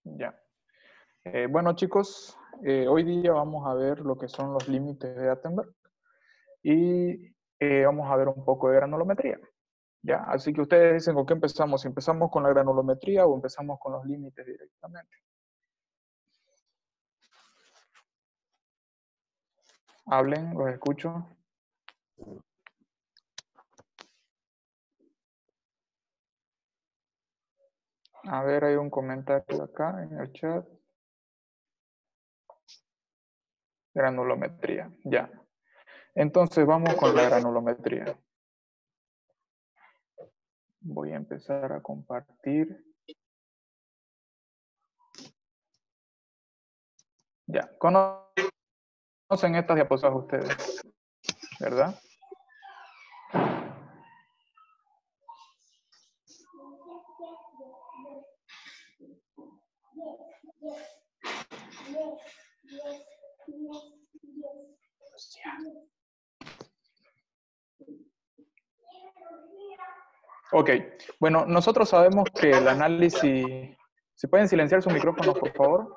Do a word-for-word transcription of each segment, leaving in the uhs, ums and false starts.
Ya. Eh, bueno, chicos, eh, hoy día vamos a ver lo que son los límites de Attenberg y eh, vamos a ver un poco de granulometría. ¿Ya? Así que ustedes dicen con qué empezamos, si empezamos con la granulometría o empezamos con los límites directamente. Hablen, los escucho. A ver, hay un comentario acá en el chat. Granulometría, ya. Entonces vamos con la granulometría. Voy a empezar a compartir. Ya, conocen estas diapositivas ustedes, ¿verdad? Ok, bueno, nosotros sabemos que el análisis... ¿Se pueden silenciar sus micrófonos, por favor?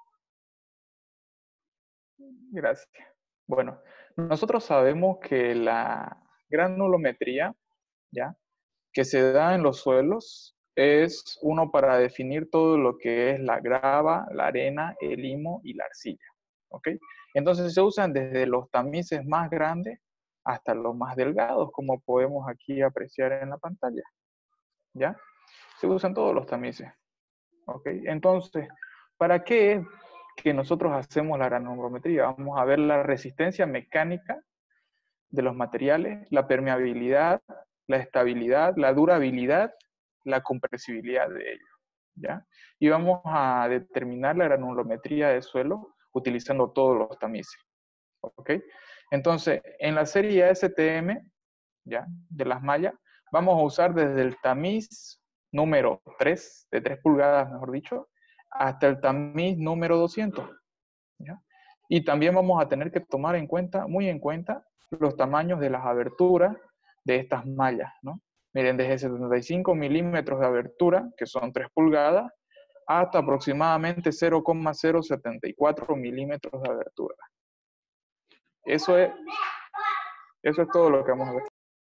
Gracias. Bueno, nosotros sabemos que la granulometría, ¿ya?, que se da en los suelos es uno para definir todo lo que es la grava, la arena, el limo y la arcilla. ¿Ok? Entonces se usan desde los tamices más grandes hasta los más delgados, como podemos aquí apreciar en la pantalla. ¿Ya? Se usan todos los tamices. ¿Ok? Entonces, ¿para qué es que nosotros hacemos la granulometría? Vamos a ver la resistencia mecánica de los materiales, la permeabilidad, la estabilidad, la durabilidad, la compresibilidad de ellos, ¿ya? Y vamos a determinar la granulometría de suelo utilizando todos los tamices, ¿ok? Entonces, en la serie S T M, ¿ya?, de las mallas, vamos a usar desde el tamiz número tres, de tres pulgadas, mejor dicho, hasta el tamiz número doscientos, ¿ya? Y también vamos a tener que tomar en cuenta, muy en cuenta, los tamaños de las aberturas de estas mallas, ¿no? Miren, desde setenta y cinco milímetros de abertura, que son tres pulgadas, hasta aproximadamente cero coma cero setenta y cuatro milímetros de abertura. Eso es, eso es todo lo que vamos a ver.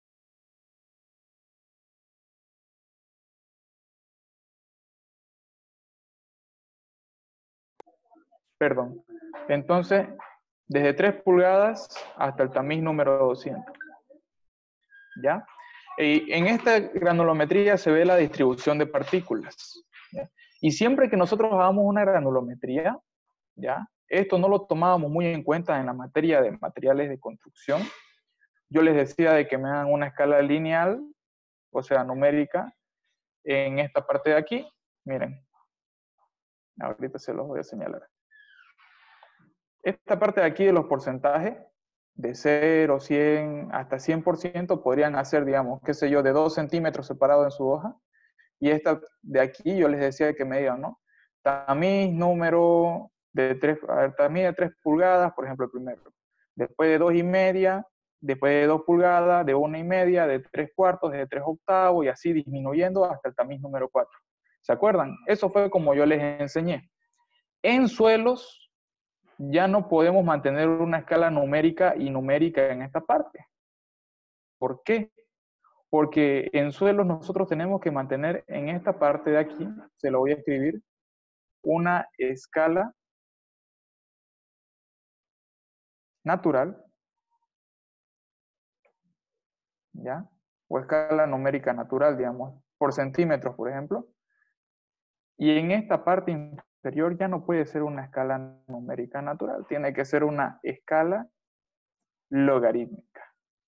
Perdón. Entonces, desde tres pulgadas hasta el tamiz número doscientos. ¿Ya? Y en esta granulometría se ve la distribución de partículas, ¿ya? Y siempre que nosotros hagamos una granulometría, ¿ya?, esto no lo tomábamos muy en cuenta en la materia de materiales de construcción. Yo les decía de que me hagan una escala lineal, o sea, numérica, en esta parte de aquí. Miren, ahorita se los voy a señalar. Esta parte de aquí de los porcentajes, de cero, cien, hasta cien por ciento, podrían hacer, digamos, qué sé yo, de dos centímetros separado en su hoja. Y esta de aquí, yo les decía que me digan, ¿no? Tamiz número de tres, a ver, tamiz de tres pulgadas, por ejemplo, el primero. Después de dos y media, después de dos pulgadas, de una y media, de tres cuartos, de tres octavos, y así disminuyendo hasta el tamiz número cuatro. ¿Se acuerdan? Eso fue como yo les enseñé. En suelos, ya no podemos mantener una escala numérica y numérica en esta parte. ¿Por qué? Porque en suelos nosotros tenemos que mantener en esta parte de aquí, se lo voy a escribir, una escala natural, ¿ya? O escala numérica natural, digamos, por centímetros, por ejemplo. Y en esta parte inferior ya no puede ser una escala numérica natural, tiene que ser una escala logarítmica.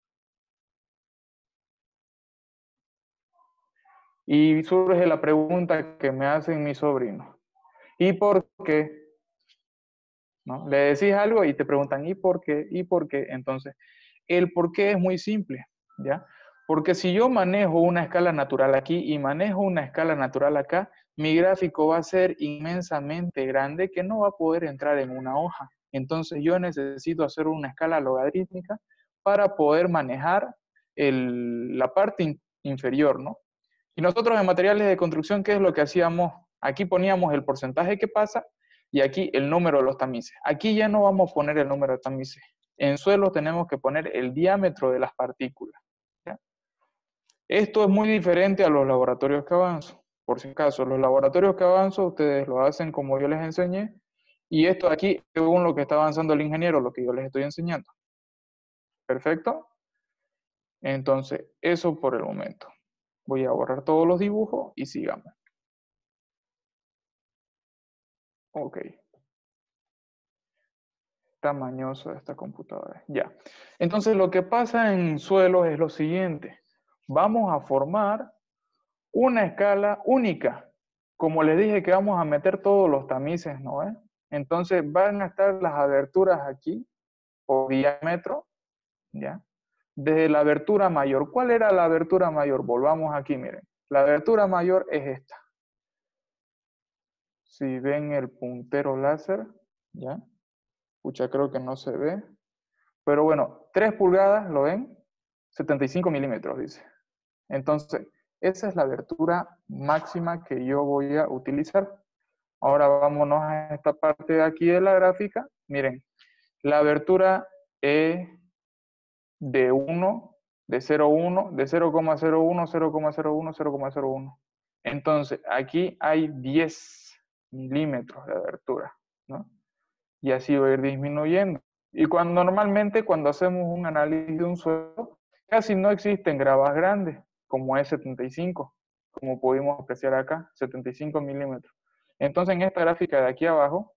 Y surge la pregunta que me hacen mis sobrinos. ¿Y por qué? ¿No? Le decís algo y te preguntan, ¿y por qué? ¿Y por qué? Entonces, el por qué es muy simple, ¿ya? Porque si yo manejo una escala natural aquí y manejo una escala natural acá, mi gráfico va a ser inmensamente grande que no va a poder entrar en una hoja. Entonces, yo necesito hacer una escala logarítmica para poder manejar el, la parte in, inferior, ¿no? Y nosotros en materiales de construcción, ¿qué es lo que hacíamos Aquí poníamos el porcentaje que pasa y aquí el número de los tamices. Aquí ya no vamos a poner el número de tamices. En suelo tenemos que poner el diámetro de las partículas. ¿Ya? Esto es muy diferente a los laboratorios que avanzo. Por si acaso, los laboratorios que avanzo, ustedes lo hacen como yo les enseñé, y esto de aquí, según lo que está avanzando el ingeniero, lo que yo les estoy enseñando. ¿Perfecto? Entonces, eso por el momento. Voy a borrar todos los dibujos y sigamos. Ok. Tamañoso esta computadora. Ya. Entonces, lo que pasa en suelos es lo siguiente. Vamos a formar una escala única. Como les dije que vamos a meter todos los tamices, ¿no? ¿Eh? Entonces, van a estar las aberturas aquí por diámetro, ¿ya? Desde la abertura mayor. ¿Cuál era la abertura mayor? Volvamos aquí, miren. La abertura mayor es esta. Si ven el puntero láser, ¿ya? Pucha, creo que no se ve. Pero bueno, tres pulgadas, ¿lo ven? setenta y cinco milímetros, dice. Entonces, esa es la abertura máxima que yo voy a utilizar. Ahora vámonos a esta parte de aquí de la gráfica. Miren, la abertura es de uno, de cero coma uno, de cero coma cero uno, cero coma cero uno, cero coma cero uno. Entonces, aquí hay diez milímetros de abertura, ¿no? Y así va a ir disminuyendo. Y cuando normalmente cuando hacemos un análisis de un suelo, casi no existen gravas grandes, como es setenta y cinco, como pudimos apreciar acá, setenta y cinco milímetros. Entonces en esta gráfica de aquí abajo,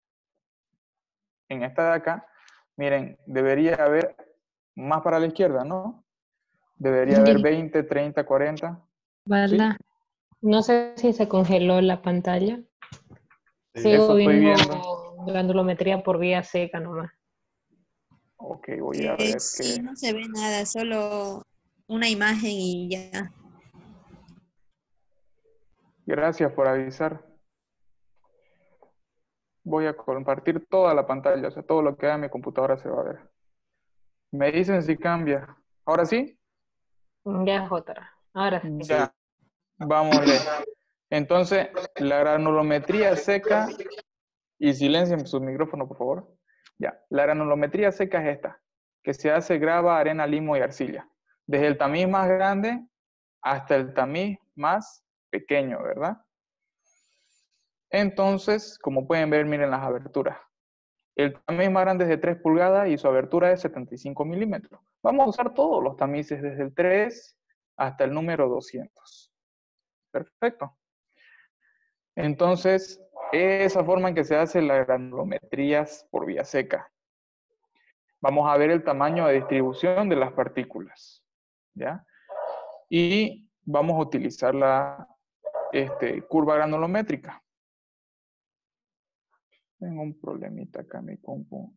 en esta de acá, miren, debería haber más para la izquierda, ¿no? Debería haber Sí, veinte, treinta, cuarenta. ¿verdad? ¿Sí? No sé si se congeló la pantalla. Sigo Eso estoy viendo viendo. granulometría por vía seca nomás. Ok, voy a Eh, ver sí, qué. no se ve nada, solo una imagen y ya. Gracias por avisar. Voy a compartir toda la pantalla, o sea, todo lo que haga mi computadora se va a ver. Me dicen si cambia. ¿Ahora sí? Ya es otra. Ahora sí. Ya, vámonos. Entonces, la granulometría seca, y silencien su micrófono, por favor. Ya, la granulometría seca es esta, que se hace grava, arena, limo y arcilla. Desde el tamiz más grande hasta el tamiz más pequeño, ¿verdad? Entonces, como pueden ver, miren las aberturas. El tamiz más grande es de tres pulgadas y su abertura es setenta y cinco milímetros. Vamos a usar todos los tamices, desde el tres hasta el número doscientos. Perfecto. Entonces, esa forma en que se hace las granulometrías por vía seca. Vamos a ver el tamaño de distribución de las partículas, ¿ya? Y vamos a utilizar la este, curva granulométrica. Tengo un problemita acá en mi compu.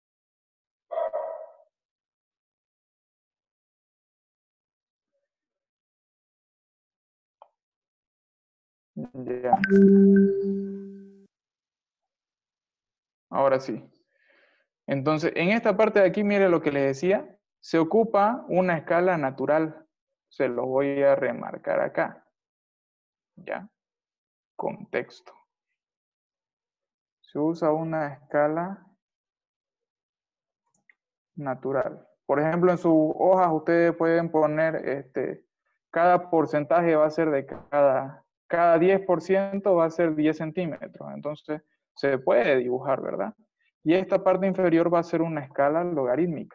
Ya. Ahora sí. Entonces, en esta parte de aquí, mire lo que les decía, se ocupa una escala natural. Se lo voy a remarcar acá. ¿Ya? Contexto. Se usa una escala natural. Por ejemplo, en sus hojas ustedes pueden poner, este, cada porcentaje va a ser de cada, cada diez por ciento va a ser diez centímetros. Entonces, se puede dibujar, ¿verdad? Y esta parte inferior va a ser una escala logarítmica.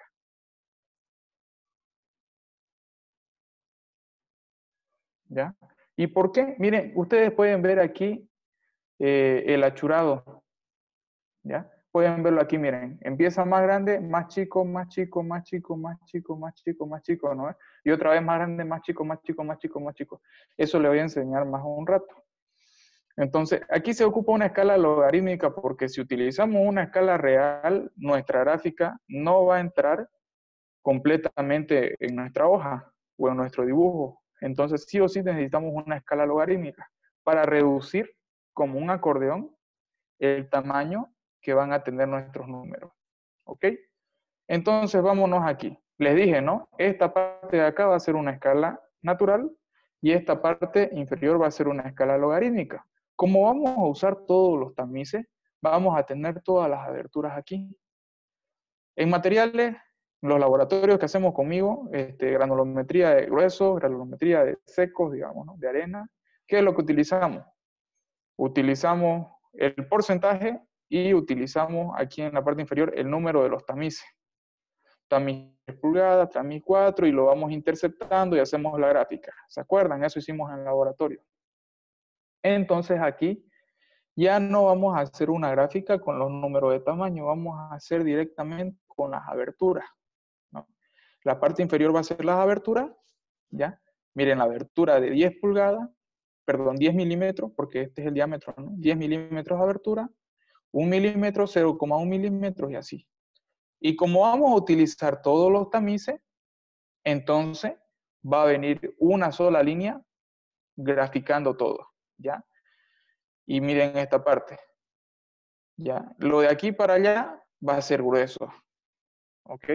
¿Ya? ¿Y por qué? Miren, ustedes pueden ver aquí eh, el achurado. ¿Ya? Pueden verlo aquí, miren. Empieza más grande, más chico, más chico, más chico, más chico, más chico, más chico, ¿no? Y otra vez más grande, más chico, más chico, más chico, más chico. Eso le voy a enseñar más un rato. Entonces, aquí se ocupa una escala logarítmica porque si utilizamos una escala real, nuestra gráfica no va a entrar completamente en nuestra hoja o en nuestro dibujo. Entonces, sí o sí necesitamos una escala logarítmica para reducir como un acordeón el tamaño que van a tener nuestros números. ¿Ok? Entonces, vámonos aquí. Les dije, ¿no? Esta parte de acá va a ser una escala natural y esta parte inferior va a ser una escala logarítmica. Como vamos a usar todos los tamices, vamos a tener todas las aberturas aquí. En materiales, los laboratorios que hacemos conmigo, este, granulometría de gruesos, granulometría de secos, digamos, ¿no? De arena, ¿qué es lo que utilizamos? Utilizamos el porcentaje y utilizamos aquí en la parte inferior el número de los tamices. Tamiz tres pulgadas, tamiz cuatro, y lo vamos interceptando y hacemos la gráfica. ¿Se acuerdan? Eso hicimos en el laboratorio. Entonces aquí ya no vamos a hacer una gráfica con los números de tamaño, vamos a hacer directamente con las aberturas, ¿no? La parte inferior va a ser las aberturas, ¿ya? Miren, la abertura de diez pulgadas, perdón, diez milímetros, porque este es el diámetro, ¿no? diez milímetros de abertura, un milímetro, cero coma uno milímetros y así. Y como vamos a utilizar todos los tamices, entonces va a venir una sola línea graficando todo, ¿ya? Y miren esta parte, ¿ya? Lo de aquí para allá va a ser grueso, ¿ok?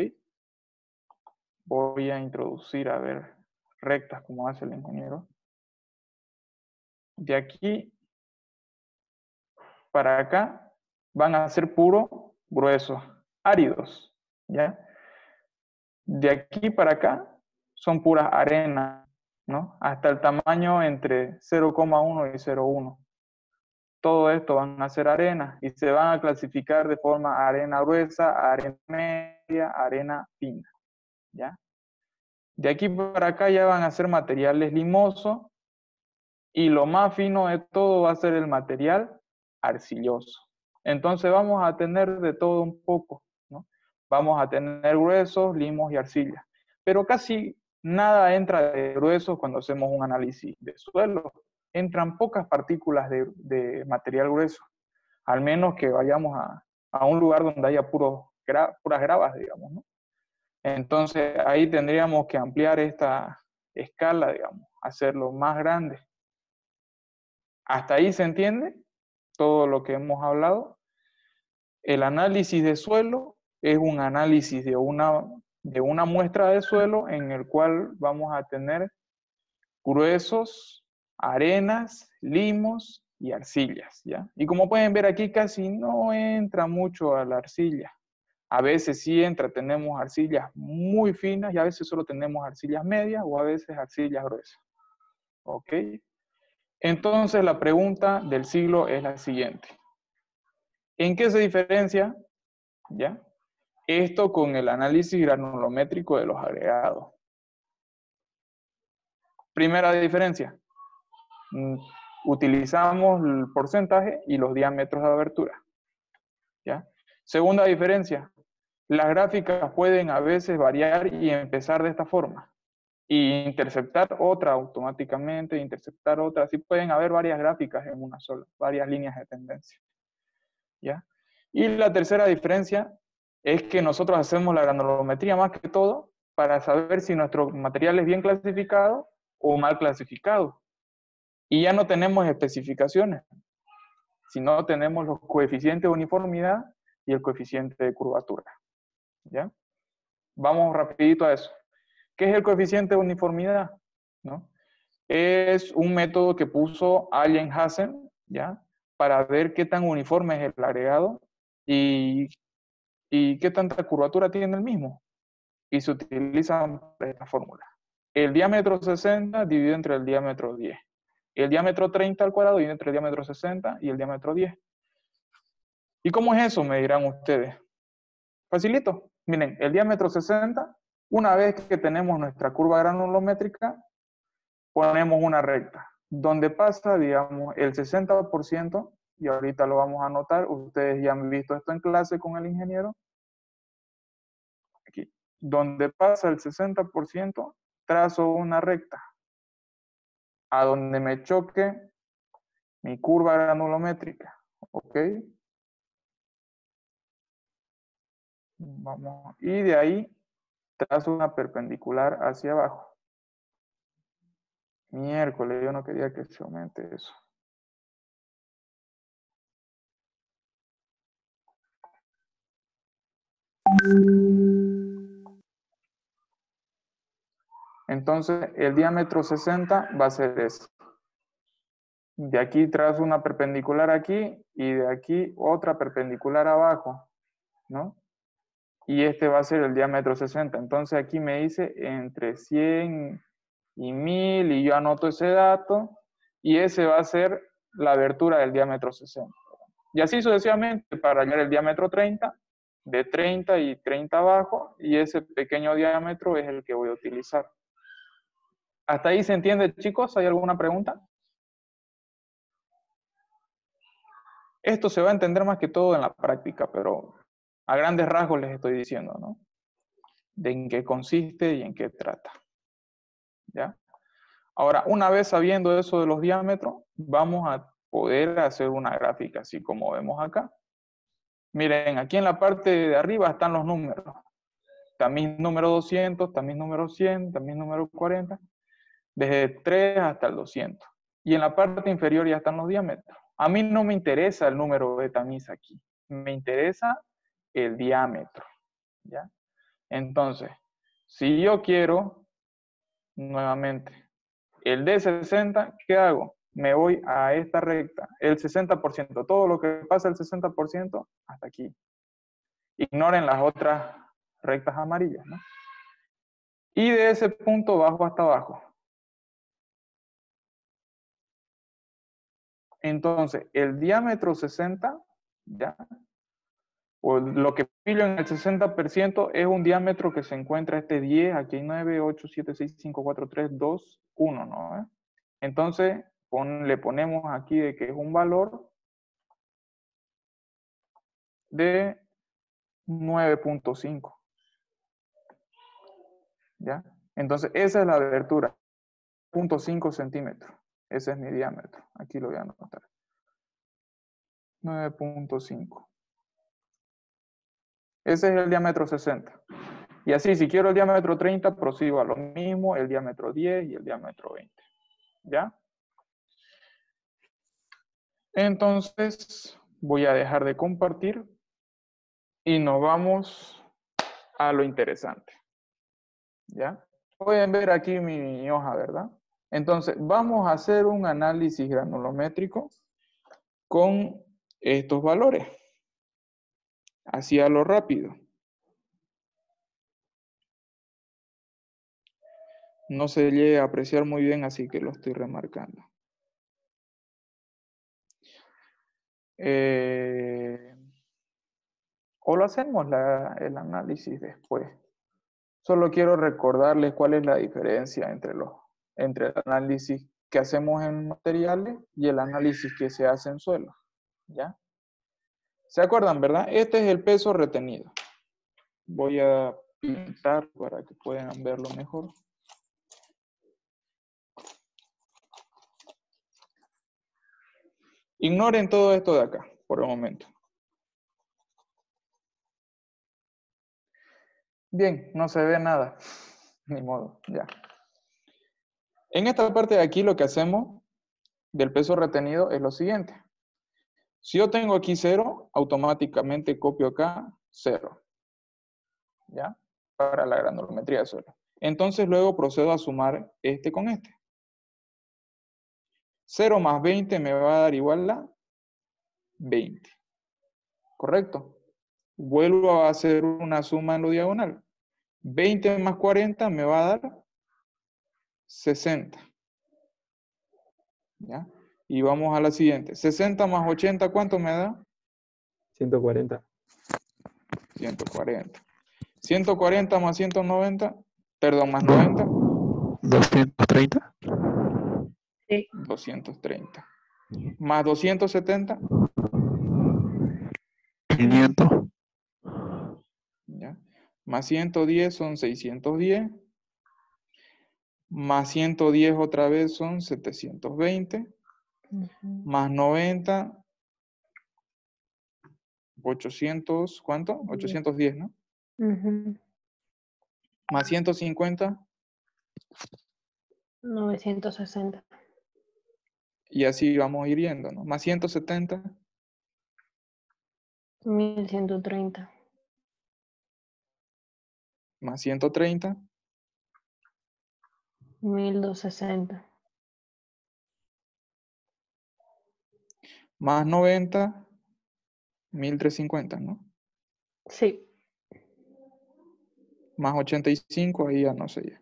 Voy a introducir, a ver, rectas como hace el ingeniero. De aquí para acá van a ser puro gruesos, áridos, ¿ya? De aquí para acá son puras arenas, ¿no? Hasta el tamaño entre cero coma uno y cero coma uno. Todo esto van a ser arenas y se van a clasificar de forma arena gruesa, arena media, arena fina, ¿ya? De aquí para acá ya van a ser materiales limosos y lo más fino de todo va a ser el material arcilloso. Entonces vamos a tener de todo un poco, ¿no? Vamos a tener gruesos, limos y arcillas. Pero casi nada entra de gruesos cuando hacemos un análisis de suelo. Entran pocas partículas de, de material grueso, al menos que vayamos a, a un lugar donde haya puros, gra, puras gravas, digamos, ¿no? Entonces ahí tendríamos que ampliar esta escala, digamos, hacerlo más grande. ¿Hasta ahí se entiende todo lo que hemos hablado? El análisis de suelo es un análisis de una, de una muestra de suelo en el cual vamos a tener gruesos, arenas, limos y arcillas, ¿ya? Y como pueden ver aquí casi no entra mucho a la arcilla. A veces sí entra, tenemos arcillas muy finas y a veces solo tenemos arcillas medias o a veces arcillas gruesas. ¿Ok? Entonces la pregunta del siglo es la siguiente. ¿En qué se diferencia, ya, esto con el análisis granulométrico de los agregados? Primera diferencia. Utilizamos el porcentaje y los diámetros de abertura, ¿ya? Segunda diferencia. Las gráficas pueden a veces variar y empezar de esta forma. Y interceptar otra automáticamente, interceptar otra. Así pueden haber varias gráficas en una sola, varias líneas de tendencia, ¿ya? Y la tercera diferencia es que nosotros hacemos la granulometría más que todo para saber si nuestro material es bien clasificado o mal clasificado. Y ya no tenemos especificaciones, sino tenemos los coeficientes de uniformidad y el coeficiente de curvatura, ¿ya? Vamos rapidito a eso. ¿Qué es el coeficiente de uniformidad? ¿No? Es un método que puso Allen-Hassen, ¿ya? Para ver qué tan uniforme es el agregado y, y qué tanta curvatura tiene el mismo. Y se utiliza esta fórmula. El diámetro sesenta dividido entre el diámetro diez. El diámetro treinta al cuadrado dividido entre el diámetro sesenta y el diámetro diez. ¿Y cómo es eso? Me dirán ustedes. Facilito. Miren, el diámetro sesenta, una vez que tenemos nuestra curva granulométrica, ponemos una recta, donde pasa, digamos, el sesenta por ciento, y ahorita lo vamos a anotar, ustedes ya han visto esto en clase con el ingeniero, aquí, donde pasa el sesenta por ciento, trazo una recta, a donde me choque mi curva granulométrica, ¿ok? Vamos, y de ahí trazo una perpendicular hacia abajo. Miércoles, yo no quería que se aumente eso. Entonces, el diámetro sesenta va a ser ese. De aquí trazo una perpendicular aquí y de aquí otra perpendicular abajo, ¿no? Y este va a ser el diámetro sesenta. Entonces aquí me dice entre cien y mil y yo anoto ese dato y ese va a ser la abertura del diámetro sesenta. Y así sucesivamente para hallar el diámetro treinta, de treinta y treinta abajo, y ese pequeño diámetro es el que voy a utilizar. ¿Hasta ahí se entiende, chicos? ¿Hay alguna pregunta? Esto se va a entender más que todo en la práctica, pero a grandes rasgos les estoy diciendo, ¿no? De en qué consiste y en qué trata. ¿Ya? Ahora, una vez sabiendo eso de los diámetros, vamos a poder hacer una gráfica así como vemos acá. Miren, aquí en la parte de arriba están los números. También número doscientos, también número cien, también número cuarenta, desde tres hasta el doscientos. Y en la parte inferior ya están los diámetros. A mí no me interesa el número de tamiz aquí, me interesa el diámetro, ¿ya? Entonces, si yo quiero, nuevamente, el de sesenta, ¿qué hago? Me voy a esta recta, el sesenta por ciento, todo lo que pasa el sesenta por ciento, hasta aquí. Ignoren las otras rectas amarillas, ¿no? Y de ese punto bajo hasta abajo. Entonces, el diámetro sesenta, ¿ya? O lo que pillo en el sesenta por ciento es un diámetro que se encuentra este diez, aquí hay nueve, ocho, siete, seis, cinco, cuatro, tres, dos, uno, ¿no? ¿Eh? Entonces, pon, le ponemos aquí de que es un valor de nueve punto cinco. ¿Ya? Entonces, esa es la abertura, nueve punto cinco centímetros. Ese es mi diámetro. Aquí lo voy a anotar. nueve punto cinco. Ese es el diámetro sesenta. Y así, si quiero el diámetro treinta, prosigo a lo mismo, el diámetro diez y el diámetro veinte. ¿Ya? Entonces, voy a dejar de compartir y nos vamos a lo interesante. ¿Ya? Pueden ver aquí mi hoja, ¿verdad? Entonces, vamos a hacer un análisis granulométrico con estos valores. Así a lo rápido. No se llega a apreciar muy bien, así que lo estoy remarcando. Eh, o lo hacemos la, el análisis después. Solo quiero recordarles cuál es la diferencia entre, los, entre el análisis que hacemos en materiales y el análisis que se hace en suelo. ¿Ya? ¿Se acuerdan, verdad? Este es el peso retenido. Voy a pintar para que puedan verlo mejor. Ignoren todo esto de acá, por el momento. Bien, no se ve nada. Ni modo, ya. En esta parte de aquí lo que hacemos del peso retenido es lo siguiente. Si yo tengo aquí cero, automáticamente copio acá cero. ¿Ya? Para la granulometría de suelo. Entonces luego procedo a sumar este con este. cero más veinte me va a dar igual a veinte. ¿Correcto? Vuelvo a hacer una suma en lo diagonal. veinte más cuarenta me va a dar sesenta. ¿Ya? Y vamos a la siguiente. sesenta más ochenta, ¿cuánto me da? ciento cuarenta. ciento cuarenta. ciento cuarenta más ciento noventa, perdón, más noventa. doscientos treinta. Sí. doscientos treinta. Más doscientos setenta. quinientos. ¿Ya? Más ciento diez son seiscientos diez. Más ciento diez otra vez son setecientos veinte. Ujú. Más noventa. ochocientos, ¿cuánto? ochocientos diez, ¿no? Ujú. Más ciento cincuenta. novecientos sesenta. Y así vamos hiriendo, ¿no? Más ciento setenta. mil ciento treinta. Más ciento treinta. mil doscientos sesenta. Más noventa, mil trescientos cincuenta, ¿no? Sí. Más ochenta y cinco, ahí ya no sé ya.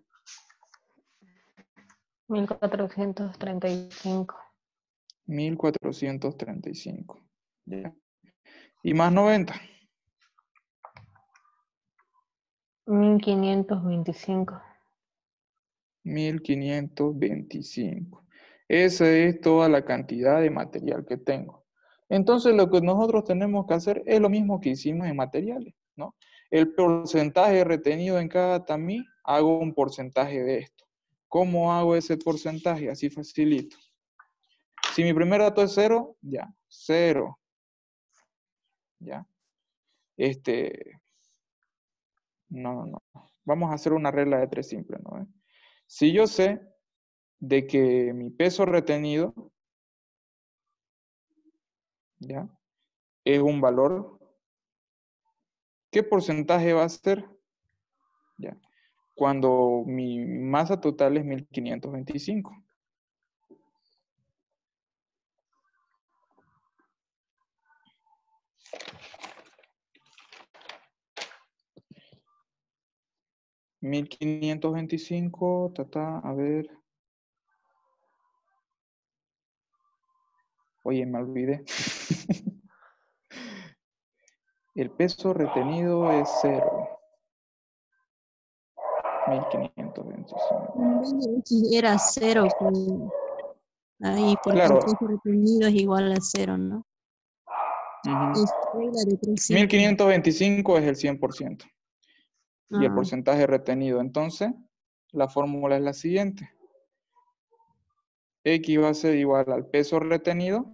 mil cuatrocientos treinta y cinco. mil cuatrocientos treinta y cinco. Ya. Y más noventa. mil quinientos veinticinco. mil quinientos veinticinco. Esa es toda la cantidad de material que tengo. Entonces lo que nosotros tenemos que hacer es lo mismo que hicimos en materiales, ¿no? El porcentaje retenido en cada tamí, hago un porcentaje de esto. ¿Cómo hago ese porcentaje? Así facilito. Si mi primer dato es cero, ya, cero. Ya. Este, no, no, no. Vamos a hacer una regla de tres simple, ¿no? Si yo sé de que mi peso retenido, ¿ya? Es un valor, ¿qué porcentaje va a ser? ¿Ya? Cuando mi masa total es mil quinientos veinticinco. mil quinientos veinticinco, ta, a ver. Oye, me olvidé. El peso retenido es cero. mil quinientos veinticinco. Era cero. Con, ahí, porque Claro. el peso retenido es igual a cero, ¿no? Uh-huh. Es regla de tres simple. mil quinientos veinticinco es el cien por ciento. Y el Ah. porcentaje retenido. Entonces, la fórmula es la siguiente. X va a ser igual al peso retenido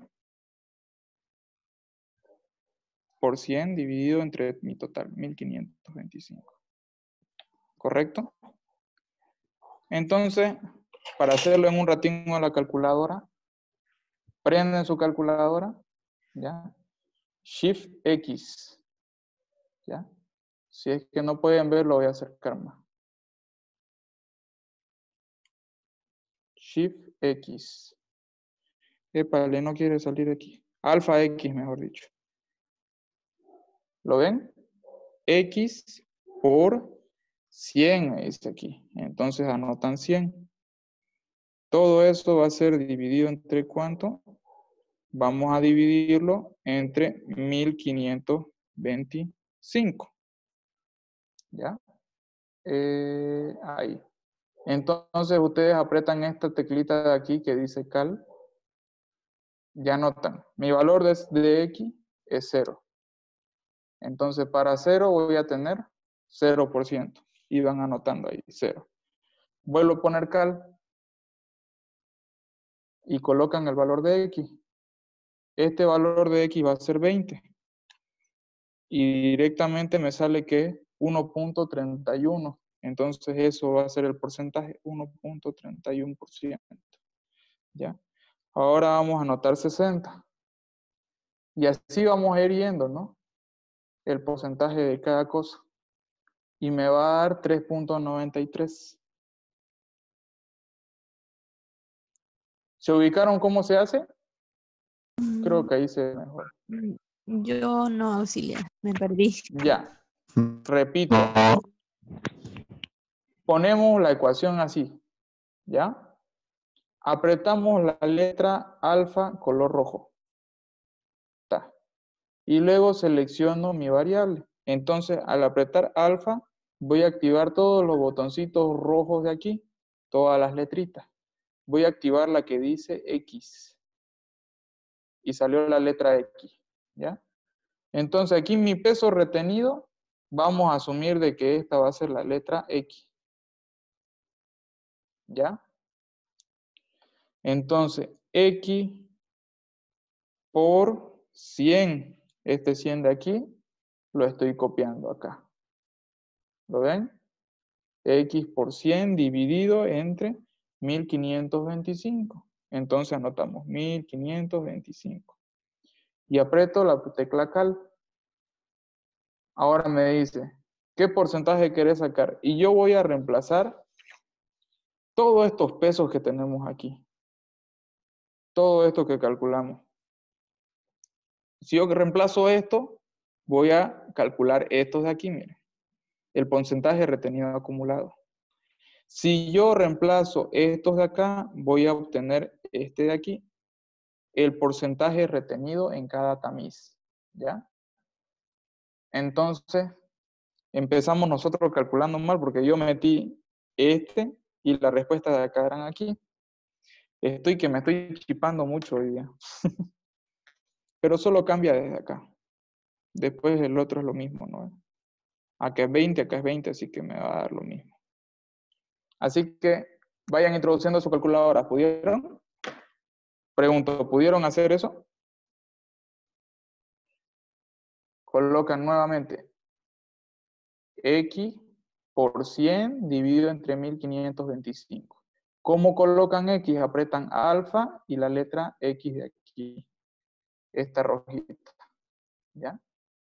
por cien dividido entre mi total, mil quinientos veinticinco. ¿Correcto? Entonces, para hacerlo en un ratito a la calculadora, prenden su calculadora, ¿ya? Shift X, ¿ya? Si es que no pueden ver, lo voy a acercar más. Shift X. Épale, no quiere salir aquí. Alfa X, mejor dicho. ¿Lo ven? X por cien es aquí. Entonces anotan cien. Todo eso va a ser dividido entre ¿cuánto? Vamos a dividirlo entre mil quinientos veinticinco. ¿Ya? Eh, ahí. Entonces ustedes apretan esta teclita de aquí que dice cal. Ya notan. Mi valor de, de X es cero. Entonces para cero voy a tener cero por ciento. Y van anotando ahí, cero. Vuelvo a poner cal. Y colocan el valor de X. Este valor de X va a ser veinte. Y directamente me sale que uno punto treinta y uno. Entonces eso va a ser el porcentaje, uno punto treinta y uno por ciento. ¿Ya? Ahora vamos a anotar sesenta. Y así vamos a ir yendo, ¿no? El porcentaje de cada cosa. Y me va a dar tres punto noventa y tres. ¿Se ubicaron cómo se hace? Creo que ahí se ve mejor. Yo no, auxiliar, me perdí. Ya. Repito. Ponemos la ecuación así. ¿Ya? Apretamos la letra alfa color rojo. Ta. Y luego selecciono mi variable. Entonces, al apretar alfa, voy a activar todos los botoncitos rojos de aquí. Todas las letritas. Voy a activar la que dice X. Y salió la letra X. ¿Ya? Entonces, aquí mi peso retenido, vamos a asumir de que esta va a ser la letra X. ¿Ya? Entonces, X por cien. Este cien de aquí lo estoy copiando acá. ¿Lo ven? X por cien dividido entre mil quinientos veinticinco. Entonces anotamos mil quinientos veinticinco. Y aprieto la tecla cal. Ahora me dice, ¿qué porcentaje querés sacar? Y yo voy a reemplazar todos estos pesos que tenemos aquí. Todo esto que calculamos. Si yo reemplazo esto, voy a calcular estos de aquí, miren. El porcentaje retenido acumulado. Si yo reemplazo estos de acá, voy a obtener este de aquí. El porcentaje retenido en cada tamiz. ¿Ya? Entonces, empezamos nosotros calculando mal porque yo metí este y la respuesta de acá eran aquí. Estoy que me estoy chipando mucho hoy día. Pero solo cambia desde acá. Después el otro es lo mismo, ¿no? Acá es veinte, acá es veinte, así que me va a dar lo mismo. Así que vayan introduciendo su calculadora. ¿Pudieron? Pregunto, ¿pudieron hacer eso? Colocan nuevamente X por cien dividido entre mil quinientos veinticinco. ¿Cómo colocan X? Apretan alfa y la letra X de aquí. Esta rojita. ¿Ya?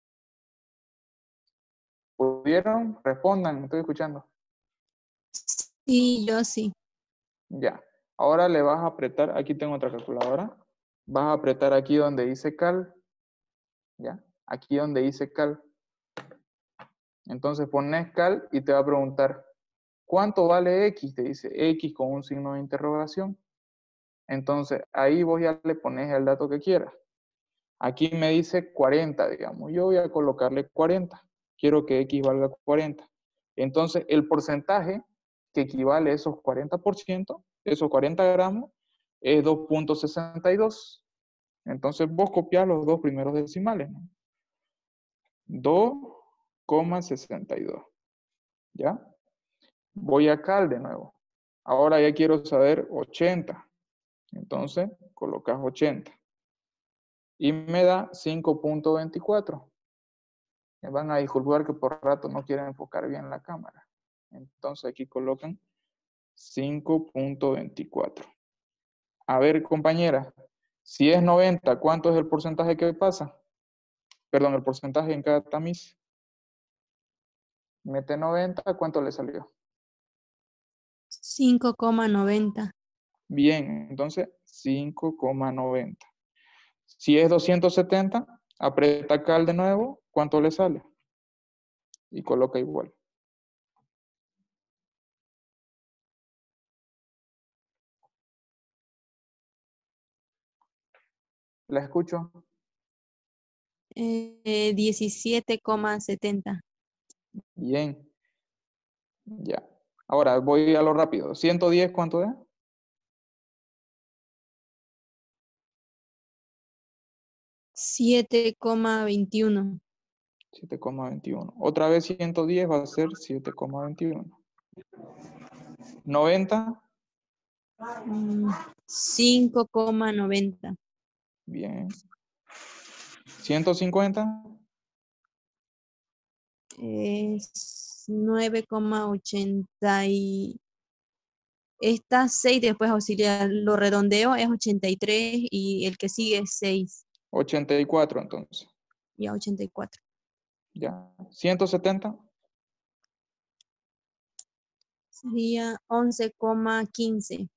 ¿Pudieron? Respondan, me estoy escuchando. Sí, yo sí. Ya. Ahora le vas a apretar, aquí tengo otra calculadora. Vas a apretar aquí donde dice cal. ¿Ya? Aquí donde dice cal. Entonces pones cal y te va a preguntar, ¿cuánto vale X? Te dice X con un signo de interrogación. Entonces ahí vos ya le pones el dato que quieras. Aquí me dice cuarenta, digamos. Yo voy a colocarle cuarenta. Quiero que X valga cuarenta. Entonces el porcentaje que equivale a esos cuarenta por ciento, esos cuarenta gramos, es dos punto sesenta y dos. Entonces vos copias los dos primeros decimales, ¿no? dos coma sesenta y dos. ¿Ya? Voy a cal de nuevo. Ahora ya quiero saber ochenta. Entonces colocas ochenta. Y me da cinco punto veinticuatro. Me van a disculpar que por rato no quieren enfocar bien la cámara. Entonces aquí colocan cinco punto veinticuatro. A ver, compañera, si es noventa, ¿cuánto es el porcentaje que pasa? Perdón, el porcentaje en cada tamiz. Mete noventa, ¿cuánto le salió? cinco coma noventa. Bien, entonces cinco coma noventa. Si es doscientos setenta, aprieta cal de nuevo, ¿cuánto le sale? Y coloca igual. ¿La escucho? Eh, diecisiete coma setenta. Bien. Ya. Ahora voy a lo rápido. ciento diez, ¿cuánto es? siete coma veintiuno. siete coma veintiuno. Otra vez ciento diez va a ser siete coma veintiuno. noventa. Mm, cinco coma noventa. Bien. ciento cincuenta. Es nueve coma ochenta y... Está seis, después auxiliar. Lo redondeo es ochenta y tres y el que sigue es seis. ochenta y cuatro entonces. Y a ochenta y cuatro. Ya. ciento setenta. Sería once coma quince.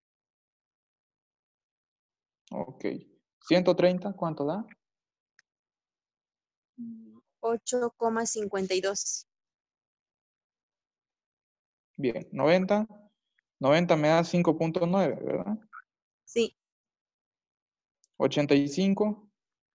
Ok. ciento treinta, ¿cuánto da? ocho coma cincuenta y dos. Bien. noventa. noventa me da cinco punto nueve, ¿verdad? Sí. ochenta y cinco.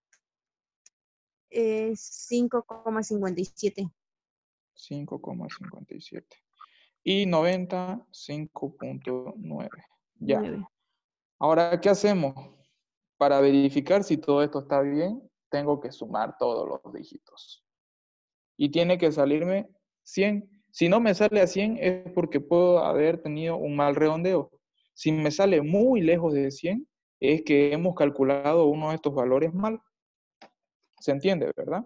Es cinco coma cincuenta y siete. cinco coma cincuenta y siete. Y noventa, cinco punto nueve. Ya. nueve. Ahora, ¿qué hacemos? Para verificar si todo esto está bien, tengo que sumar todos los dígitos. Y tiene que salirme cien. Si no me sale a cien es porque puedo haber tenido un mal redondeo. Si me sale muy lejos de cien, es que hemos calculado uno de estos valores mal. ¿Se entiende, verdad?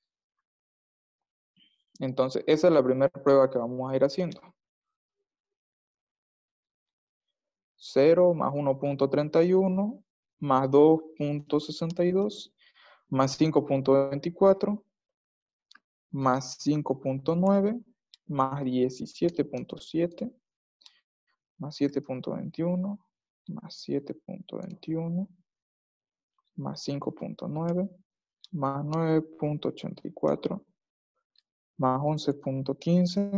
Entonces, esa es la primera prueba que vamos a ir haciendo. cero más uno punto treinta y uno más dos punto sesenta y dos más cinco punto veinticuatro más cinco punto nueve más diecisiete punto siete más siete punto veintiuno más siete punto veintiuno más cinco punto nueve más nueve punto ochenta y cuatro, más once punto quince,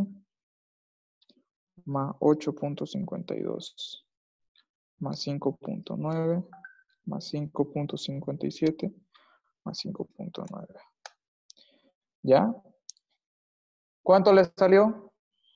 más ocho punto cincuenta y dos, más cinco punto nueve, más cinco punto cincuenta y siete, más cinco punto nueve. ¿Ya? ¿Cuánto les salió?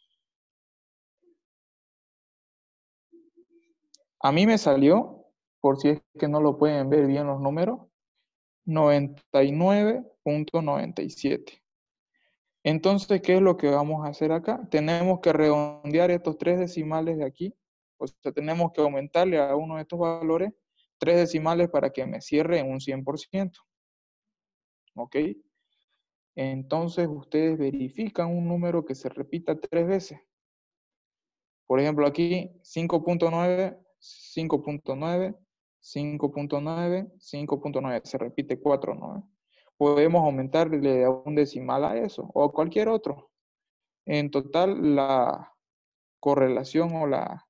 A mí me salió, por si es que no lo pueden ver bien los números, noventa y nueve punto noventa y siete. Entonces, ¿qué es lo que vamos a hacer acá? Tenemos que redondear estos tres decimales de aquí. O sea, tenemos que aumentarle a uno de estos valores tres decimales para que me cierre en un cien por ciento. ¿Ok? Entonces, ustedes verifican un número que se repita tres veces. Por ejemplo, aquí cinco punto nueve, cinco punto nueve, cinco punto nueve, cinco punto nueve. Se repite cuatro, ¿no? Podemos aumentarle a un decimal a eso o a cualquier otro. En total, la correlación o la,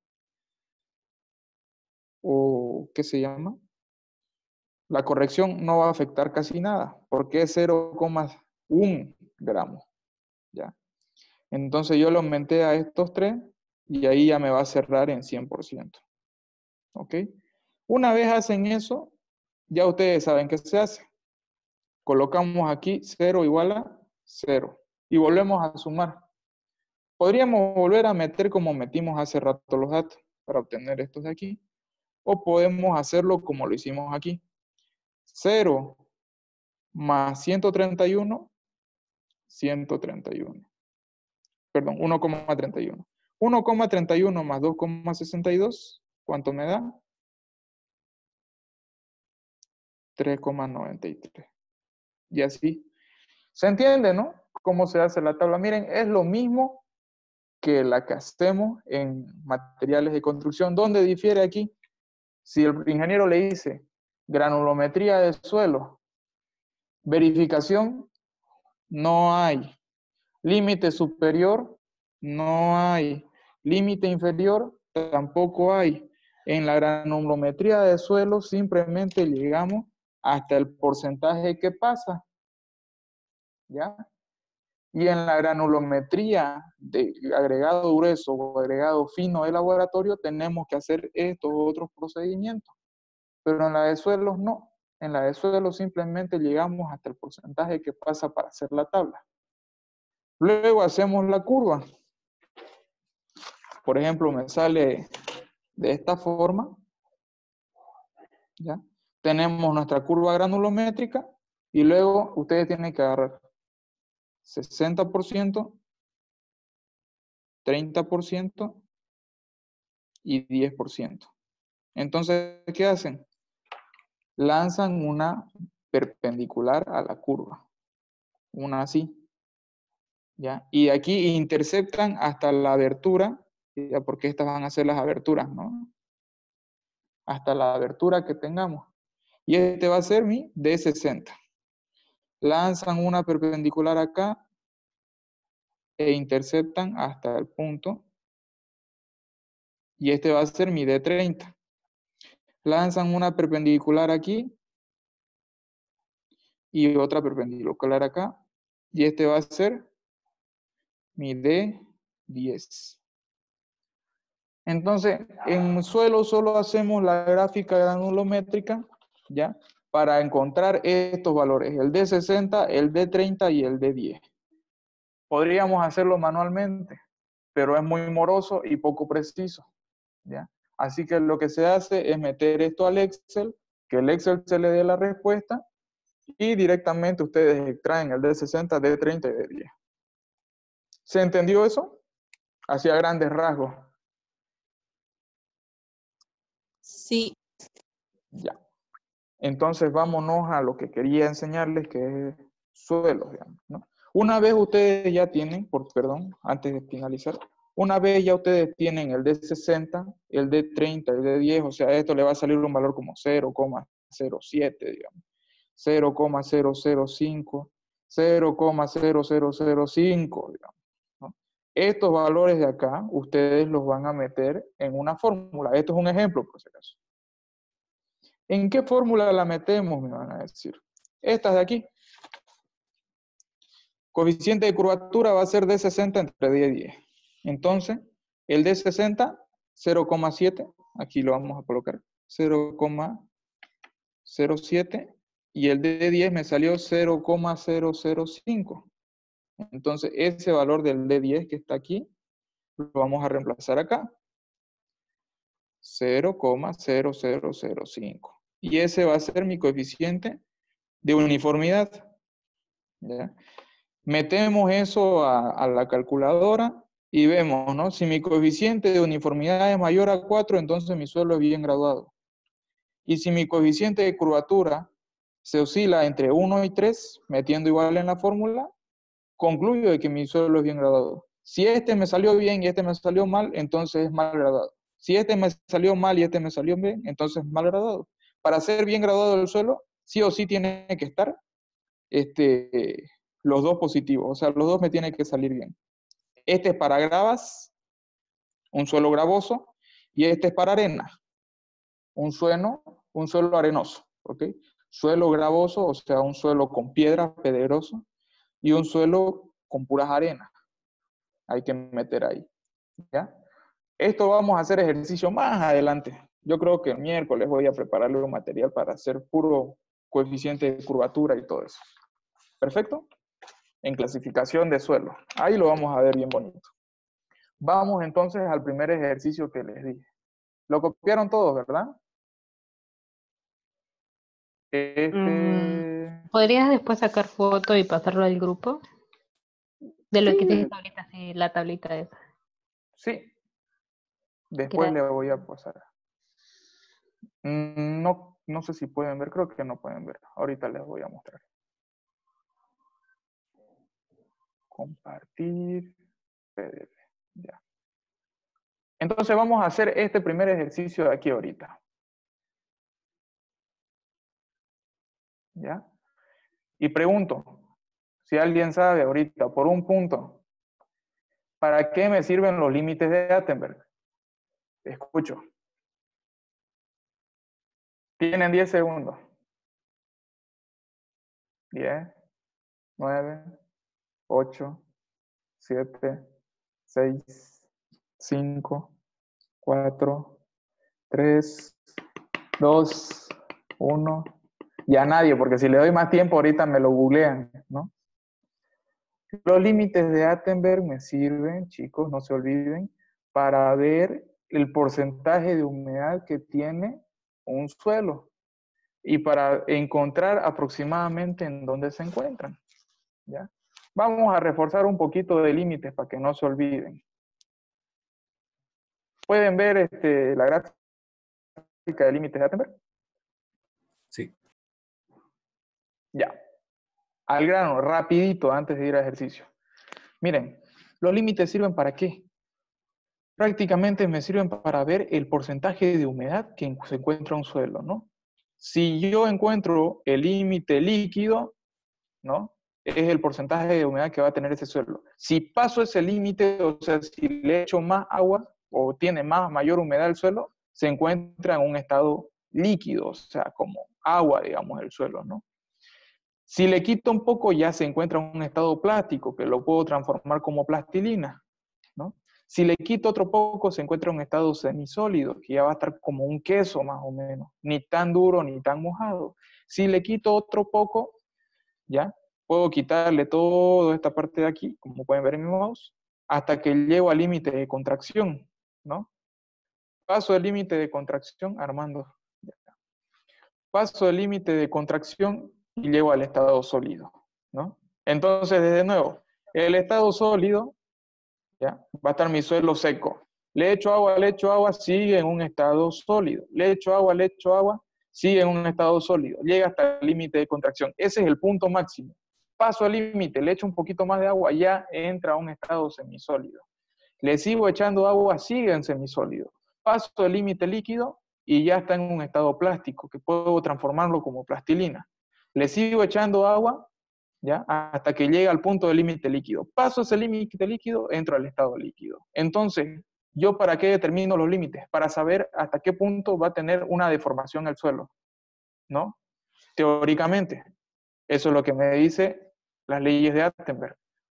o ¿qué se llama? La corrección no va a afectar casi nada, porque es cero coma uno gramos, ¿ya? Entonces yo lo aumenté a estos tres y ahí ya me va a cerrar en cien por ciento, ¿ok? Una vez hacen eso, ya ustedes saben qué se hace. Colocamos aquí cero igual a cero y volvemos a sumar. Podríamos volver a meter como metimos hace rato los datos para obtener estos de aquí. O podemos hacerlo como lo hicimos aquí. cero más ciento treinta y uno, ciento treinta y uno. Perdón, uno coma treinta y uno. uno coma treinta y uno más dos coma sesenta y dos, ¿cuánto me da? tres coma noventa y tres. Y así. ¿Se entiende, no? Cómo se hace la tabla. Miren, es lo mismo que la que hacemos en materiales de construcción. ¿Dónde difiere aquí? Si el ingeniero le dice granulometría de suelo, verificación, no hay. Límite superior, no hay. Límite inferior, tampoco hay. En la granulometría de suelo simplemente llegamos hasta el porcentaje que pasa. ¿Ya? Y en la granulometría de agregado grueso o agregado fino de laboratorio tenemos que hacer estos otros procedimientos. Pero en la de suelos no. En la de suelos simplemente llegamos hasta el porcentaje que pasa para hacer la tabla. Luego hacemos la curva. Por ejemplo, me sale de esta forma. ¿Ya? Tenemos nuestra curva granulométrica y luego ustedes tienen que agarrar sesenta por ciento, treinta por ciento y diez por ciento. Entonces, ¿qué hacen? Lanzan una perpendicular a la curva. Una así. ¿Ya? Y aquí interceptan hasta la abertura, ¿ya? Porque estas van a ser las aberturas, ¿no? Hasta la abertura que tengamos. Y este va a ser mi D sesenta. Lanzan una perpendicular acá e interceptan hasta el punto. Y este va a ser mi D treinta. Lanzan una perpendicular aquí y otra perpendicular acá. Y este va a ser mi D diez. Entonces, en suelo solo hacemos la gráfica granulométrica, ¿ya? Para encontrar estos valores, el D sesenta, el D treinta y el D diez. Podríamos hacerlo manualmente, pero es muy moroso y poco preciso, ¿ya? Así que lo que se hace es meter esto al Excel, que el Excel se le dé la respuesta y directamente ustedes extraen el D sesenta, D treinta y D diez. ¿Se entendió eso? Hacia grandes rasgos. Sí. Ya. Entonces vámonos a lo que quería enseñarles, que es suelos, digamos, ¿no? Una vez ustedes ya tienen, por perdón, antes de finalizar, una vez ya ustedes tienen el D sesenta, el D treinta, el D diez, o sea, esto le va a salir un valor como cero coma cero siete, digamos, cero coma cero cero cinco, cero coma cero cero cero cinco, digamos, ¿no? Estos valores de acá, ustedes los van a meter en una fórmula. Esto es un ejemplo, por si acaso. ¿En qué fórmula la metemos? Me van a decir. Estas de aquí. Coeficiente de curvatura va a ser de sesenta entre diez y diez. Entonces, el de sesenta, cero coma siete, aquí lo vamos a colocar, cero coma cero siete, y el de diez me salió cero coma cero cero cinco. Entonces, ese valor del de diez que está aquí, lo vamos a reemplazar acá. cero coma cero cero cero cinco. Y ese va a ser mi coeficiente de uniformidad. ¿Ya? Metemos eso a, a la calculadora y vemos, ¿no? Si mi coeficiente de uniformidad es mayor a cuatro, entonces mi suelo es bien graduado. Y si mi coeficiente de curvatura se oscila entre uno y tres, metiendo igual en la fórmula, concluyo de que mi suelo es bien graduado. Si este me salió bien y este me salió mal, entonces es mal graduado. Si este me salió mal y este me salió bien, entonces es mal graduado. Para ser bien graduado el suelo, sí o sí tiene que estar este, los dos positivos. O sea, los dos me tienen que salir bien. Este es para gravas, un suelo gravoso, y este es para arena, un suelo, un suelo arenoso. ¿Ok? Suelo gravoso, o sea, un suelo con piedra, pedregoso, y un suelo con puras arenas. Hay que meter ahí. ¿Ya? Esto vamos a hacer ejercicio más adelante. Yo creo que el miércoles voy a prepararle un material para hacer puro coeficiente de curvatura y todo eso. ¿Perfecto? En clasificación de suelo. Ahí lo vamos a ver bien bonito. Vamos entonces al primer ejercicio que les dije. Lo copiaron todos, ¿verdad? Este... Mm, ¿Podrías después sacar foto y pasarlo al grupo? De lo Sí. que tienes ahorita, sí, la tablita esa. Sí. Después Gracias. le voy a pasar. Mm, No, no sé si pueden ver, creo que no pueden ver. Ahorita les voy a mostrar. Compartir P D F. Ya. Entonces vamos a hacer este primer ejercicio de aquí ahorita. ¿Ya? Y pregunto, si alguien sabe ahorita, por un punto, ¿para qué me sirven los límites de Attenberg? Escucho. Tienen diez segundos. diez, nueve, ocho, siete, seis, cinco, cuatro, tres, dos, uno. Ya nadie, porque si le doy más tiempo ahorita me lo googlean, ¿no? Los límites de Attenberg me sirven, chicos, no se olviden, para ver el porcentaje de humedad que tiene un suelo y para encontrar aproximadamente en dónde se encuentran. ¿Ya? Vamos a reforzar un poquito de límites para que no se olviden. ¿Pueden ver este, la gráfica de límites de Attenberg? Sí. Ya. Al grano, rapidito, antes de ir al ejercicio. Miren, los límites sirven ¿para qué? Prácticamente me sirven para ver el porcentaje de humedad que se encuentra un suelo, ¿no? Si yo encuentro el límite líquido, ¿no? Es el porcentaje de humedad que va a tener ese suelo. Si paso ese límite, o sea, si le echo más agua o tiene más, mayor humedad el suelo, se encuentra en un estado líquido, o sea, como agua, digamos, el suelo, ¿no? Si le quito un poco, ya se encuentra en un estado plástico, que lo puedo transformar como plastilina, ¿no? Si le quito otro poco, se encuentra en un estado semisólido, que ya va a estar como un queso más o menos, ni tan duro ni tan mojado. Si le quito otro poco, ¿ya? Puedo quitarle toda esta parte de aquí, como pueden ver en mi mouse, hasta que llego al límite de contracción, ¿no? Paso el límite de contracción, Armando. Paso el límite de contracción y llego al estado sólido, ¿no? Entonces, desde nuevo, el estado sólido, ¿ya? Va a estar mi suelo seco. Le echo agua, le echo agua, sigue en un estado sólido. Le echo agua, le echo agua, sigue en un estado sólido. Llega hasta el límite de contracción. Ese es el punto máximo. Paso al límite, le echo un poquito más de agua, ya entra a un estado semisólido. Le sigo echando agua, sigue en semisólido. Paso el límite líquido y ya está en un estado plástico, que puedo transformarlo como plastilina. Le sigo echando agua, ¿ya? Hasta que llega al punto del límite líquido. Paso ese límite líquido, entro al estado líquido. Entonces, ¿yo para qué determino los límites? Para saber hasta qué punto va a tener una deformación el suelo, ¿no? Teóricamente. Eso es lo que me dice las leyes de Attenberg.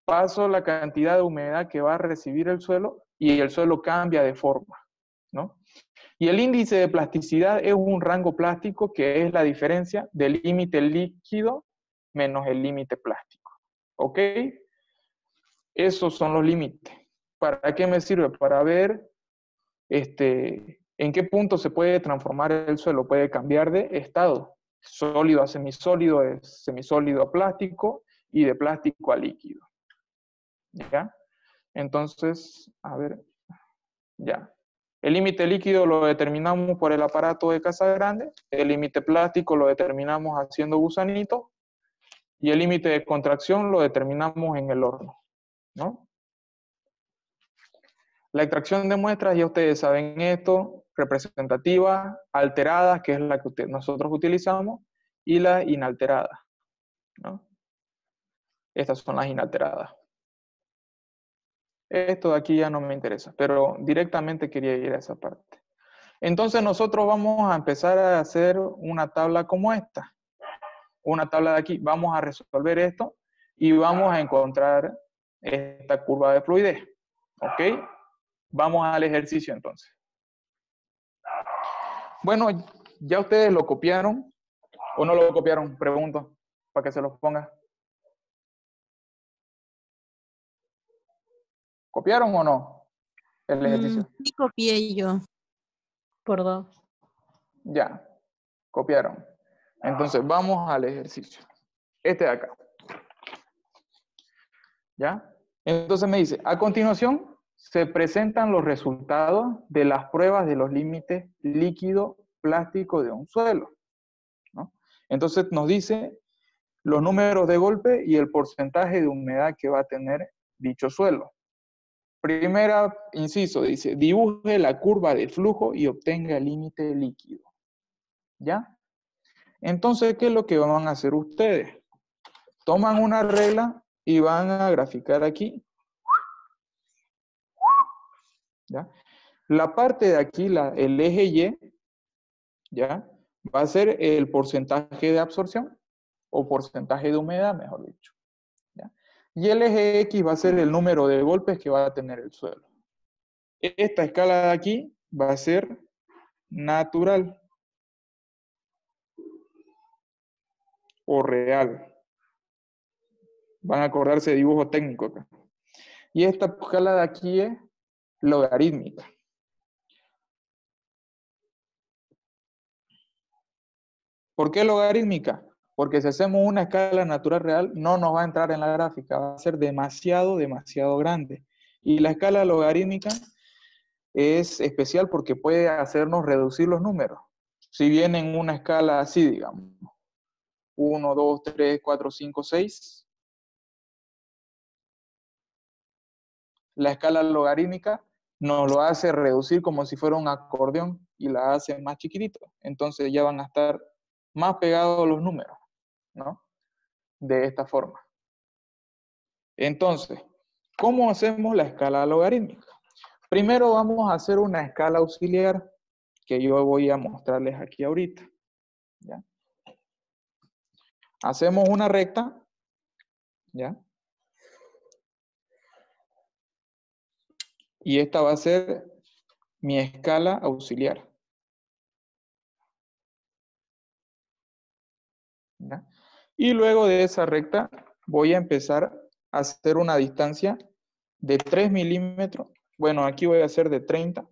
paso la cantidad de humedad que va a recibir el suelo y el suelo cambia de forma, ¿no? Y el índice de plasticidad es un rango plástico que es la diferencia del límite líquido menos el límite plástico, ¿ok? Esos son los límites. ¿Para qué me sirve? Para ver este, en qué punto se puede transformar el suelo. Puede cambiar de estado, sólido a semisólido, de semisólido a plástico y de plástico a líquido. ¿Ya? Entonces, a ver, ya. El límite líquido lo determinamos por el aparato de Casagrande, el límite plástico lo determinamos haciendo gusanitos y el límite de contracción lo determinamos en el horno, ¿no? La extracción de muestras, ya ustedes saben esto, representativas, alteradas, que es la que nosotros utilizamos, y las inalteradas, ¿no? Estas son las inalteradas. Esto de aquí ya no me interesa, pero directamente quería ir a esa parte. Entonces nosotros vamos a empezar a hacer una tabla como esta. Una tabla de aquí. Vamos a resolver esto y vamos a encontrar esta curva de fluidez. ¿Ok? Vamos al ejercicio entonces. Bueno, ¿ya ustedes lo copiaron o no lo copiaron? Pregunto, para que se los ponga. ¿Copiaron o no el ejercicio? Mm, sí, copié yo. Por dos. Ya, copiaron. Entonces, vamos al ejercicio. Este de acá. ¿Ya? Entonces me dice, a continuación se presentan los resultados de las pruebas de los límites líquido-plástico de un suelo, ¿no? Entonces nos dice los números de golpe y el porcentaje de humedad que va a tener dicho suelo. Primera inciso, dice, dibuje la curva de flujo y obtenga el límite líquido. ¿Ya? Entonces, ¿qué es lo que van a hacer ustedes? Toman una regla y van a graficar aquí. ¿Ya? La parte de aquí, la, el eje Y, ¿ya? Va a ser el porcentaje de absorción o porcentaje de humedad, mejor dicho. ¿Ya? Y el eje X va a ser el número de golpes que va a tener el suelo. Esta escala de aquí va a ser natural o real. Van a acordarse de dibujo técnico acá. Y esta escala de aquí es logarítmica. ¿Por qué logarítmica? Porque si hacemos una escala natural real, no nos va a entrar en la gráfica, va a ser demasiado, demasiado grande. Y la escala logarítmica es especial porque puede hacernos reducir los números. Si viene en una escala así, digamos, uno, dos, tres, cuatro, cinco, seis, la escala logarítmica nos lo hace reducir como si fuera un acordeón y la hace más chiquitito. Entonces ya van a estar más pegados los números, ¿no? De esta forma. Entonces, ¿cómo hacemos la escala logarítmica? Primero vamos a hacer una escala auxiliar que yo voy a mostrarles aquí ahorita. ¿Ya? Hacemos una recta, ¿ya? Y esta va a ser mi escala auxiliar. ¿Ya? Y luego de esa recta voy a empezar a hacer una distancia de tres milímetros. Bueno, aquí voy a hacer de treinta.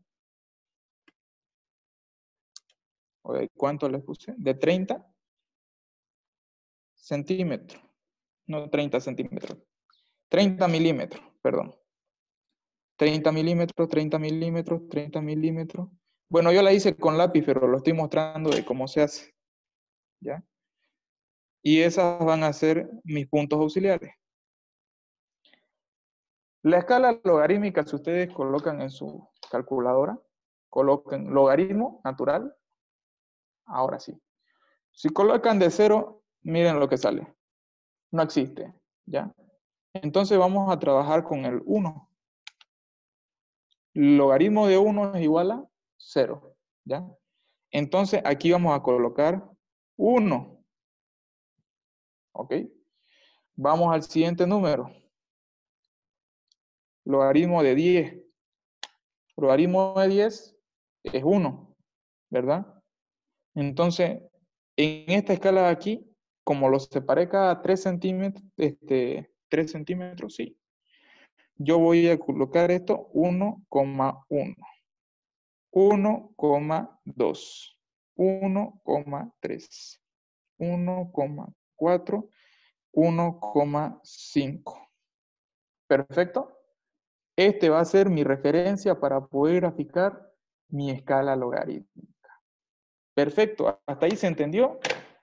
¿Cuánto les puse? De treinta centímetros. No treinta centímetros. treinta milímetros, perdón. treinta milímetros, treinta milímetros, treinta milímetros. Bueno, yo la hice con lápiz, pero lo estoy mostrando de cómo se hace. ¿Ya? Y esas van a ser mis puntos auxiliares. La escala logarítmica, si ustedes colocan en su calculadora, coloquen logaritmo natural. Ahora sí. Si colocan de cero, miren lo que sale. No existe. ¿Ya? Entonces vamos a trabajar con el uno. Logaritmo de uno es igual a cero. ¿Ya? Entonces aquí vamos a colocar uno. ¿Ok? Vamos al siguiente número. logaritmo de diez. Logaritmo de diez es uno, ¿verdad? Entonces, en esta escala de aquí, como lo separé cada tres centímetros, este, tres centímetros, sí. Yo voy a colocar esto uno coma uno, uno coma dos, uno coma tres, uno coma cuatro, uno coma cinco. Perfecto. Este va a ser mi referencia para poder graficar mi escala logarítmica. Perfecto. ¿Hasta ahí se entendió?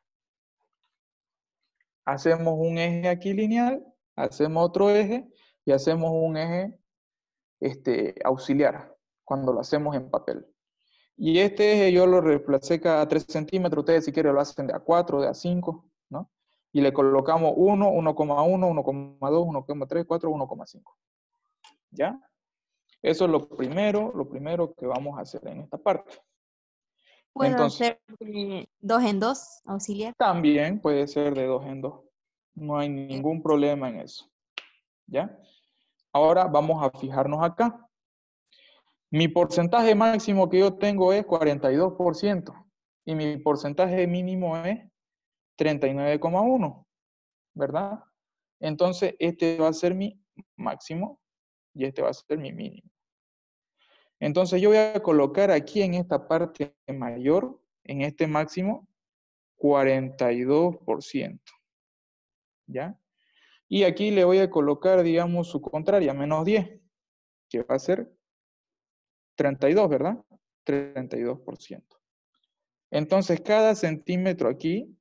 Hacemos un eje aquí lineal, hacemos otro eje y hacemos un eje este, auxiliar cuando lo hacemos en papel. Y este eje yo lo reemplacé cada tres centímetros. Ustedes si quieren lo hacen de a cuatro, de a cinco, ¿no? Y le colocamos uno, uno coma uno, uno coma dos, uno coma tres, cuatro, uno coma cinco. ¿Ya? Eso es lo primero, lo primero que vamos a hacer en esta parte. ¿Puedo Entonces, hacer de dos en dos, auxiliar? también puede ser de dos en dos. No hay ningún problema en eso. ¿Ya? Ahora vamos a fijarnos acá. Mi porcentaje máximo que yo tengo es cuarenta y dos por ciento y mi porcentaje mínimo es treinta y nueve coma uno, ¿verdad? Entonces, este va a ser mi máximo y este va a ser mi mínimo. Entonces, yo voy a colocar aquí en esta parte mayor, en este máximo, cuarenta y dos por ciento, ¿ya? Y aquí le voy a colocar, digamos, su contraria, menos diez, que va a ser treinta y dos, ¿verdad? treinta y dos por ciento. Entonces, cada centímetro aquí,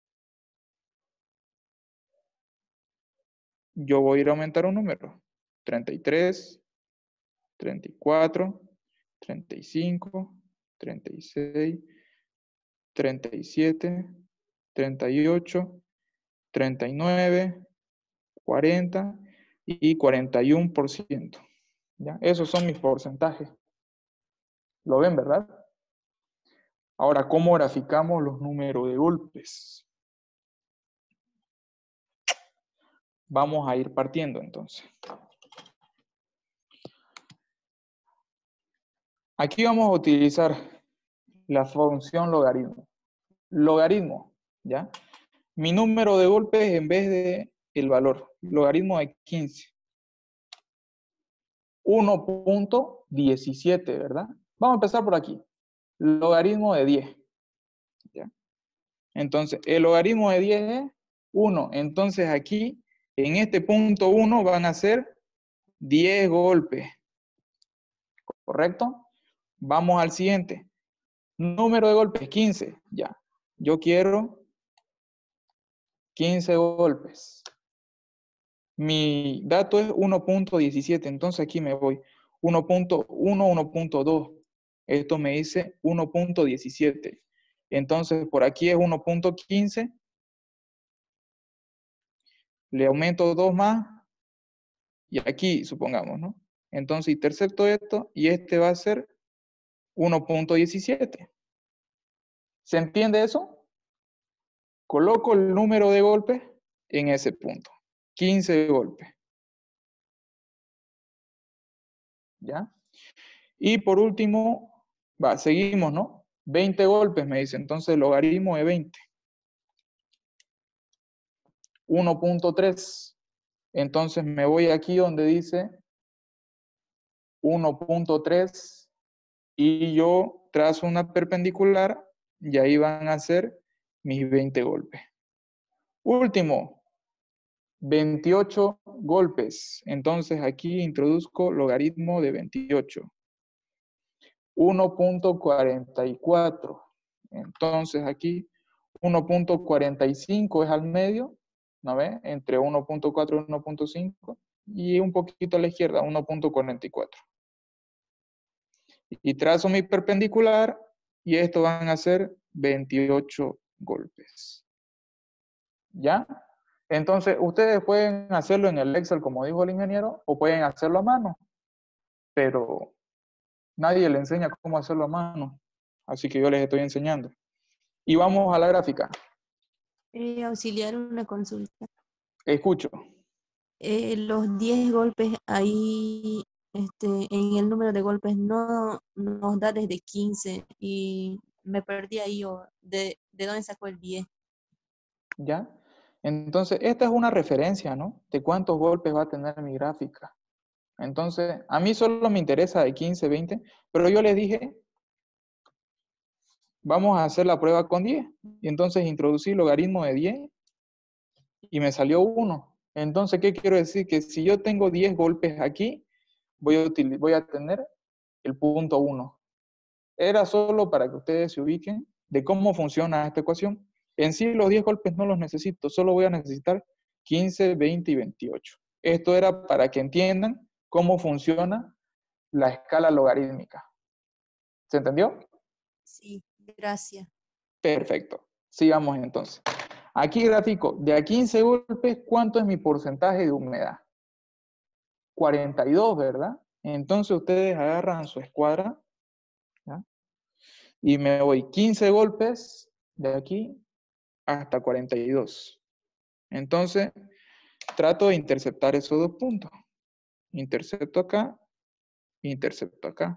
yo voy a ir a aumentar un número. treinta y tres, treinta y cuatro, treinta y cinco, treinta y seis, treinta y siete, treinta y ocho, treinta y nueve, cuarenta y cuarenta y uno por ciento. ¿Ya? Esos son mis porcentajes. ¿Lo ven, verdad? Ahora, ¿cómo graficamos los números de golpes? Vamos a ir partiendo entonces. Aquí vamos a utilizar la función logaritmo. Logaritmo, ¿ya? Mi número de golpes en vez de el valor. Logaritmo de quince. uno punto diecisiete, ¿verdad? Vamos a empezar por aquí. Logaritmo de diez. ¿Ya? Entonces, el logaritmo de diez es uno. Entonces, aquí, en este punto uno, van a ser diez golpes. ¿Correcto? Vamos al siguiente. Número de golpes, quince. Ya. Yo quiero quince golpes. Mi dato es uno punto diecisiete. Entonces, aquí me voy. uno punto uno, uno punto dos. Esto me dice uno punto diecisiete. Entonces, por aquí es uno punto quince. Le aumento dos más. Y aquí, supongamos, ¿no? Entonces, intersecto esto y este va a ser uno punto diecisiete. ¿Se entiende eso? Coloco el número de golpes en ese punto. quince golpes. ¿Ya? Y por último, va, seguimos, ¿no? veinte golpes, me dice. Entonces, logaritmo de veinte. uno punto tres. Entonces, me voy aquí donde dice uno punto tres y yo trazo una perpendicular y ahí van a ser mis veinte golpes. Último, veintiocho golpes. Entonces, aquí introduzco logaritmo de veintiocho. uno punto cuarenta y cuatro. Entonces aquí uno punto cuarenta y cinco es al medio, ¿no ve? Entre uno punto cuatro y uno punto cinco. Y un poquito a la izquierda, uno punto cuarenta y cuatro. Y trazo mi perpendicular y esto van a ser veintiocho golpes. ¿Ya? Entonces, ustedes pueden hacerlo en el Excel, como dijo el ingeniero, o pueden hacerlo a mano. Pero nadie le enseña cómo hacerlo a mano, así que yo les estoy enseñando. Y vamos a la gráfica. Eh, auxiliar, una consulta. Escucho. eh, los diez golpes ahí, este, en el número de golpes no nos da desde quince y me perdí ahí, o de, de dónde sacó el diez. ¿Ya? Entonces, esta es una referencia, ¿no? De cuántos golpes va a tener mi gráfica. Entonces, a mí solo me interesa de quince, veinte, pero yo les dije, vamos a hacer la prueba con diez. Y entonces introducí logaritmo de diez y me salió uno. Entonces, ¿qué quiero decir? Que si yo tengo diez golpes aquí, voy a, util- voy a tener el punto uno. Era solo para que ustedes se ubiquen de cómo funciona esta ecuación. En sí, los diez golpes no los necesito, solo voy a necesitar quince, veinte y veintiocho. Esto era para que entiendan cómo funciona la escala logarítmica. ¿Se entendió? Sí, gracias. Perfecto. Sigamos entonces. Aquí gráfico, de a quince golpes, ¿cuánto es mi porcentaje de humedad? cuarenta y dos, ¿verdad? Entonces ustedes agarran su escuadra, ¿ya? Y me voy quince golpes de aquí hasta cuarenta y dos. Entonces, trato de interceptar esos dos puntos. Intercepto acá, intercepto acá.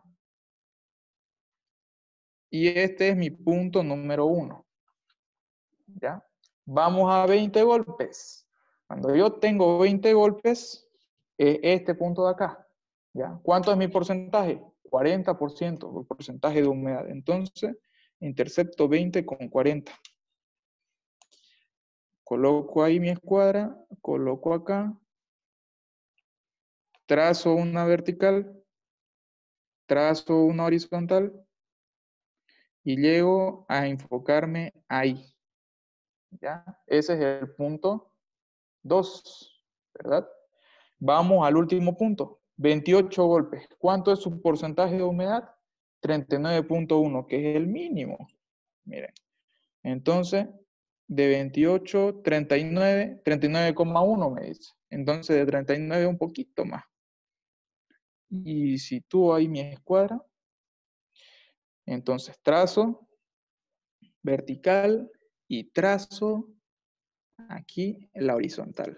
Y este es mi punto número uno. ¿Ya? Vamos a veinte golpes. Cuando yo tengo veinte golpes, es este punto de acá. ¿Ya? ¿Cuánto es mi porcentaje? cuarenta por ciento, el porcentaje de humedad. Entonces, intercepto veinte con cuarenta. Coloco ahí mi escuadra, coloco acá, trazo una vertical, trazo una horizontal y llego a enfocarme ahí. ¿Ya? Ese es el punto dos, ¿verdad? Vamos al último punto, veintiocho golpes. ¿Cuánto es su porcentaje de humedad? treinta y nueve punto uno, que es el mínimo. Miren, entonces, de veintiocho, treinta y nueve, treinta y nueve coma uno me dice. Entonces, de treinta y nueve un poquito más. Y sitúo ahí mi escuadra. Entonces, trazo vertical y trazo aquí en la horizontal.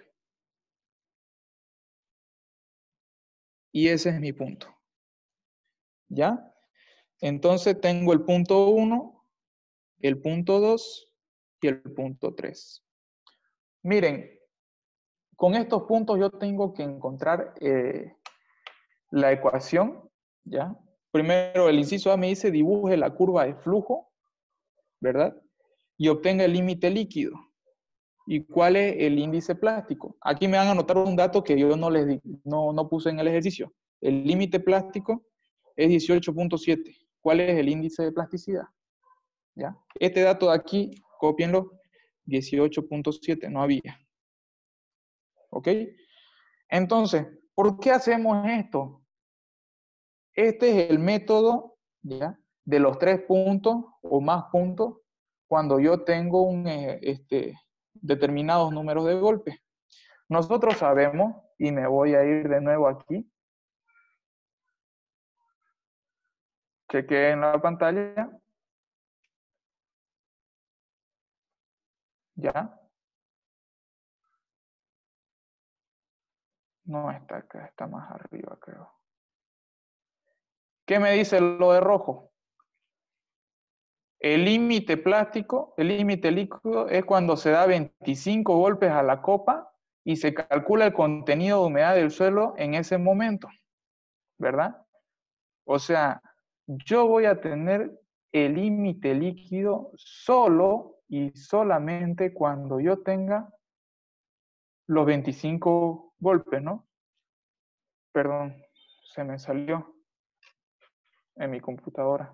Y ese es mi punto. ¿Ya? Entonces tengo el punto uno, el punto dos y el punto tres. Miren, con estos puntos yo tengo que encontrar eh, la ecuación, ¿ya? Primero el inciso A me dice dibuje la curva de flujo, ¿verdad? Y obtenga el límite líquido. ¿Y cuál es el índice plástico? Aquí me van a anotar un dato que yo no les di, no, no puse en el ejercicio. El límite plástico es dieciocho punto siete. ¿Cuál es el índice de plasticidad? ¿Ya? Este dato de aquí, cópienlo, dieciocho punto siete, no había. ¿Ok? Entonces, ¿por qué hacemos esto? Este es el método, ¿ya?, de los tres puntos o más puntos cuando yo tengo un, eh, este, determinados números de golpes. Nosotros sabemos, y me voy a ir de nuevo aquí, chequeé en la pantalla, ¿ya? No está acá, está más arriba, creo. ¿Qué me dice lo de rojo? El límite plástico, el límite líquido es cuando se da veinticinco golpes a la copa y se calcula el contenido de humedad del suelo en ese momento, ¿verdad? O sea, yo voy a tener el límite líquido solo y solamente cuando yo tenga los veinticinco golpes, ¿no? Perdón, se me salió en mi computadora.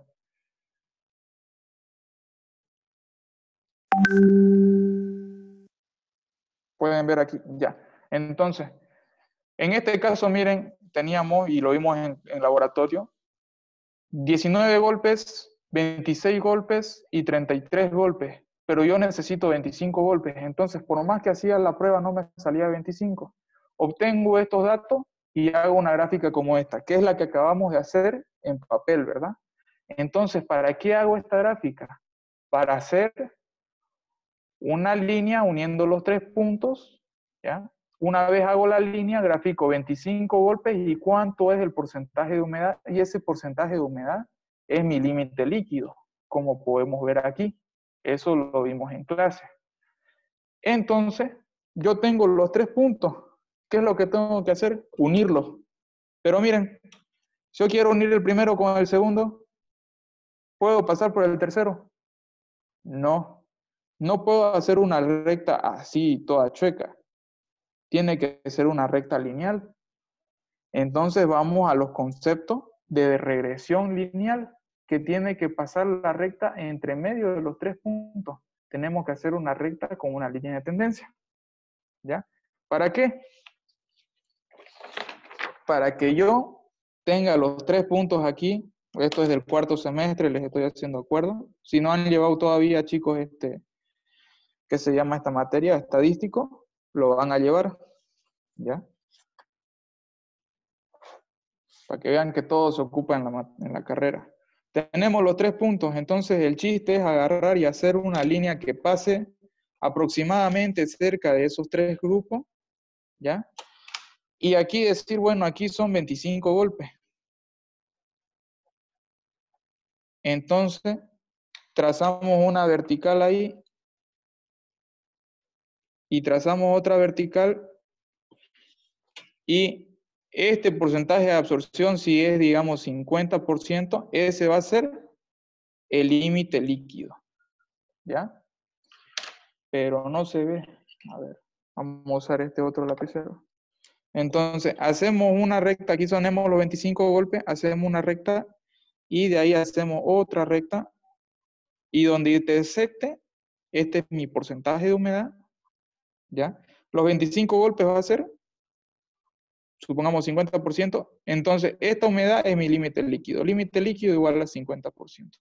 Pueden ver aquí, ya. Entonces, en este caso, miren, teníamos, y lo vimos en, en laboratorio, diecinueve golpes, veintiséis golpes y treinta y tres golpes. Pero yo necesito veinticinco golpes. Entonces, por más que hacía la prueba, no me salía veinticinco. Obtengo estos datos y hago una gráfica como esta, que es la que acabamos de hacer en papel, ¿verdad? Entonces, ¿para qué hago esta gráfica? Para hacer una línea uniendo los tres puntos, ¿ya? Una vez hago la línea, grafico veinticinco golpes y cuánto es el porcentaje de humedad. Y ese porcentaje de humedad es mi límite líquido, como podemos ver aquí. Eso lo vimos en clase. Entonces, yo tengo los tres puntos. ¿Qué es lo que tengo que hacer? Unirlos. Pero miren, si yo quiero unir el primero con el segundo, ¿puedo pasar por el tercero? No. No puedo hacer una recta así, toda chueca. Tiene que ser una recta lineal. Entonces vamos a los conceptos de regresión lineal, que tiene que pasar la recta entre medio de los tres puntos. Tenemos que hacer una recta con una línea de tendencia. ¿Ya? ¿Para qué? Para que yo tenga los tres puntos aquí. Esto es del cuarto semestre, les estoy haciendo acuerdo. Si no han llevado todavía, chicos, este, ¿qué se llama esta materia? Estadístico, lo van a llevar. ¿Ya? Para que vean que todo se ocupa en la, en la carrera. Tenemos los tres puntos, entonces el chiste es agarrar y hacer una línea que pase aproximadamente cerca de esos tres grupos, ¿ya? Y aquí decir, bueno, aquí son veinticinco golpes. Entonces, trazamos una vertical ahí y trazamos otra vertical y este porcentaje de absorción, si es, digamos, cincuenta por ciento, ese va a ser el límite líquido. ¿Ya? Pero no se ve. A ver, vamos a usar este otro lapicero. Entonces, hacemos una recta. Aquí sonemos los veinticinco golpes, hacemos una recta y de ahí hacemos otra recta. Y donde intersecte, este es mi porcentaje de humedad. ¿Ya? Los veinticinco golpes va a ser, supongamos cincuenta por ciento, entonces esta humedad es mi límite líquido. Límite líquido igual a cincuenta por ciento.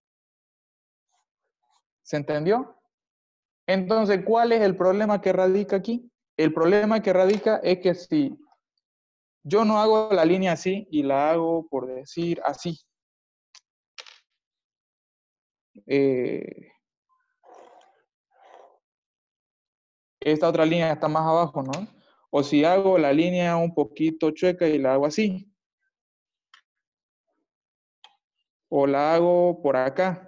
¿Se entendió? Entonces, ¿cuál es el problema que radica aquí? El problema que radica es que si yo no hago la línea así y la hago, por decir, así. Eh, esta otra línea está más abajo, ¿no? O si hago la línea un poquito chueca y la hago así. O la hago por acá.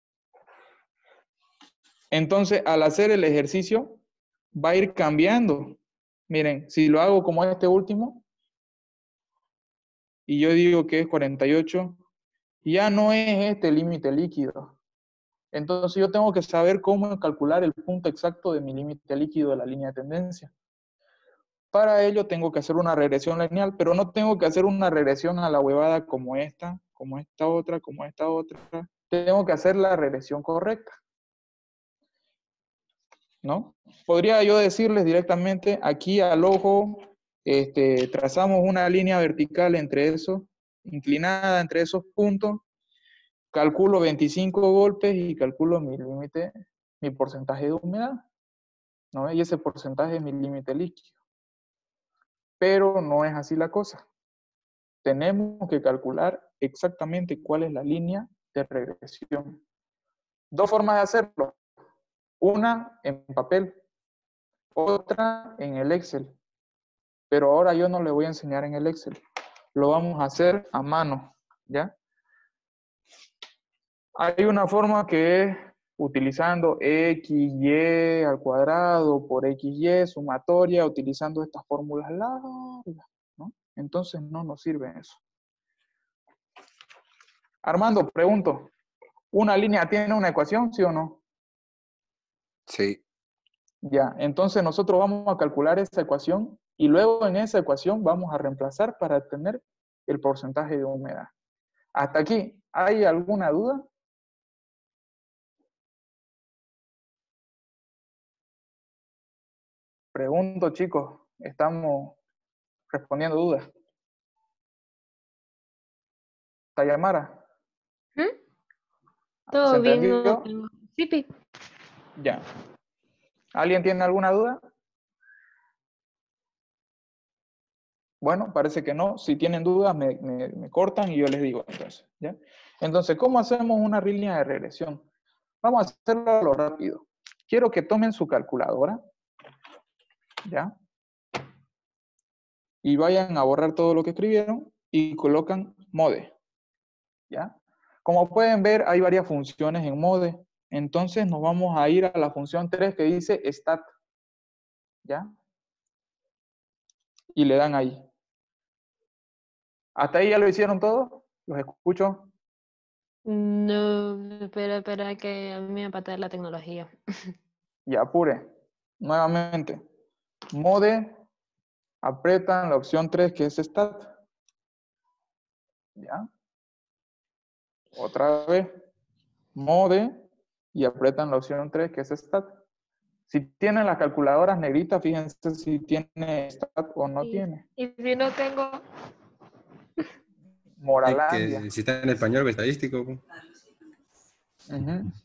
Entonces, al hacer el ejercicio, va a ir cambiando. Miren, si lo hago como este último, y yo digo que es cuarenta y ocho, ya no es este límite líquido. Entonces yo tengo que saber cómo calcular el punto exacto de mi límite líquido de la línea de tendencia. Para ello tengo que hacer una regresión lineal, pero no tengo que hacer una regresión a la huevada como esta, como esta otra, como esta otra. Tengo que hacer la regresión correcta. ¿No? Podría yo decirles directamente, aquí al ojo, este, trazamos una línea vertical entre esos, inclinada entre esos puntos, calculo veinticinco golpes y calculo mi límite, mi porcentaje de humedad, ¿no? Y ese porcentaje es mi límite líquido. Pero no es así la cosa. Tenemos que calcular exactamente cuál es la línea de regresión. Dos formas de hacerlo. Una en papel, otra en el Excel. Pero ahora yo no le voy a enseñar en el Excel. Lo vamos a hacer a mano, ¿ya? Hay una forma que es utilizando X, Y al cuadrado por X, Y, sumatoria, utilizando estas fórmulas largas, ¿no? Entonces no nos sirve eso. Armando, pregunto, ¿una línea tiene una ecuación, sí o no? Sí. Ya, entonces nosotros vamos a calcular esa ecuación y luego en esa ecuación vamos a reemplazar para obtener el porcentaje de humedad. Hasta aquí, ¿hay alguna duda? Pregunto, chicos, estamos respondiendo dudas. Tayamara. ¿Mm? ¿Se Todo bien, no entendió? tengo- Sí, sí. Ya. ¿Alguien tiene alguna duda? Bueno, parece que no. Si tienen dudas, me, me, me cortan y yo les digo entonces. ¿Ya? Entonces, ¿cómo hacemos una línea de regresión? Vamos a hacerlo a lo rápido. Quiero que tomen su calculadora. ¿Ya? y vayan a borrar todo lo que escribieron y colocan mode. ¿Ya? Como pueden ver, hay varias funciones en mode. Entonces nos vamos a ir a la función tres que dice stat. ¿Ya? Y le dan ahí. ¿Hasta ahí ya lo hicieron todo? ¿Los escucho? No, espera, espera, que a mí me patea la tecnología. Y apure. Nuevamente. Mode, apretan la opción tres que es stat. ¿Ya? Otra vez. Mode y apretan la opción tres que es stat. Si tienen las calculadoras negritas, fíjense si tiene stat o no Y, tiene. y si no tengo... Moralandia. Que si está en español o estadístico. Ujú.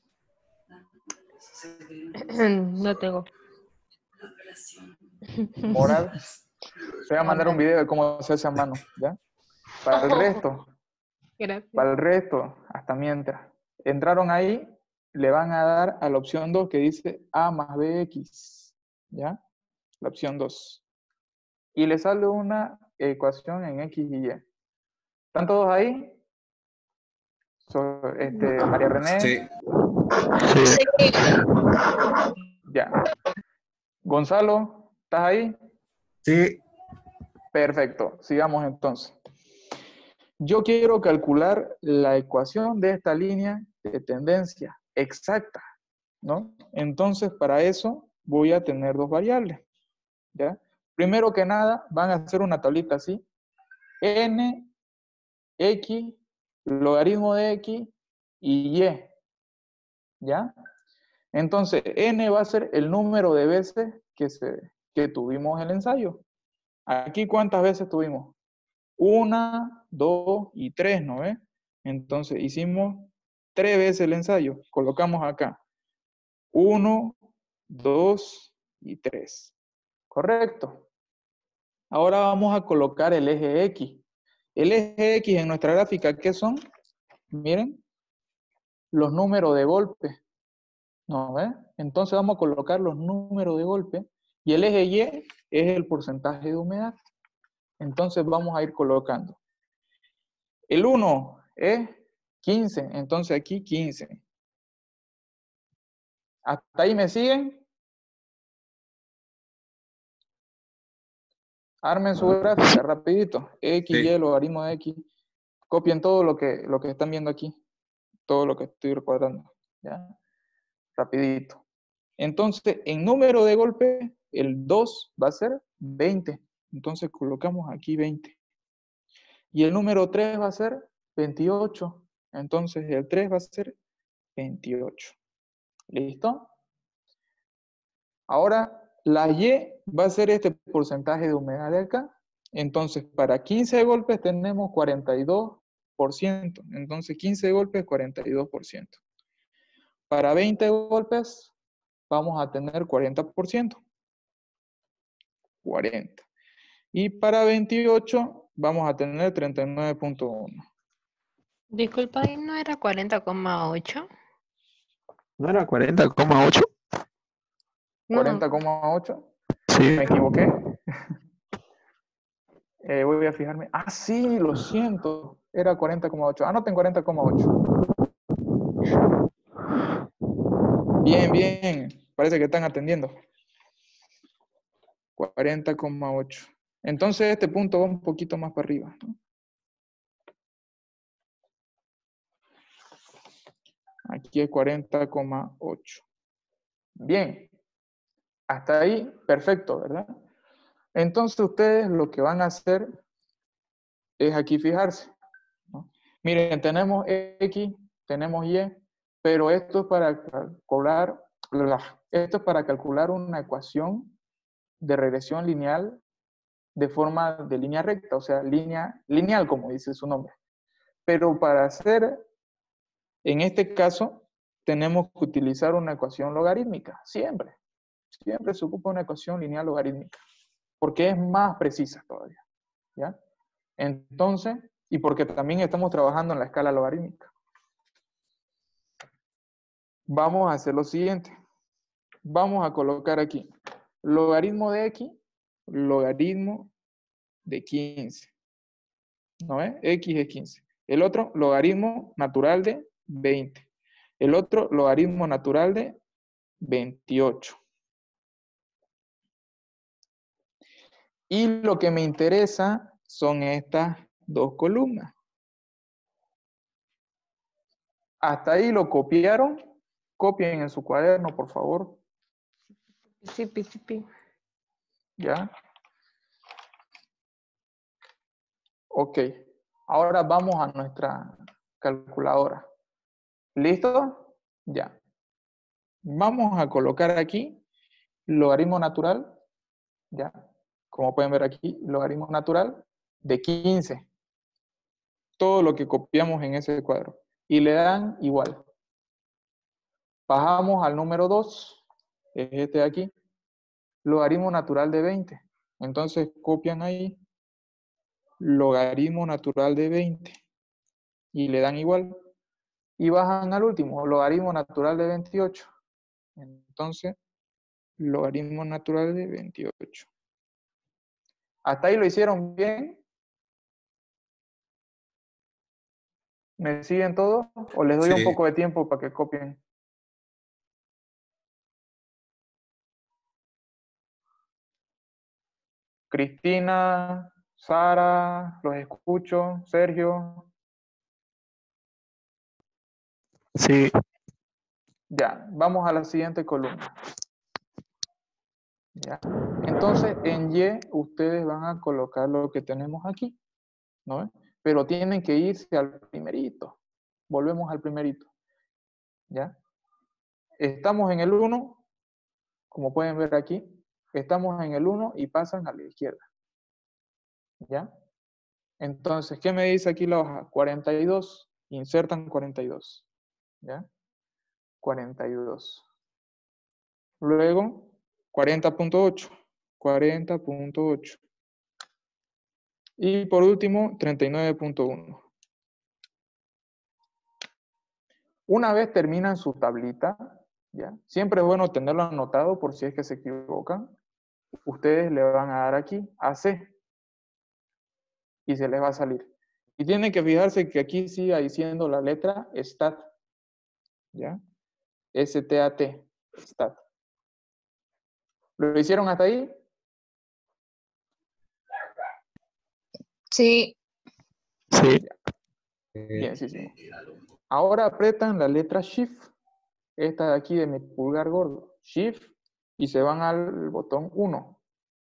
No tengo. Moral. Te voy a mandar un video de cómo se hace a mano, ¿ya? Para el resto, Gracias. para el resto, hasta mientras. Entraron ahí, le van a dar a la opción dos que dice A más B X, ¿ya? La opción dos. Y le sale una ecuación en X y Y. ¿Están todos ahí? So, este, María René, Sí. Sí. ya. Gonzalo, ¿estás ahí? Sí. Perfecto, sigamos entonces. Yo quiero calcular la ecuación de esta línea de tendencia exacta, ¿no? Entonces, para eso voy a tener dos variables, ¿ya? Primero que nada, van a hacer una tablita así. N, X, logaritmo de X y Y, ¿ya? Entonces, N va a ser el número de veces que, se, que tuvimos el ensayo. Aquí, ¿cuántas veces tuvimos? Una, dos y tres, ¿no ves? Entonces hicimos tres veces el ensayo. Colocamos acá. Uno, dos y tres. Correcto. Ahora vamos a colocar el eje X. El eje X en nuestra gráfica, ¿qué son? Miren, los números de golpe. ¿No ves? Entonces vamos a colocar los números de golpe. Y el eje Y es el porcentaje de humedad. Entonces vamos a ir colocando. El uno es quince, entonces aquí quince. ¿Hasta ahí me siguen? Armen su gráfica rapidito. X, Sí. Y, logaritmo de X. Copien todo lo que, lo que están viendo aquí. Todo lo que estoy recordando. ¿Ya? Rapidito. Entonces, en número de golpe, el dos va a ser veinte. Entonces colocamos aquí veinte. Y el número tres va a ser veintiocho. Entonces el tres va a ser veintiocho. ¿Listo? Ahora, la Y va a ser este porcentaje de humedad de acá. Entonces, para quince golpes tenemos cuarenta y dos por ciento. Entonces, quince golpes, cuarenta y dos por ciento. Para veinte golpes, vamos a tener cuarenta por ciento. cuarenta. Y para veintiocho, vamos a tener treinta y nueve punto uno. Disculpa, ¿y no era cuarenta coma ocho? ¿No era cuarenta coma ocho? No, cuarenta coma ocho. Sí. ¿Me equivoqué? Eh, voy a fijarme. Ah, sí, lo siento. Era cuarenta coma ocho. Anoten cuarenta coma ocho. Bien, bien. Parece que están atendiendo. cuarenta coma ocho. Entonces este punto va un poquito más para arriba, ¿no? Aquí es cuarenta coma ocho. Bien. Hasta ahí, perfecto, ¿verdad? Entonces ustedes lo que van a hacer es aquí fijarse, ¿no? Miren, tenemos X, tenemos Y, pero esto es para calcular, esto es para calcular una ecuación de regresión lineal de forma de línea recta, o sea, línea lineal, como dice su nombre. Pero para hacer, en este caso, tenemos que utilizar una ecuación logarítmica, siempre. Siempre se ocupa una ecuación lineal logarítmica, porque es más precisa todavía, ¿ya? Entonces, y porque también estamos trabajando en la escala logarítmica. Vamos a hacer lo siguiente. Vamos a colocar aquí logaritmo de X, logaritmo de quince. ¿No ves? X es quince. El otro, logaritmo natural de veinte. El otro, logaritmo natural de veintiocho. Y lo que me interesa son estas dos columnas. Hasta ahí lo copiaron. Copien en su cuaderno, por favor. Sí, sí, sí. ¿Ya? Ok. Ahora vamos a nuestra calculadora. ¿Listo? Ya. Vamos a colocar aquí logaritmo natural. ¿Ya? Como pueden ver aquí, logaritmo natural de quince. Todo lo que copiamos en ese cuadro. Y le dan igual. Bajamos al número dos, es este de aquí, logaritmo natural de veinte. Entonces copian ahí, logaritmo natural de veinte, y le dan igual. Y bajan al último, logaritmo natural de veintiocho. Entonces, logaritmo natural de veintiocho. ¿Hasta ahí lo hicieron bien? ¿Me siguen todos? ¿O les doy un Sí. poco de tiempo para que copien? Cristina, Sara, los escucho, Sergio. Sí. Ya, vamos a la siguiente columna. Ya. Entonces, en Y, ustedes van a colocar lo que tenemos aquí, ¿no? Pero tienen que irse al primerito. Volvemos al primerito. ¿Ya? Estamos en el uno, como pueden ver aquí. Estamos en el uno y pasan a la izquierda. ¿Ya? Entonces, ¿qué me dice aquí la hoja? cuarenta y dos. Insertan cuarenta y dos. ¿Ya? cuarenta y dos. Luego, cuarenta punto ocho. cuarenta punto ocho. Y por último, treinta y nueve punto uno. Una vez terminan su tablita, ¿ya? Siempre es bueno tenerlo anotado por si es que se equivocan. Ustedes le van a dar aquí a C y se les va a salir. Y tienen que fijarse que aquí siga diciendo la letra STAT, ¿ya? S T A T, STAT. ¿Lo hicieron hasta ahí? Sí. Sí. Bienísimo. Ahora apretan la letra Shift, esta de aquí de mi pulgar gordo, Shift, y se van al botón uno.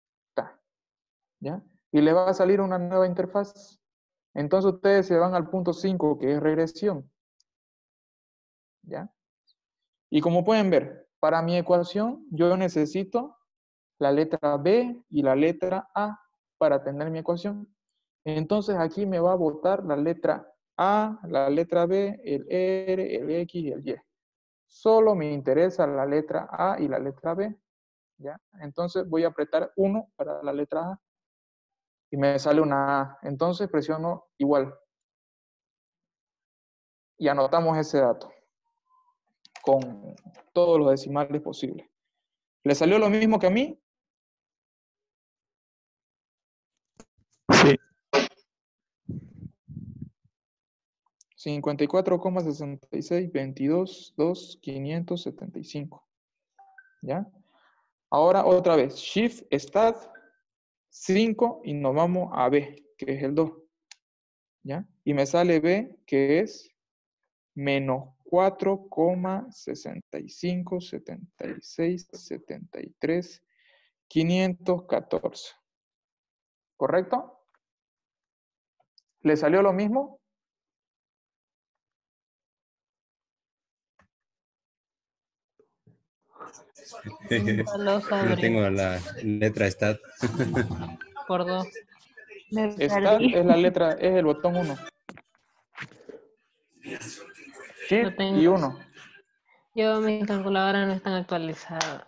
¿Ya? Y le va a salir una nueva interfaz. Entonces ustedes se van al punto cinco, que es regresión. ¿Ya? Y como pueden ver, para mi ecuación yo necesito la letra B y la letra A para tener mi ecuación. Entonces aquí me va a botar la letra A, la letra B, el R, el X y el Y. Solo me interesa la letra A y la letra B. ¿Ya? Entonces voy a apretar uno para la letra A. Y me sale una A. Entonces presiono igual. Y anotamos ese dato con todos los decimales posibles. ¿Le salió lo mismo que a mí? Sí. cincuenta y cuatro coma sesenta y seis, veintidós, dos, quinientos setenta y cinco. ¿Ya? Ahora otra vez. Shift, Stat, cinco y nos vamos a B, que es el dos. ¿Ya? Y me sale B, que es menos cuatro coma sesenta y cinco, setenta y seis, setenta y tres, quinientos catorce. ¿Correcto? ¿Le salió lo mismo? Nunca lo No sabré. tengo la letra stat. Por dos. Me Stat perdí. es la letra, es el botón uno. Shift No tengo. y uno. Yo, mi calculadora no están actualizada.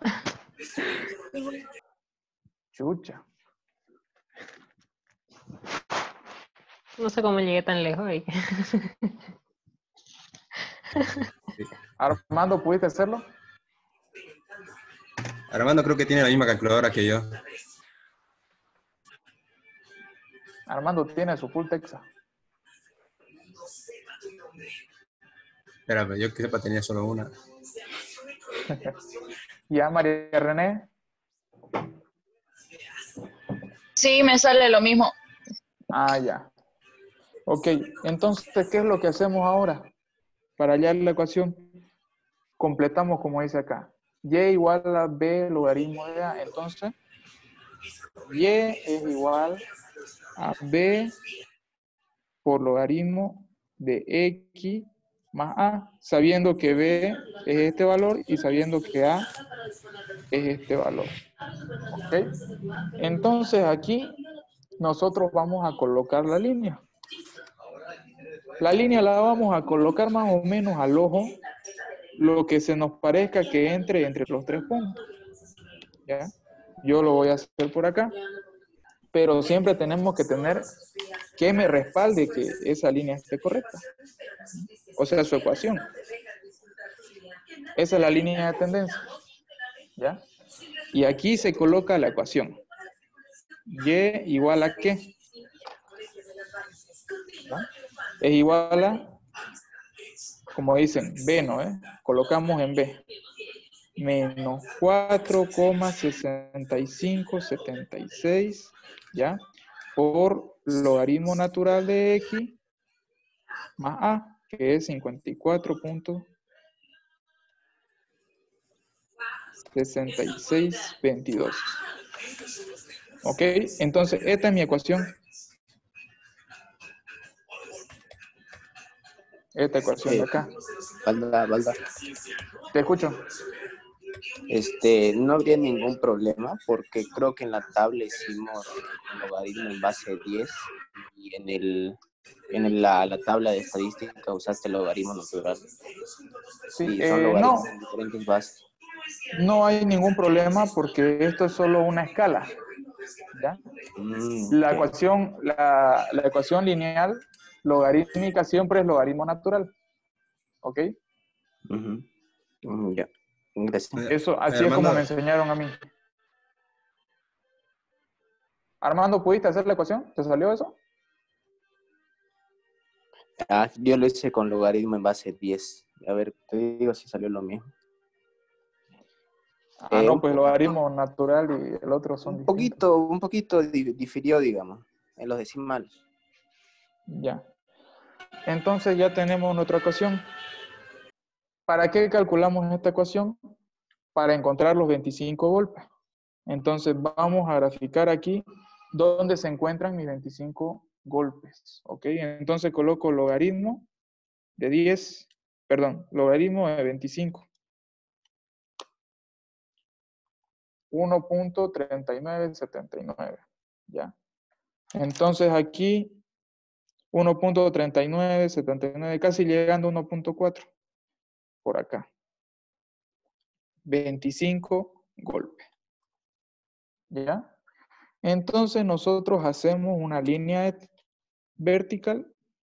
Chucha. No sé cómo llegué tan lejos ahí. Armando, ¿pudiste hacerlo? Armando creo que tiene la misma calculadora que yo. Armando tiene su full texa. Espérame, yo que sepa tenía solo una. Ya, María René. Sí, me sale lo mismo. Ah, ya. Ok, entonces, ¿qué es lo que hacemos ahora? Para hallar la ecuación, completamos como dice acá. Y igual a B logaritmo de A. Entonces, Y es igual a B por logaritmo de X más A, sabiendo que B es este valor y sabiendo que A es este valor. ¿Ok? Entonces, aquí nosotros vamos a colocar la línea. La línea la vamos a colocar más o menos al ojo, lo que se nos parezca que entre entre los tres puntos. ¿Ya? Yo lo voy a hacer por acá, pero siempre tenemos que tener que me respalde que esa línea esté correcta. O sea, su ecuación. Esa es la línea de tendencia. ¿Ya? Y aquí se coloca la ecuación. Y igual a ¿qué? ¿Ya? Es igual a, como dicen, B, ¿no? ¿Eh? Colocamos en B. Menos cuatro coma sesenta y cinco setenta y seis, ¿ya? Por logaritmo natural de X más A, que es cincuenta y cuatro punto sesenta y seis veintidós. ¿Ok? Entonces, esta es mi ecuación. Esta ecuación Eh, de acá. Valda, Valda. ¿Te escucho? Este, no habría ningún problema porque creo que en la tabla hicimos el logaritmo en base de diez y en, el, en el- la, la tabla de estadística usaste el logaritmo natural. Sí, Y son eh, logaritmos no, en diferentes bases. no hay ningún problema porque esto es solo una escala. ¿Ya? Mm, La ok. ecuación, la, la ecuación lineal logarítmica siempre es logaritmo natural. ¿Ok? Ujú. Mm, ya. Gracias. Eh, Eso, así es como Armando, me enseñaron a mí. Armando, ¿pudiste hacer la ecuación? ¿Te salió eso? Ah, yo lo hice con logaritmo en base de diez. A ver, te digo si salió lo mismo. Ah, Eh, no, un pues poquito, logaritmo natural y el otro son un distintos. poquito, un poquito di- difirió, digamos, en los decimales. Ya. Entonces ya tenemos nuestra ecuación. ¿Para qué calculamos esta ecuación? Para encontrar los veinticinco golpes. Entonces vamos a graficar aquí dónde se encuentran mis veinticinco golpes. ¿Ok? Entonces coloco logaritmo de diez, perdón, logaritmo de veinticinco. uno punto treinta y nueve setenta y nueve. ¿Ya? Entonces aquí uno punto treinta y nueve setenta y nueve, casi llegando a uno punto cuatro. Por acá. veinticinco golpes. ¿Ya? Entonces nosotros hacemos una línea vertical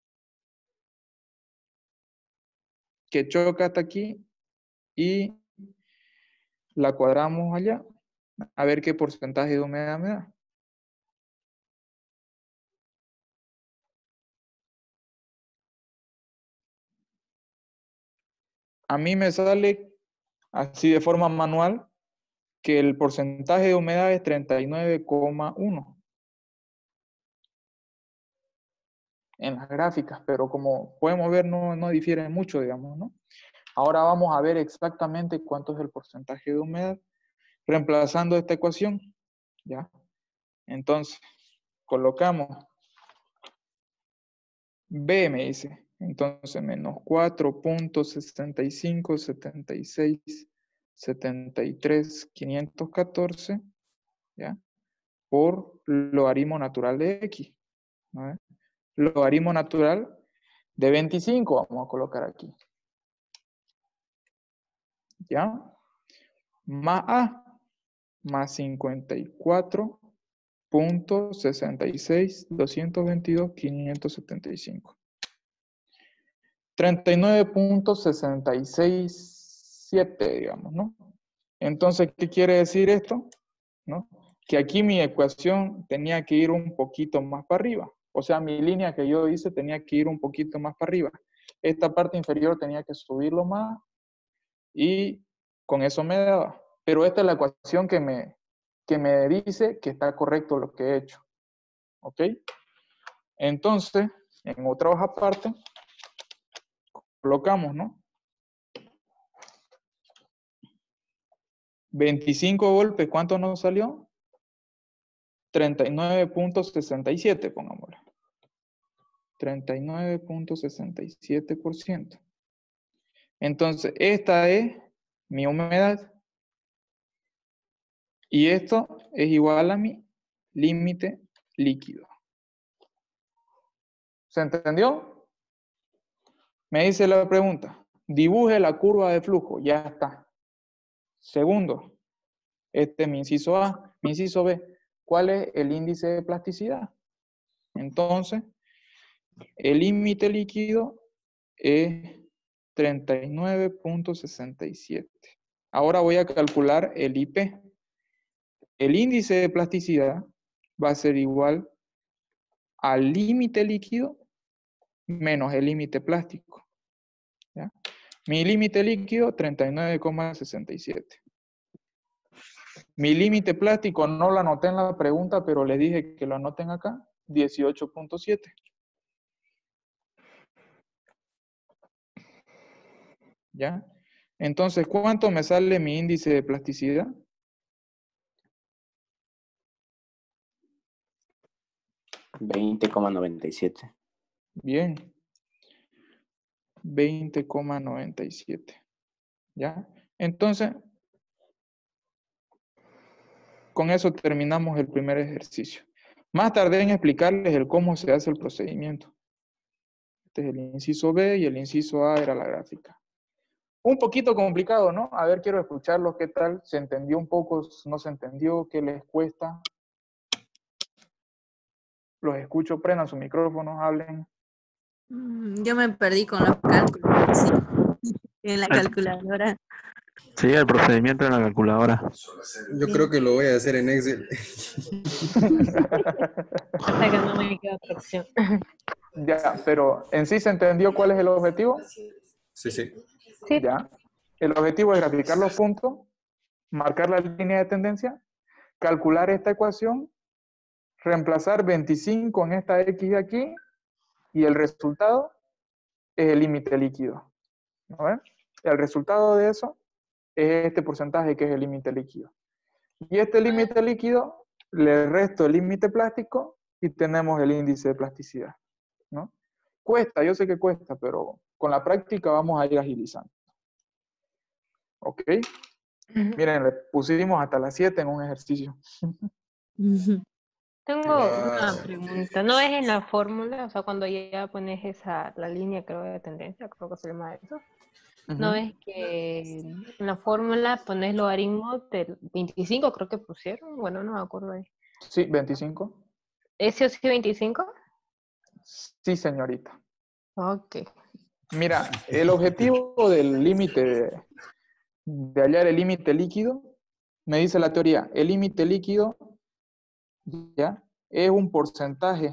que choca hasta aquí y la cuadramos allá. A ver qué porcentaje de humedad me da. A mí me sale así de forma manual que el porcentaje de humedad es treinta y nueve coma uno en las gráficas, pero como podemos ver no, no difiere mucho, digamos, ¿no? Ahora vamos a ver exactamente cuánto es el porcentaje de humedad, reemplazando esta ecuación, ¿ya? Entonces, colocamos B, me dice, entonces menos cuatro punto sesenta y cinco setenta y seis setenta y tres quinientos catorce, ¿ya? Por logaritmo natural de X, ¿no? Logaritmo natural de veinticinco, vamos a colocar aquí. ¿Ya? Más A, más cincuenta y cuatro punto sesenta y seis doscientos veintidós quinientos setenta y cinco. treinta y nueve punto sesenta y seis siete, digamos, ¿no? Entonces, ¿qué quiere decir esto? ¿No? que aquí mi ecuación tenía que ir un poquito más para arriba. O sea, mi línea que yo hice tenía que ir un poquito más para arriba. Esta parte inferior tenía que subirlo más y con eso me daba. Pero esta es la ecuación que me, que me dice que está correcto lo que he hecho. ¿Ok? Entonces, en otra hoja aparte, colocamos, ¿no? veinticinco golpes, ¿cuánto nos salió? treinta y nueve punto sesenta y siete, pongámosle. treinta y nueve punto sesenta y siete por ciento. Entonces, esta es mi humedad. Y esto es igual a mi límite líquido. ¿Se entendió? Me dice la pregunta. Dibuje la curva de flujo. Ya está. Segundo, este es mi inciso A. Mi inciso B. ¿Cuál es el índice de plasticidad? Entonces, el límite líquido es treinta y nueve punto sesenta y siete. Ahora voy a calcular el I P. El índice de plasticidad va a ser igual al límite líquido menos el límite plástico. ¿Ya? Mi límite líquido, treinta y nueve coma sesenta y siete. Mi límite plástico no lo anoté en la pregunta, pero les dije que lo anoten acá, dieciocho punto siete. ¿Ya? Entonces, ¿cuánto me sale mi índice de plasticidad? veinte coma noventa y siete. Bien. veinte coma noventa y siete. ¿Ya? Entonces, con eso terminamos el primer ejercicio. Más tarde en explicarles el cómo se hace el procedimiento. Este es el inciso B y el inciso A era la gráfica. Un poquito complicado, ¿no? A ver, quiero escucharlo, ¿qué tal? ¿Se entendió un poco? ¿No se entendió? ¿Qué les cuesta? Los escucho, prendan su micrófono, hablen. Mm, Yo me perdí con los cálculos, sí, en la calculadora. Sí, el procedimiento en la calculadora. Yo creo que lo voy a hacer en Excel. Hasta que no me queda otra opción. Ya, pero ¿en sí se entendió cuál es el objetivo? Sí, sí. Sí. Ya. El objetivo es graficar los puntos, marcar la línea de tendencia, calcular esta ecuación, reemplazar veinticinco en esta X de aquí, y el resultado es el límite líquido. ¿No ven? El resultado de eso es este porcentaje que es el límite líquido. Y este límite líquido le resto el límite plástico y tenemos el índice de plasticidad. ¿No? Cuesta, yo sé que cuesta, pero con la práctica vamos a ir agilizando. ¿Ok? Miren, le pusimos hasta las siete en un ejercicio. Tengo una pregunta. ¿No es en la fórmula? O sea, cuando ya pones esa, la línea, creo, de tendencia, creo que se llama eso. ¿No es que en la fórmula pones logaritmos del veinticinco, creo que pusieron? Bueno, no me acuerdo ahí. Sí, veinticinco. ¿Ese o sí veinticinco? Sí, señorita. Ok. Mira, el objetivo del límite, de, de hallar el límite líquido, me dice la teoría, el límite líquido, ¿ya? Es un porcentaje,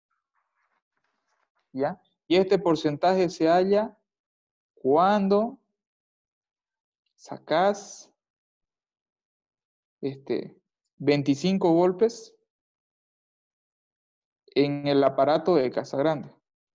¿ya? Y este porcentaje se halla cuando sacas este, veinticinco golpes en el aparato de Casagrande.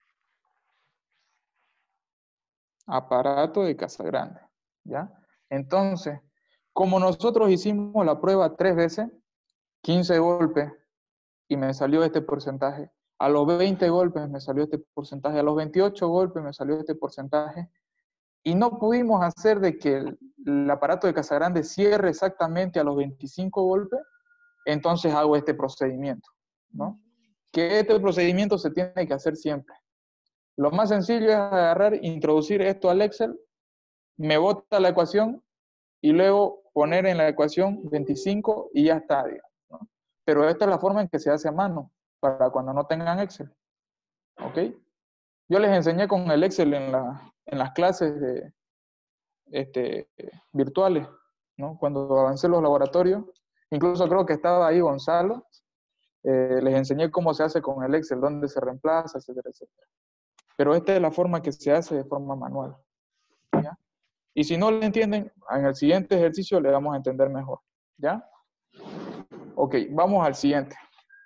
Aparato de Casagrande, ¿ya? Entonces, como nosotros hicimos la prueba tres veces, quince golpes, y me salió este porcentaje, a los veinte golpes me salió este porcentaje, a los veintiocho golpes me salió este porcentaje, y no pudimos hacer de que el, el aparato de Casagrande cierre exactamente a los veinticinco golpes, entonces hago este procedimiento, ¿no? Que este procedimiento se tiene que hacer siempre. Lo más sencillo es agarrar, introducir esto al Excel, me bota la ecuación y luego poner en la ecuación veinticinco y ya está, digamos, ¿no? Pero esta es la forma en que se hace a mano para cuando no tengan Excel. ¿Ok? Yo les enseñé con el Excel en, la, en las clases de, este, virtuales, ¿no? Cuando avancé los laboratorios, Incluso creo que estaba ahí Gonzalo. Eh, les enseñé cómo se hace con el Excel, dónde se reemplaza, etcétera, etcétera. Pero esta es la forma que se hace de forma manual. ¿Ya? Y si no le entienden, en el siguiente ejercicio le vamos a entender mejor. ¿Ya? Ok, vamos al siguiente.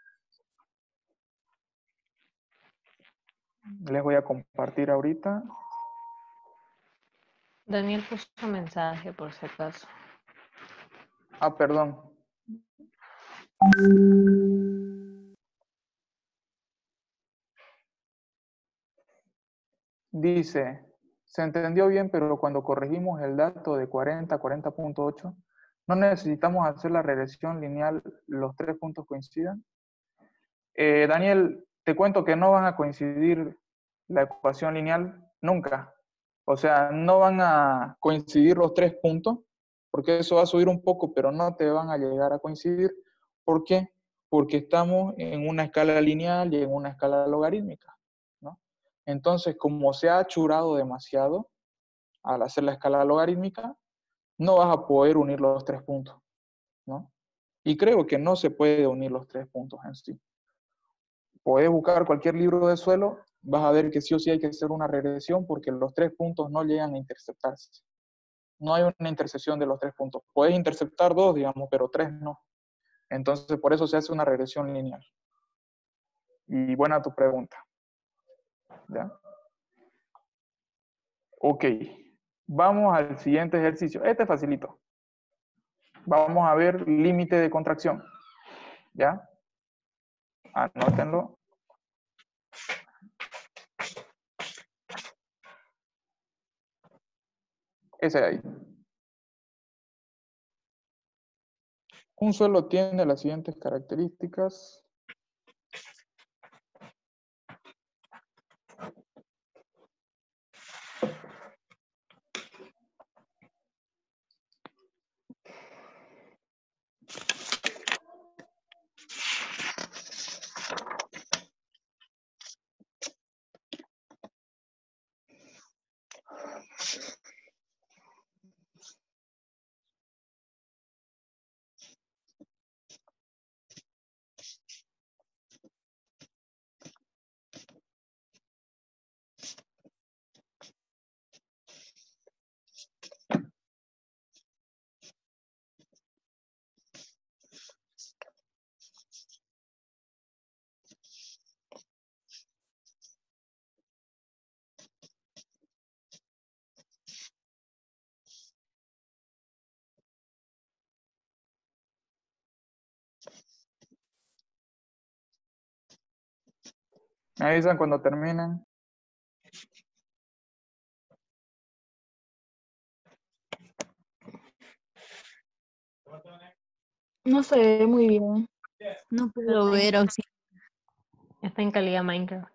Les voy a compartir ahorita. Daniel puso un mensaje por si acaso. Ah, perdón. Dice, se entendió bien, pero cuando corregimos el dato de cuarenta a cuarenta punto ocho, ¿no necesitamos hacer la regresión lineal los tres puntos coincidan? Eh, Daniel, te cuento que no van a coincidir la ecuación lineal nunca. O sea, no van a coincidir los tres puntos, porque eso va a subir un poco, pero no te van a llegar a coincidir. ¿Por qué? Porque estamos en una escala lineal y en una escala logarítmica, ¿no? Entonces, como se ha achurado demasiado al hacer la escala logarítmica, no vas a poder unir los tres puntos, ¿no? Y creo que no se puede unir los tres puntos en sí. Puedes buscar cualquier libro de suelo, vas a ver que sí o sí hay que hacer una regresión porque los tres puntos no llegan a interceptarse. No hay una intersección de los tres puntos. Puedes interceptar dos, digamos, pero tres no. Entonces, por eso se hace una regresión lineal. Y buena tu pregunta. ¿Ya? Ok. Vamos al siguiente ejercicio. Este es facilito. Vamos a ver límite de contracción. ¿Ya? Anótenlo. Ese de ahí. Un suelo tiene las siguientes características. Me avisan cuando terminen. No se ve muy bien. No puedo ver, auxilio. Está en calidad Minecraft.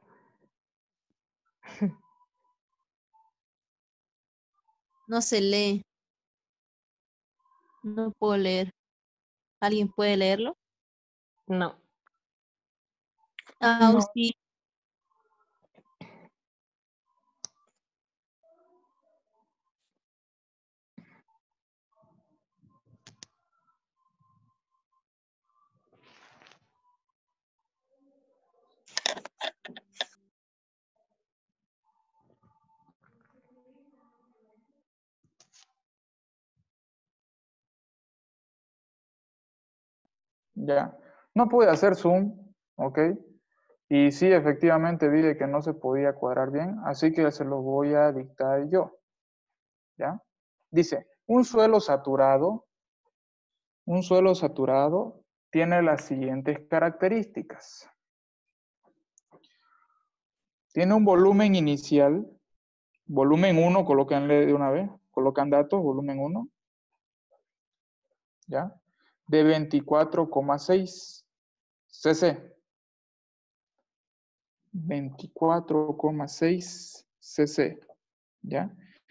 No se lee. No puedo leer. ¿Alguien puede leerlo? No. Ah, No. sí. Ya. No pude hacer zoom, ¿ok? Y sí, efectivamente vi de que no se podía cuadrar bien, así que se los voy a dictar yo. ¿Ya? Dice, un suelo saturado, un suelo saturado tiene las siguientes características. Tiene un volumen inicial, volumen uno, colócanle de una vez, colocan datos, volumen uno, ¿ya? De veinticuatro coma seis cc. veinticuatro coma seis cc, ¿ya?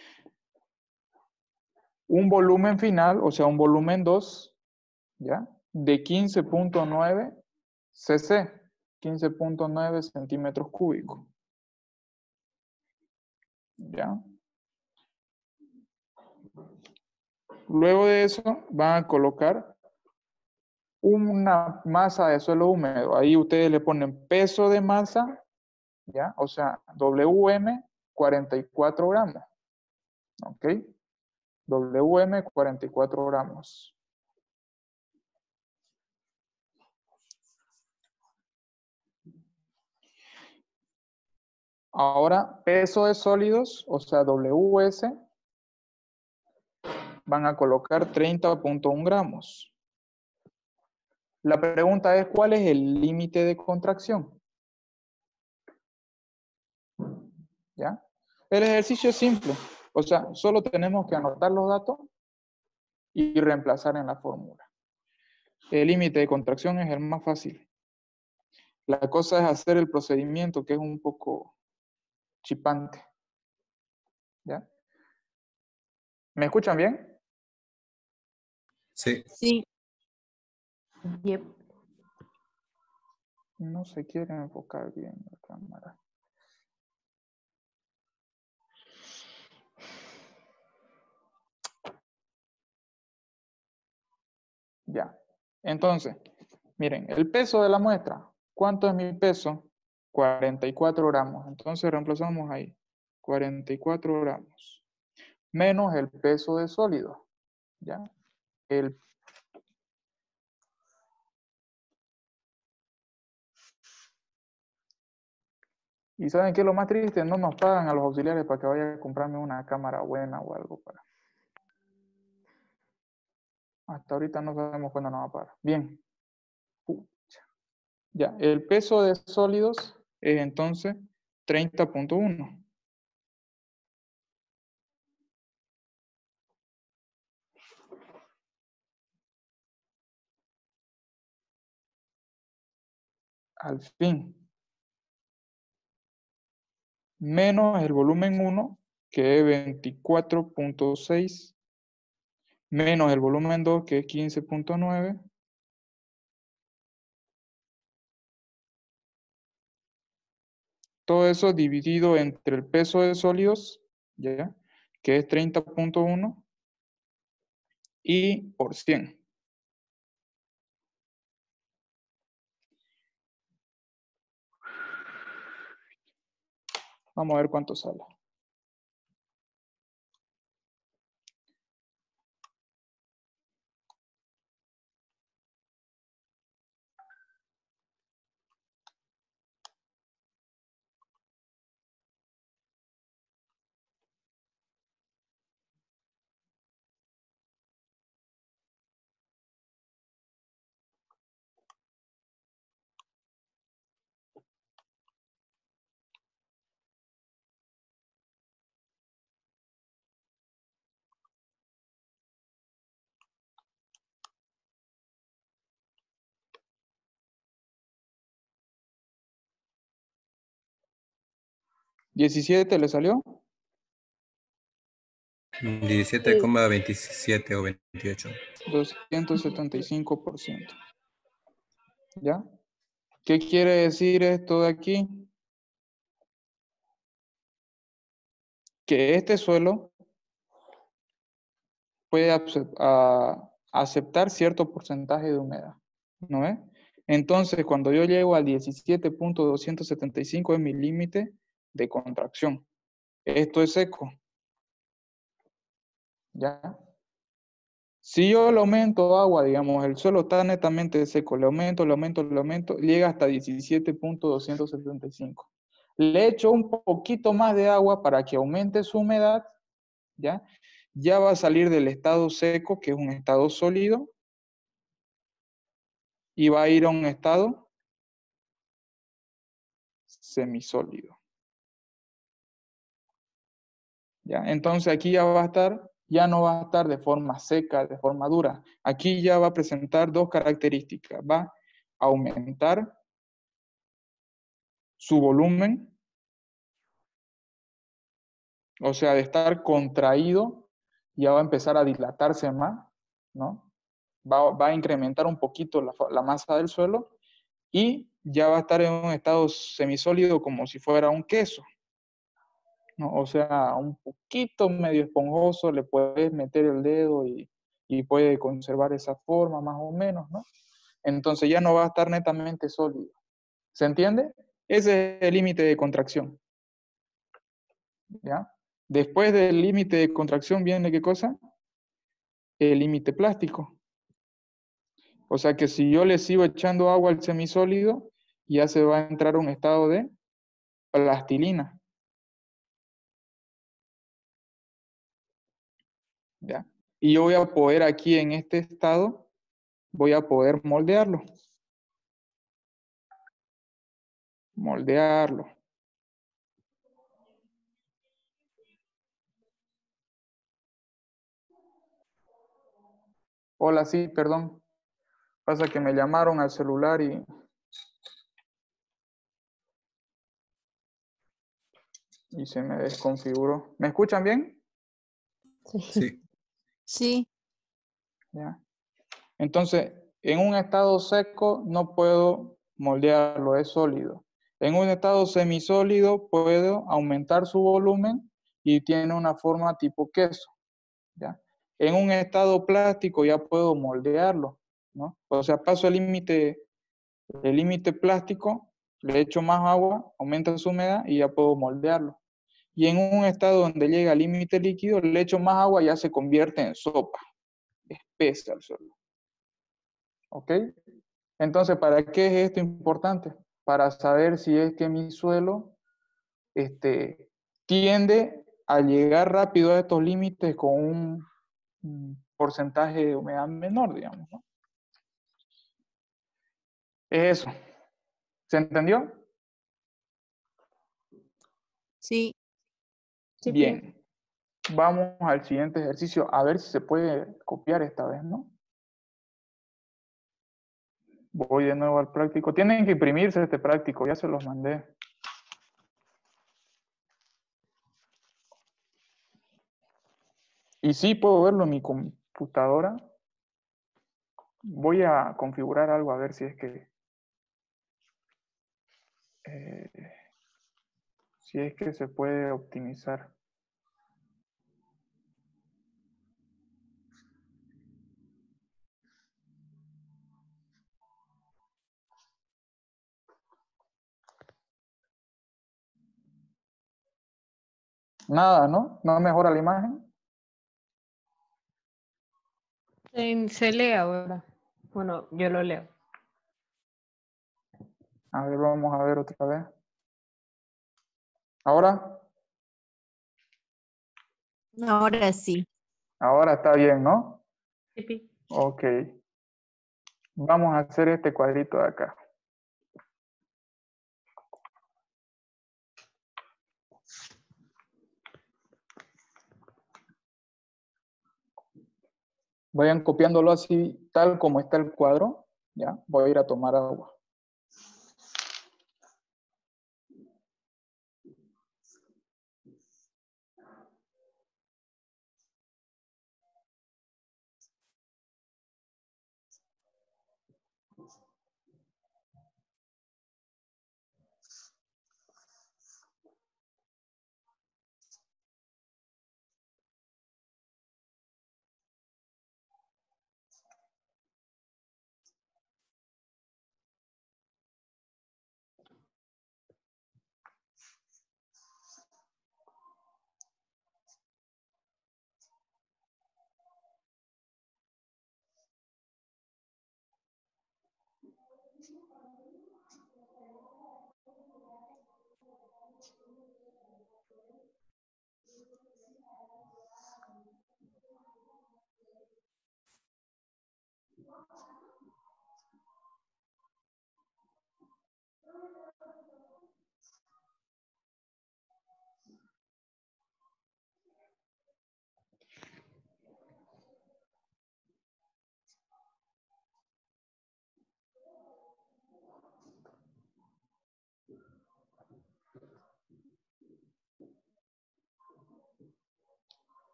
Un volumen final, o sea, un volumen dos, ¿ya? De quince punto nueve cc, quince punto nueve centímetros cúbicos, ¿ya? Luego de eso van a colocar una masa de suelo húmedo. Ahí ustedes le ponen peso de masa, ¿ya? O sea, W M cuarenta y cuatro gramos. ¿Ok? W M cuarenta y cuatro gramos. Ahora, peso de sólidos, o sea, W S, van a colocar treinta punto uno gramos. La pregunta es, ¿cuál es el límite de contracción? ¿Ya? El ejercicio es simple. O sea, solo tenemos que anotar los datos y reemplazar en la fórmula. El límite de contracción es el más fácil. La cosa es hacer el procedimiento, que es un poco chipante. ¿Ya? ¿Me escuchan bien? Sí. Sí. Yep. No se quiere enfocar bien la cámara. Ya. Entonces, miren, el peso de la muestra. ¿Cuánto es mi peso? cuarenta y cuatro gramos. Entonces reemplazamos ahí. cuarenta y cuatro gramos. Menos el peso de sólido. ¿Ya? El ¿Y saben qué es lo más triste? No nos pagan a los auxiliares para que vaya a comprarme una cámara buena o algo para. Hasta ahorita no sabemos cuándo nos va a pagar. Bien. Pucha. Ya, el peso de sólidos es entonces treinta punto uno. Al fin. Menos el volumen uno, que es veinticuatro punto seis. Menos el volumen dos, que es quince punto nueve. Todo eso dividido entre el peso de sólidos, ¿ya? Que es treinta punto uno. Y por cien. Vamos a ver cuánto sale. ¿diecisiete le salió? diecisiete coma veintisiete o veintiocho. doscientos setenta y cinco por ciento. ¿Ya? ¿Qué quiere decir esto de aquí? Que este suelo puede acep- a- aceptar cierto porcentaje de humedad. ¿No es? Entonces, cuando yo llego al diecisiete punto doscientos setenta y cinco es mi límite de contracción. Esto es seco. ¿Ya? Si yo le aumento agua, digamos, el suelo está netamente seco, le aumento, le aumento, le aumento, llega hasta diecisiete punto doscientos setenta y cinco. Le echo un poquito más de agua para que aumente su humedad, ¿ya? Ya va a salir del estado seco, que es un estado sólido, y va a ir a un estado semisólido. ¿Ya? Entonces aquí ya va a estar, ya no va a estar de forma seca, de forma dura. Aquí ya va a presentar dos características. Va a aumentar su volumen, o sea, de estar contraído, ya va a empezar a dilatarse más, ¿no? Va, va a incrementar un poquito la, la masa del suelo y ya va a estar en un estado semisólido como si fuera un queso, ¿no? O sea, un poquito medio esponjoso, le puedes meter el dedo y, y puede conservar esa forma más o menos, ¿no? entonces ya no va a estar netamente sólido. ¿Se entiende? Ese es el límite de contracción. ¿Ya? Después del límite de contracción viene ¿qué cosa? El límite plástico. O sea que si yo le sigo echando agua al semisólido, ya se va a entrar a un estado de plastilina. ¿Ya? Y yo voy a poder aquí en este estado, voy a poder moldearlo. Moldearlo. Hola, sí, perdón. Pasa que me llamaron al celular y... y se me desconfiguró. ¿Me escuchan bien? Sí. Sí, ¿Ya? Entonces, en un estado seco no puedo moldearlo, es sólido. En un estado semisólido puedo aumentar su volumen y tiene una forma tipo queso. ¿Ya? En un estado plástico ya puedo moldearlo, ¿no? O sea, paso el límite el límite plástico, le echo más agua, aumenta su humedad y ya puedo moldearlo. Y en un estado donde llega al límite líquido, le echo más agua y ya se convierte en sopa, espesa el suelo. ¿Ok? Entonces, ¿para qué es esto importante? Para saber si es que mi suelo este, tiende a llegar rápido a estos límites con un, un porcentaje de humedad menor, digamos, ¿no? Es eso. ¿Se entendió? sí. Sí, profe. Bien. Vamos al siguiente ejercicio, a ver si se puede copiar esta vez, ¿no? Voy de nuevo al práctico. Tienen que imprimirse este práctico, ya se los mandé. Y sí puedo verlo en mi computadora. Voy a configurar algo a ver si es que... eh, si es que se puede optimizar. Nada, ¿no? ¿No mejora la imagen? En- Se lee ahora. Bueno, yo lo leo. A ver, vamos a ver otra vez. Ahora, Ahora sí. ahora está bien, ¿no? Sí, pi. Ok. Vamos a hacer este cuadrito de acá. Vayan copiándolo así, tal como está el cuadro. Ya, voy a ir a tomar agua.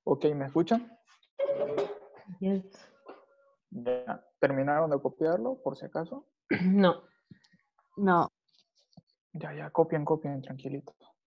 Ok, ¿me escuchan? Yes. Ya. ¿Terminaron de copiarlo, por si acaso? No. No. Ya, ya, copien, copien, tranquilito.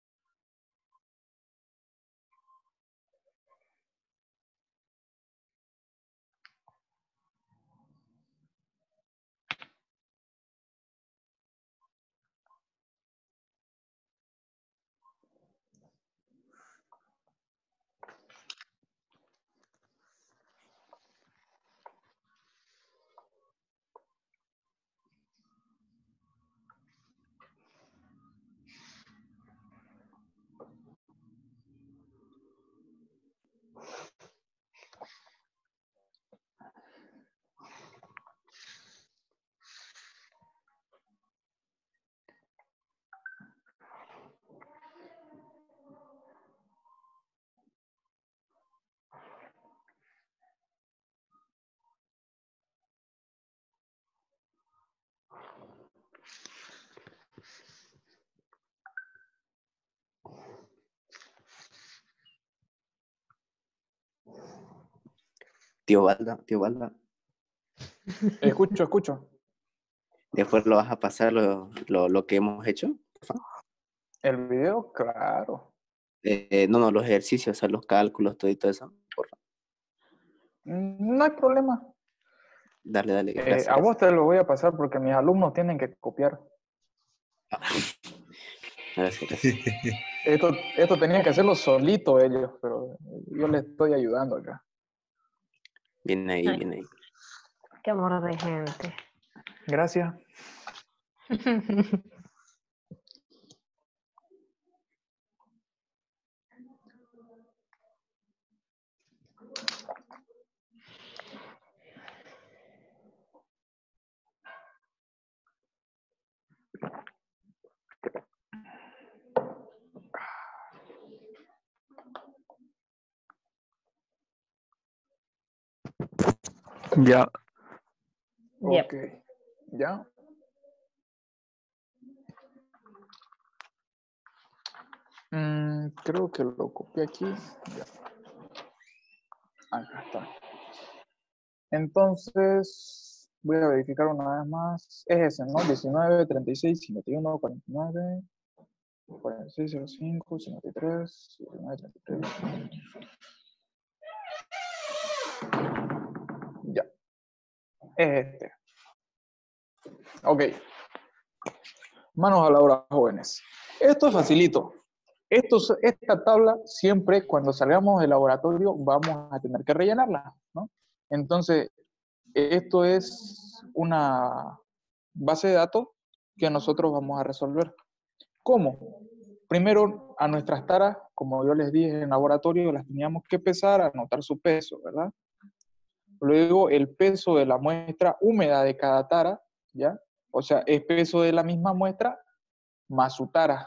Tío Balda, tío Balda. Escucho, escucho. Después lo vas a pasar lo, lo, lo que hemos hecho. ¿El video? Claro. Eh, eh, no, no, los ejercicios, o sea, los cálculos, todo y todo eso. Por favor. No hay problema. Dale, dale, Eh, gracias. a vos te lo voy a pasar porque mis alumnos tienen que copiar. Gracias, gracias. Esto, esto tenían que hacerlo solito ellos, pero yo les estoy ayudando acá. Viene ahí, Ay. viene ahí. Qué amor de gente. Gracias. Ya. Yep. Ok. ¿Ya? Mm, creo que lo copié aquí. Ya. Acá está. Entonces, voy a verificar una vez más. Es ese, ¿no? diecinueve, treinta y seis, cincuenta y uno, cuarenta y nueve, cuarenta y seis, cero cinco, cincuenta y tres, diecinueve, treinta y tres. Ya. Es este. Ok. Manos a la obra, jóvenes. Esto es facilito. Esto, esta tabla siempre cuando salgamos del laboratorio vamos a tener que rellenarla, ¿no? Entonces, esto es una base de datos que nosotros vamos a resolver. ¿Cómo? Primero, a nuestras taras, como yo les dije en laboratorio, las teníamos que pesar, anotar su peso, ¿verdad? Luego, el peso de la muestra húmeda de cada tara, ¿ya? O sea, es peso de la misma muestra más su tara.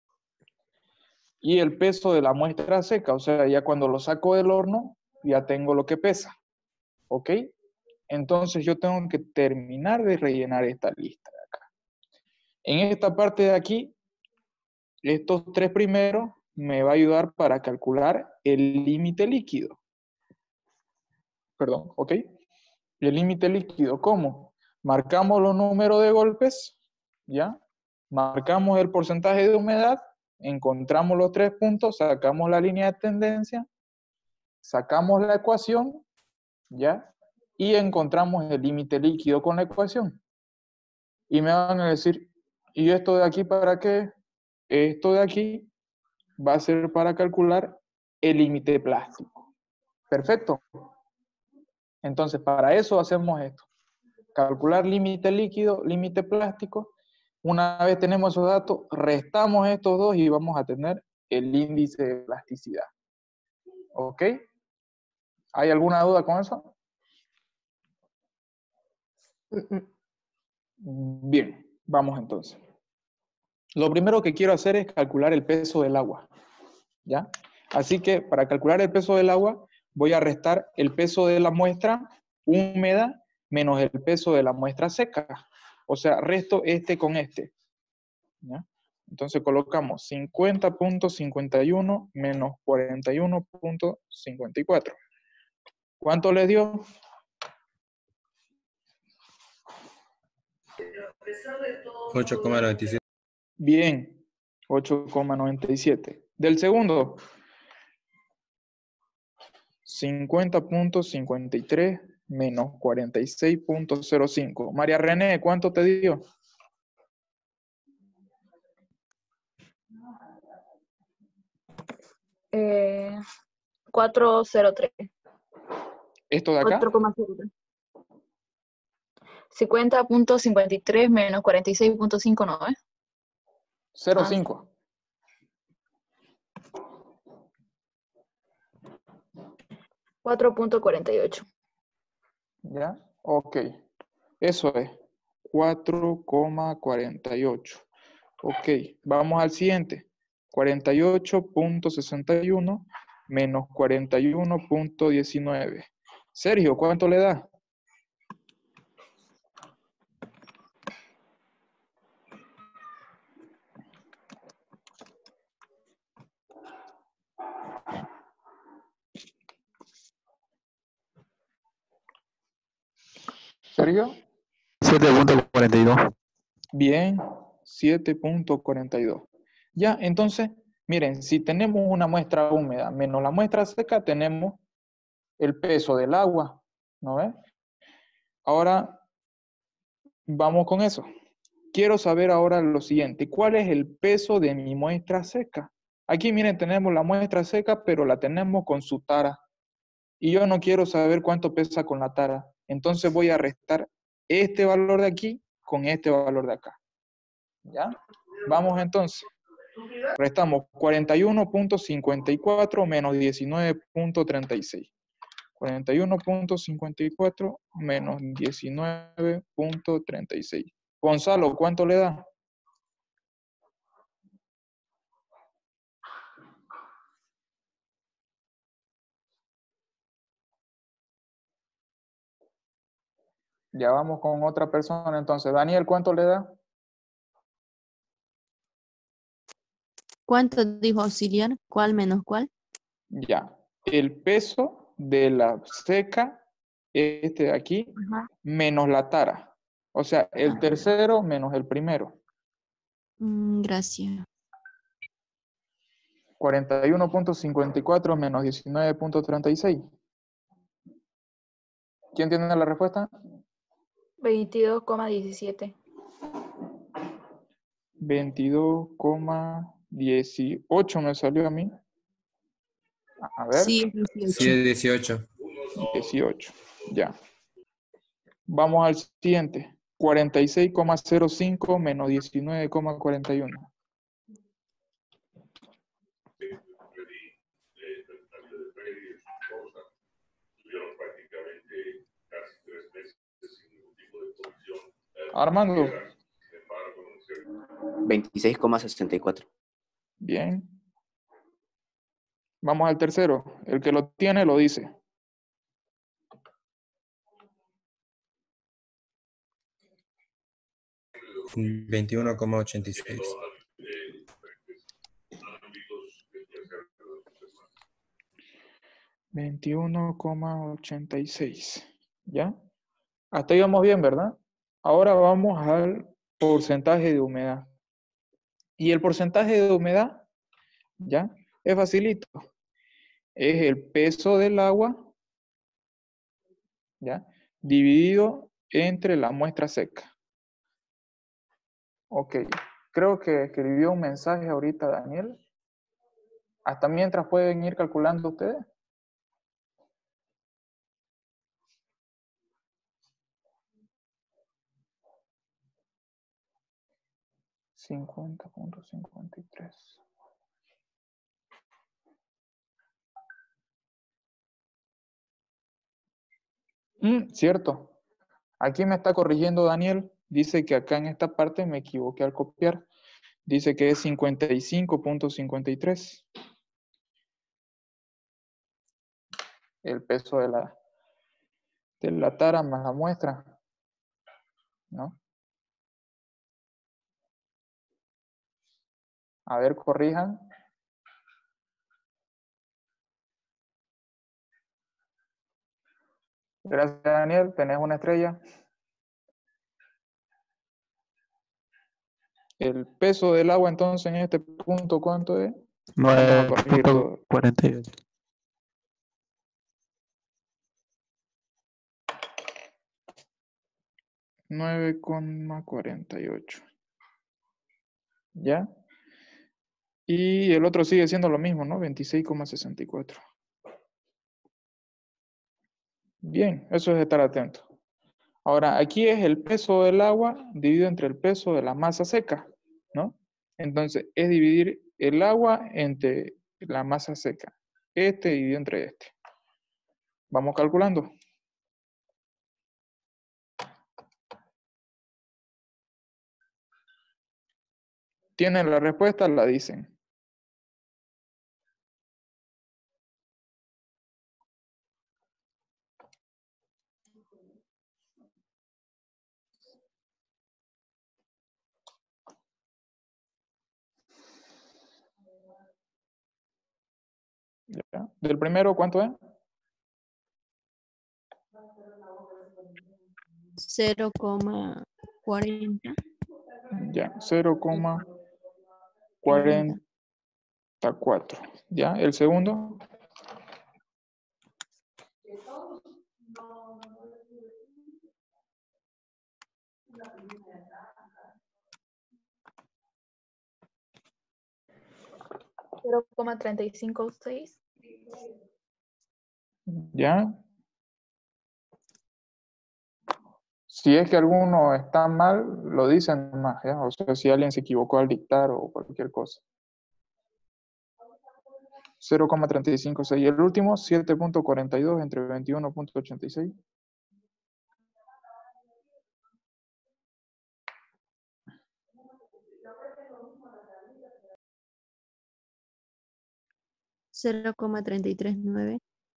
Y el peso de la muestra seca, o sea, ya cuando lo saco del horno, ya tengo lo que pesa. ¿Ok? Entonces yo tengo que terminar de rellenar esta lista de acá. En esta parte de aquí, estos tres primeros me va a ayudar para calcular el límite líquido. Perdón, ¿ok? El límite líquido, ¿cómo? Marcamos los números de golpes, ¿ya? Marcamos el porcentaje de humedad, encontramos los tres puntos, sacamos la línea de tendencia, sacamos la ecuación, ¿ya? Y encontramos el límite líquido con la ecuación. Y me van a decir, ¿y esto de aquí para qué? Esto de aquí va a ser para calcular el límite plástico. Perfecto. Entonces, para eso hacemos esto. Calcular límite líquido, límite plástico. Una vez tenemos esos datos, restamos estos dos y vamos a tener el índice de plasticidad. ¿Ok? ¿Hay alguna duda con eso? Bien, vamos entonces. Lo primero que quiero hacer es calcular el peso del agua, ¿ya? Así que para calcular el peso del agua, voy a restar el peso de la muestra húmeda menos el peso de la muestra seca. O sea, resto este con este, ¿ya? Entonces colocamos cincuenta punto cincuenta y uno menos cuarenta y uno punto cincuenta y cuatro. ¿Cuánto le dio? ocho coma noventa y siete. Bien, ocho coma noventa y siete. Del segundo, cincuenta punto cincuenta y tres menos cuarenta y seis punto cero cinco. María René, ¿cuánto te dio? Eh, cuatrocientos tres. ¿Esto de acá? cuatro coma cero tres. cincuenta punto cincuenta y tres menos cuarenta y seis punto cinco, ¿no? ¿Eh? cero coma Ah. cinco. cuatro punto cuarenta y ocho. ¿Ya? Ok. Eso es. cuatro coma cuarenta y ocho. Ok. Vamos al siguiente. cuarenta y ocho punto sesenta y uno menos cuarenta y uno punto diecinueve. Sergio, ¿cuánto le da? ¿Sergio? siete punto cuarenta y dos. Bien, siete punto cuarenta y dos. Ya, entonces, miren, si tenemos una muestra húmeda menos la muestra seca, tenemos el peso del agua, ¿no ves? Ahora, vamos con eso. Quiero saber ahora lo siguiente. ¿Cuál es el peso de mi muestra seca? Aquí, miren, tenemos la muestra seca, pero la tenemos con su tara. Y yo no quiero saber cuánto pesa con la tara. Entonces voy a restar este valor de aquí con este valor de acá. ¿Ya? Vamos entonces. Restamos cuarenta y uno punto cincuenta y cuatro menos diecinueve punto treinta y seis. cuarenta y uno punto cincuenta y cuatro menos diecinueve punto treinta y seis. Gonzalo, ¿cuánto le da? Ya vamos con otra persona entonces. Daniel, ¿cuánto le da? ¿Cuánto dijo auxiliar? ¿Cuál menos cuál? Ya. El peso de la seca, este de aquí, Ajá. menos la tara. O sea, el tercero menos el primero. Mm, gracias. cuarenta y uno punto cincuenta y cuatro menos diecinueve punto treinta y seis. ¿Quién tiene la respuesta? veintidós coma diecisiete. veintidós coma dieciocho me salió a mí. A ver, Sí, es Sí, dieciocho. es dieciocho. dieciocho. Ya. Vamos al siguiente. cuarenta y seis coma cero cinco menos diecinueve coma cuarenta y uno. Armando. veintiséis coma sesenta y cuatro. Bien. Vamos al tercero. El que lo tiene lo dice. veintiuno coma ochenta y seis. veintiuno coma ochenta y seis. ¿Ya? Hasta ahí vamos bien, ¿verdad? Ahora vamos al porcentaje de humedad. Y el porcentaje de humedad, ¿ya? Es facilito. Es el peso del agua, ¿ya? Dividido entre la muestra seca. Ok. Creo que escribió un mensaje ahorita Daniel. Hasta mientras pueden ir calculando ustedes. cincuenta punto cincuenta y tres. Mm, cierto. Aquí me está corrigiendo Daniel. Dice que acá en esta parte me equivoqué al copiar. Dice que es cincuenta y cinco punto cincuenta y tres. El peso de la, de la tara más la muestra. ¿No? A ver, corrijan. Gracias, Daniel. Tenés una estrella. El peso del agua, entonces, en este punto, ¿cuánto es? Vamos a nueve corregir punto todo. cuarenta y ocho. nueve coma cuarenta y ocho. ¿Ya? Y el otro sigue siendo lo mismo, ¿no? veintiséis coma sesenta y cuatro. Bien, eso es estar atento. Ahora, aquí es el peso del agua dividido entre el peso de la masa seca, ¿no? Entonces, es dividir el agua entre la masa seca. Este dividido entre este. Vamos calculando. ¿Tienen la respuesta? La dicen. ¿Ya? ¿Del primero cuánto es? cero coma cuarenta. Ya, cero coma cuarenta y cuatro. ¿Ya? ¿El segundo? cero coma treinta y cinco seis. ¿Ya? Si es que alguno está mal, lo dicen más, ¿ya? O sea, si alguien se equivocó al dictar o cualquier cosa. cero coma treinta y cinco seis. Y el último, siete punto cuarenta y dos entre veintiuno punto ochenta y seis. cero coma treinta y tres nueve.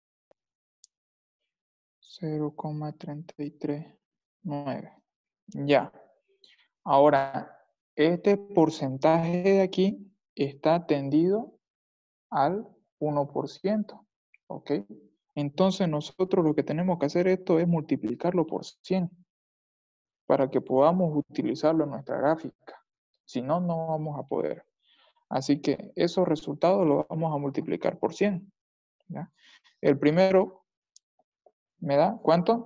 cero coma treinta y tres nueve. Ya. Ahora, este porcentaje de aquí está tendido al uno por ciento. ¿Ok? Entonces nosotros lo que tenemos que hacer esto es multiplicarlo por cien para que podamos utilizarlo en nuestra gráfica. Si no, no vamos a poder. Así que esos resultados los vamos a multiplicar por cien. ¿Ya? El primero me da, ¿cuánto?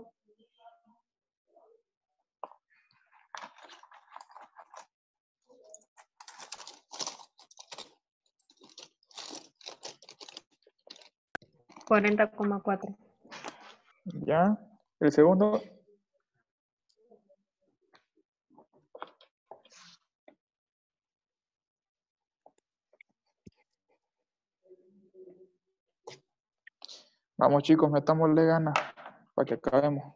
cuarenta coma cuatro. ¿Ya? El segundo, vamos chicos, metámosle ganas para que acabemos.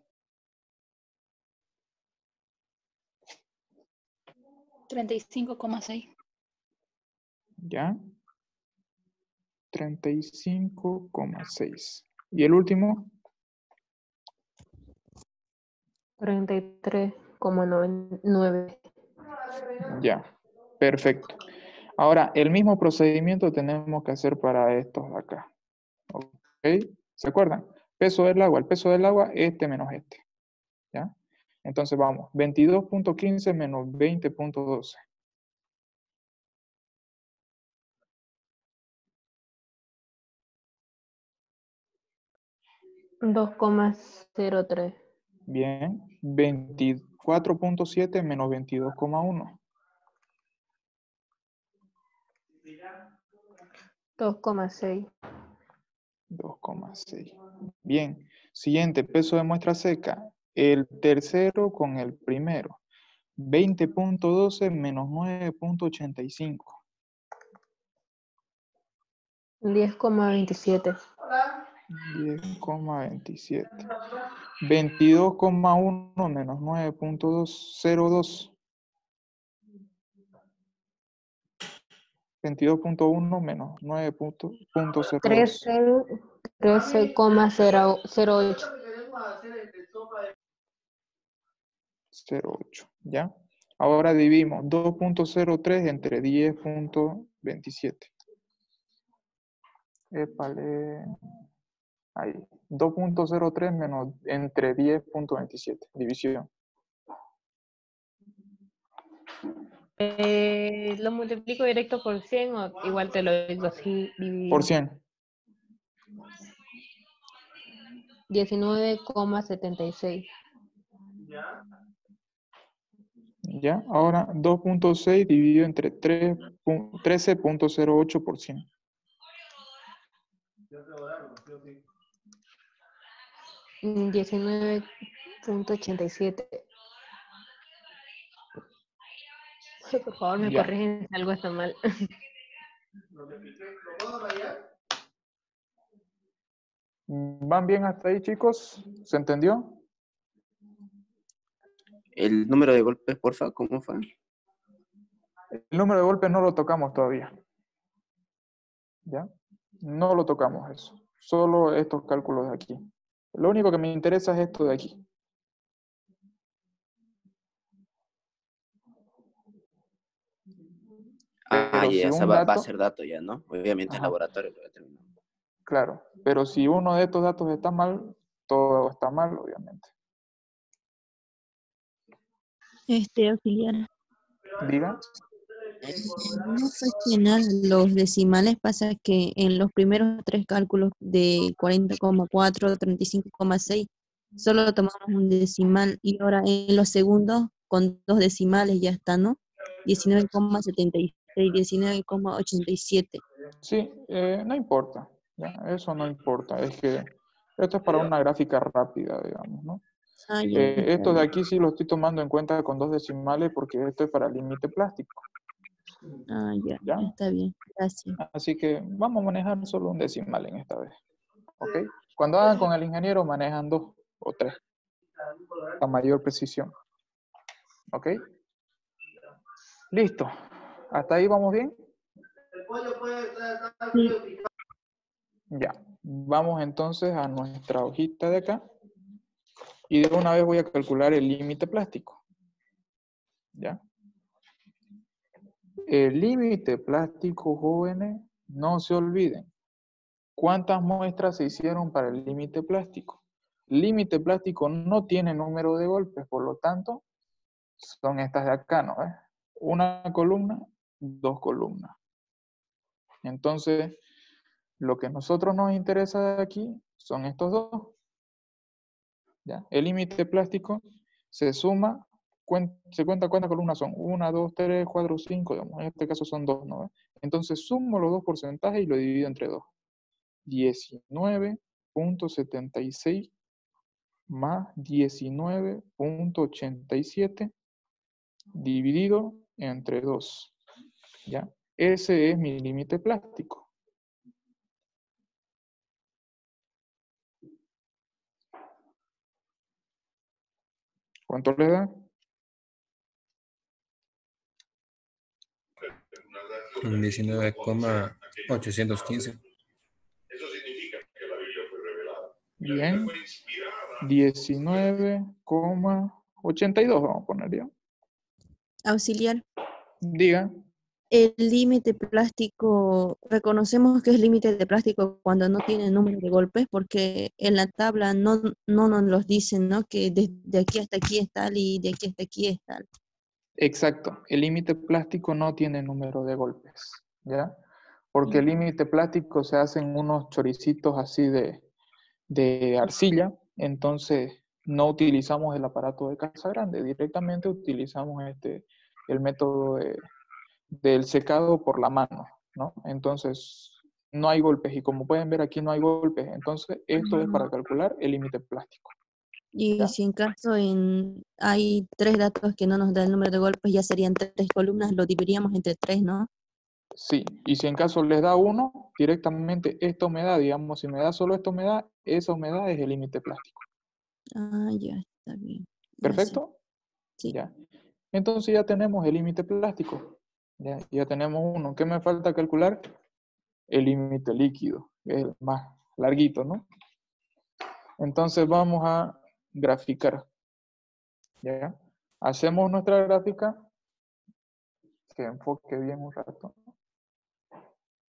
treinta y cinco coma seis. ¿Ya? treinta y cinco coma seis. ¿Y el último? treinta y tres coma nueve. Ya, perfecto. Ahora, el mismo procedimiento tenemos que hacer para estos de acá. ¿Ok? ¿Se acuerdan? Peso del agua, el peso del agua, este menos este. ¿Ya? Entonces vamos, veintidós punto quince menos veinte punto doce. dos coma cero tres. Bien, veinticuatro punto siete menos veintidós coma uno. dos coma seis. dos coma seis. Bien, siguiente, peso de muestra seca. El tercero con el primero. veinte punto doce menos nueve punto ochenta y cinco. diez coma veintisiete. diez coma veintisiete. veintidós coma uno menos nueve punto cero dos. veintidós punto uno menos nueve punto cero dos. trece coma cero ocho. cero ocho, ¿ya? Ahora dividimos dos punto cero tres entre diez punto veintisiete. Épale. Ahí. dos punto cero tres menos entre diez punto veintisiete. División. Eh, ¿lo multiplico directo por cien o igual te lo digo así dividido? Por cien. diecinueve coma setenta y seis. ¿Ya? Ahora dos punto seis dividido entre trece punto cero ocho por cien. diecinueve punto ochenta y siete. Por favor, me Ya. corrigen si algo está mal. ¿Van bien hasta ahí, chicos? ¿Se entendió? El número de golpes, porfa, ¿cómo fue? El número de golpes no lo tocamos todavía. ¿Ya? No lo tocamos eso. Solo estos cálculos de aquí. Lo único que me interesa es esto de aquí. Ah, Pero ya, si esa un va, va a dato, ser dato ya, ¿no? Obviamente el ajá, laboratorio lo voy a terminar. claro, pero si uno de estos datos está mal, todo está mal, obviamente. Este auxiliar. Diga. No fraccionar los decimales pasa que en los primeros tres cálculos de cuarenta coma cuatro, treinta y cinco coma seis, solo tomamos un decimal y ahora en los segundos con dos decimales ya está, ¿no? diecinueve coma setenta y seis, diecinueve coma ochenta y siete. Sí, eh, no importa, ¿ya? Eso no importa, es que esto es para una gráfica rápida, digamos, ¿no? Ah, ya, Eh, está esto de bien. aquí sí lo estoy tomando en cuenta con dos decimales porque esto es para límite plástico, Ah, ya, ¿ya? está bien. Gracias. Así que vamos a manejar solo un decimal en esta vez, ¿ok? Cuando hagan con el ingeniero manejan dos o tres, a mayor precisión, ¿ok? Listo, ¿hasta ahí vamos bien? Sí. Ya, vamos entonces a nuestra hojita de acá y de una vez voy a calcular el límite plástico, ¿ya? El límite plástico, jóvenes, no se olviden. ¿Cuántas muestras se hicieron para el límite plástico? El límite plástico no tiene número de golpes, por lo tanto, son estas de acá, ¿no? ¿Eh? Una columna, dos columnas. Entonces, lo que a nosotros nos interesa de aquí son estos dos. ¿Ya? El límite plástico se suma, cuen, se cuenta cuántas columnas son. Una, dos, tres, cuatro, cinco, digamos. En este caso son dos, ¿no? Entonces, sumo los dos porcentajes y lo divido entre dos. diecinueve punto setenta y seis más diecinueve punto ochenta y siete dividido entre dos. ¿Ya? Ese es mi límite plástico. ¿Cuánto le da? diecinueve coma ochocientos quince. Bien. diecinueve coma ochenta y dos vamos a poner ya. Auxiliar. Diga. El límite plástico, reconocemos que es límite de plástico cuando no tiene número de golpes, porque en la tabla no, no nos los dicen, ¿no? Que desde aquí hasta aquí es tal y de aquí hasta aquí es tal. Exacto. El límite plástico no tiene número de golpes, ¿ya? Porque el límite plástico se hacen unos choricitos así de, de arcilla, entonces no utilizamos el aparato de casa grande, directamente utilizamos este, el método de, del secado por la mano, ¿no? Entonces no hay golpes y como pueden ver aquí no hay golpes, entonces esto es para calcular el límite plástico. Y ¿Ya? si en caso en, hay tres datos que no nos da el número de golpes, ya serían tres columnas, lo dividiríamos entre tres, ¿no? Sí, y si en caso les da uno, directamente esta humedad, digamos, si me da solo esta humedad, esa humedad es el límite plástico. Ah, ya, está bien. Gracias. ¿Perfecto? Sí. Ya. Entonces ya tenemos el límite plástico. Ya, ya tenemos uno. ¿Qué me falta calcular? El límite líquido, que es el más larguito, ¿no? Entonces vamos a graficar. ¿Ya? Hacemos nuestra gráfica. Que enfoque bien un rato.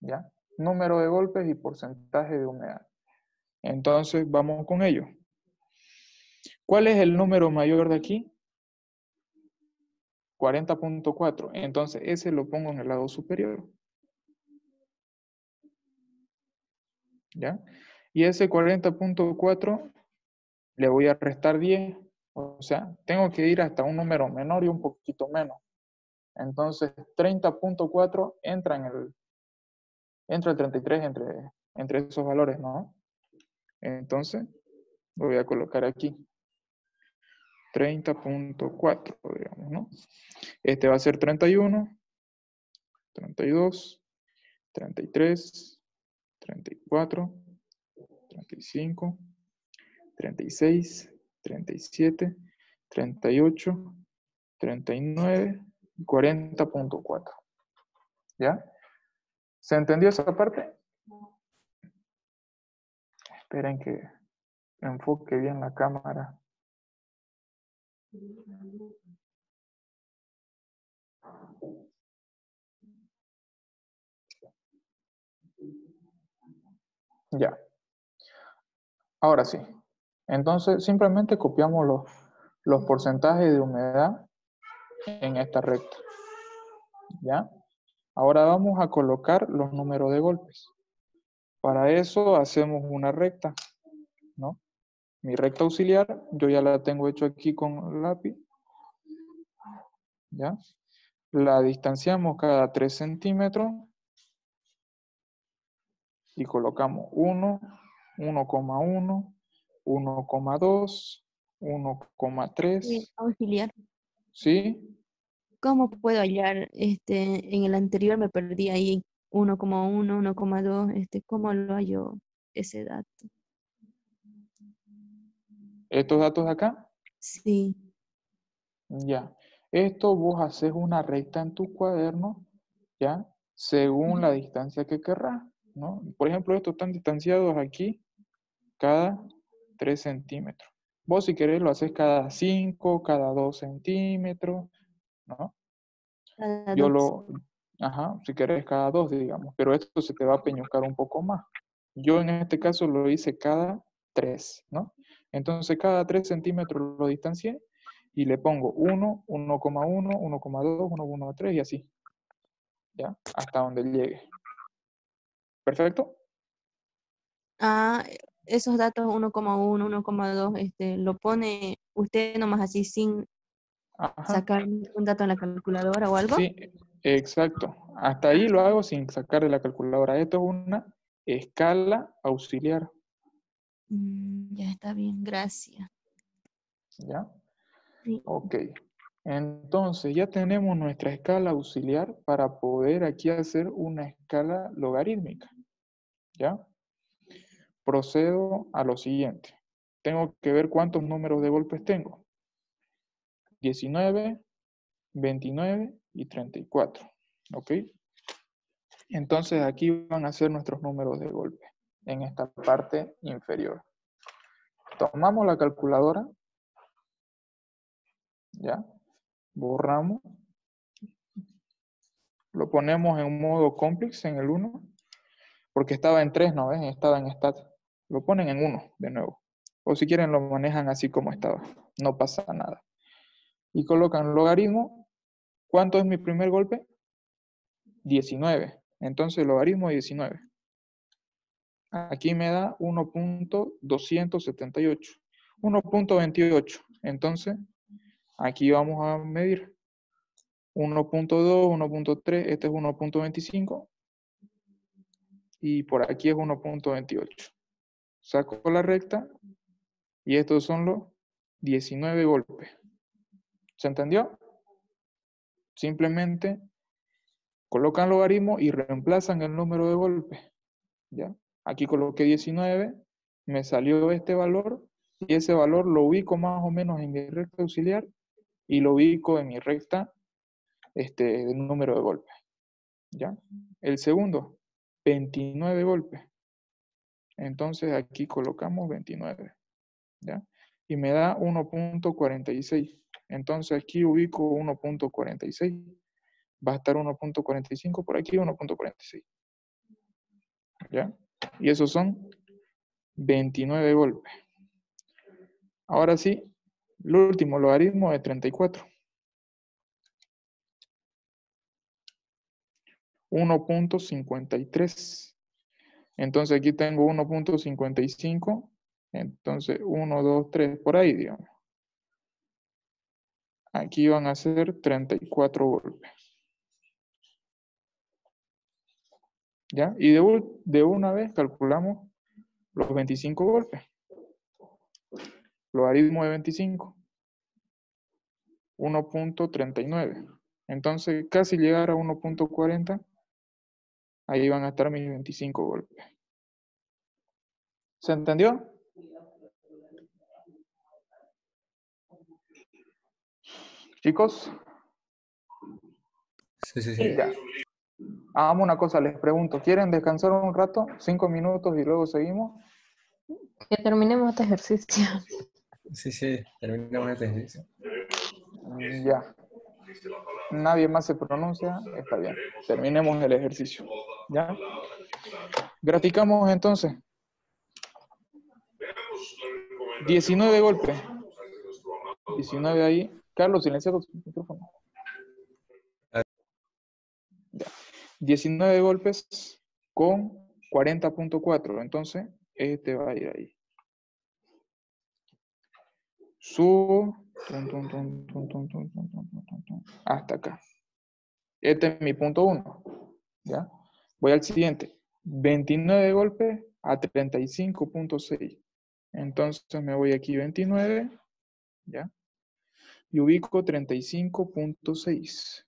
¿Ya? Número de golpes y porcentaje de humedad. Entonces, vamos con ello. ¿Cuál es el número mayor de aquí? cuarenta punto cuatro. Entonces, ese lo pongo en el lado superior. ¿Ya? Y ese cuarenta punto cuatro le voy a restar diez. O sea, tengo que ir hasta un número menor y un poquito menos. Entonces, treinta punto cuatro entra en el, entra el treinta y tres entre, entre esos valores, ¿no? Entonces, lo voy a colocar aquí. treinta punto cuatro, digamos, ¿no? Este va a ser treinta y uno, treinta y dos, treinta y tres, treinta y cuatro, treinta y cinco, treinta y seis, treinta y siete, treinta y ocho, treinta y nueve y cuarenta punto cuatro. ¿Ya? ¿Se entendió esa parte? Esperen que enfoque bien la cámara. Ya. Ahora sí. Entonces, simplemente copiamos los, los porcentajes de humedad en esta recta. ¿Ya? Ahora vamos a colocar los números de golpes. Para eso hacemos una recta, ¿no? Mi recta auxiliar, yo ya la tengo hecho aquí con lápiz. ¿Ya? La distanciamos cada tres centímetros y colocamos uno, uno coma uno, uno coma dos, uno coma tres. Auxiliar. ¿Sí? ¿Cómo puedo hallar, este, en el anterior me perdí ahí uno coma uno, uno coma dos, este, ¿cómo lo hallo ese dato? ¿Estos datos de acá? Sí. Ya. Esto vos haces una recta en tu cuaderno, ¿ya? Según la distancia que querrás, ¿no? Por ejemplo, estos están distanciados aquí cada tres centímetros. Vos si querés lo haces cada cinco, cada dos centímetros, ¿no? Cada Yo dos. lo, ajá, si querés cada dos, digamos, pero esto se te va a peñucar un poco más. Yo en este caso lo hice cada tres, ¿no? Entonces cada tres centímetros lo distancié y le pongo uno, uno coma uno, uno coma dos, uno coma tres y así, ¿ya? Hasta donde llegue. ¿Perfecto? Ah, esos datos uno coma uno, uno coma dos, este, lo pone usted nomás así sin Ajá, sacar un dato en la calculadora o algo. sí, exacto. Hasta ahí lo hago sin sacar de la calculadora. Esto es una escala auxiliar, Mm, ya está bien, gracias. ¿ya? Sí. Ok. Entonces ya tenemos nuestra escala auxiliar para poder aquí hacer una escala logarítmica, ¿ya? Procedo a lo siguiente. Tengo que ver cuántos números de golpes tengo. diecinueve, veintinueve y treinta y cuatro, ¿ok? Entonces aquí van a ser nuestros números de golpe en esta parte inferior. Tomamos la calculadora, ¿ya? Borramos. Lo ponemos en modo complex en el uno, porque estaba en tres, ¿no ven? Estaba en stat. Lo ponen en uno de nuevo. O si quieren lo manejan así como estaba. No pasa nada. Y colocan logaritmo. ¿Cuánto es mi primer golpe? diecinueve. Entonces logaritmo de diecinueve. Aquí me da uno punto doscientos setenta y ocho. uno punto veintiocho. Entonces, aquí vamos a medir. uno punto dos, uno punto tres, este es uno punto veinticinco. Y por aquí es uno punto veintiocho. Saco la recta y estos son los diecinueve golpes. ¿Se entendió? Simplemente colocan logaritmo y reemplazan el número de golpes. ¿Ya? Aquí coloqué diecinueve, me salió este valor y ese valor lo ubico más o menos en mi recta auxiliar y lo ubico en mi recta este, de número de golpes. ¿Ya? El segundo, veintinueve golpes. Entonces aquí colocamos veintinueve. ¿Ya? Y me da uno punto cuarenta y seis. Entonces aquí ubico uno punto cuarenta y seis. Va a estar uno punto cuarenta y cinco por aquí, uno punto cuarenta y seis. ¿Ya? Y esos son veintinueve golpes. Ahora sí, el último logaritmo de treinta y cuatro. uno punto cincuenta y tres. Entonces aquí tengo uno punto cincuenta y cinco. Entonces uno, dos, tres, por ahí, digamos. Aquí van a ser treinta y cuatro golpes. ¿Ya? Y de, u- de una vez calculamos los veinticinco golpes. Logaritmo de veinticinco. uno punto treinta y nueve. Entonces casi llegar a uno punto cuarenta. Ahí van a estar mis veinticinco golpes. ¿Se entendió? Chicos, Sí, sí, sí. ya. Hagamos una cosa, les pregunto. ¿Quieren descansar un rato? Cinco minutos y luego seguimos. Que terminemos este ejercicio. Sí, sí, terminamos este ejercicio. Mm, Ya. Nadie más se pronuncia. Está bien. Terminemos el ejercicio. ¿Ya? Graficamos entonces. diecinueve golpes. diecinueve ahí. Carlos, silencia tu micrófono. Ya. diecinueve golpes con cuarenta punto cuatro. Entonces, este va a ir ahí. Subo. Tum, tum, tum, tum, tum, tum, tum, tum, tum, tum, hasta acá. Este es mi punto uno. ¿Ya? Voy al siguiente. veintinueve golpes a treinta y cinco punto seis. Entonces me voy aquí veintinueve. ¿Ya? Y ubico treinta y cinco punto seis.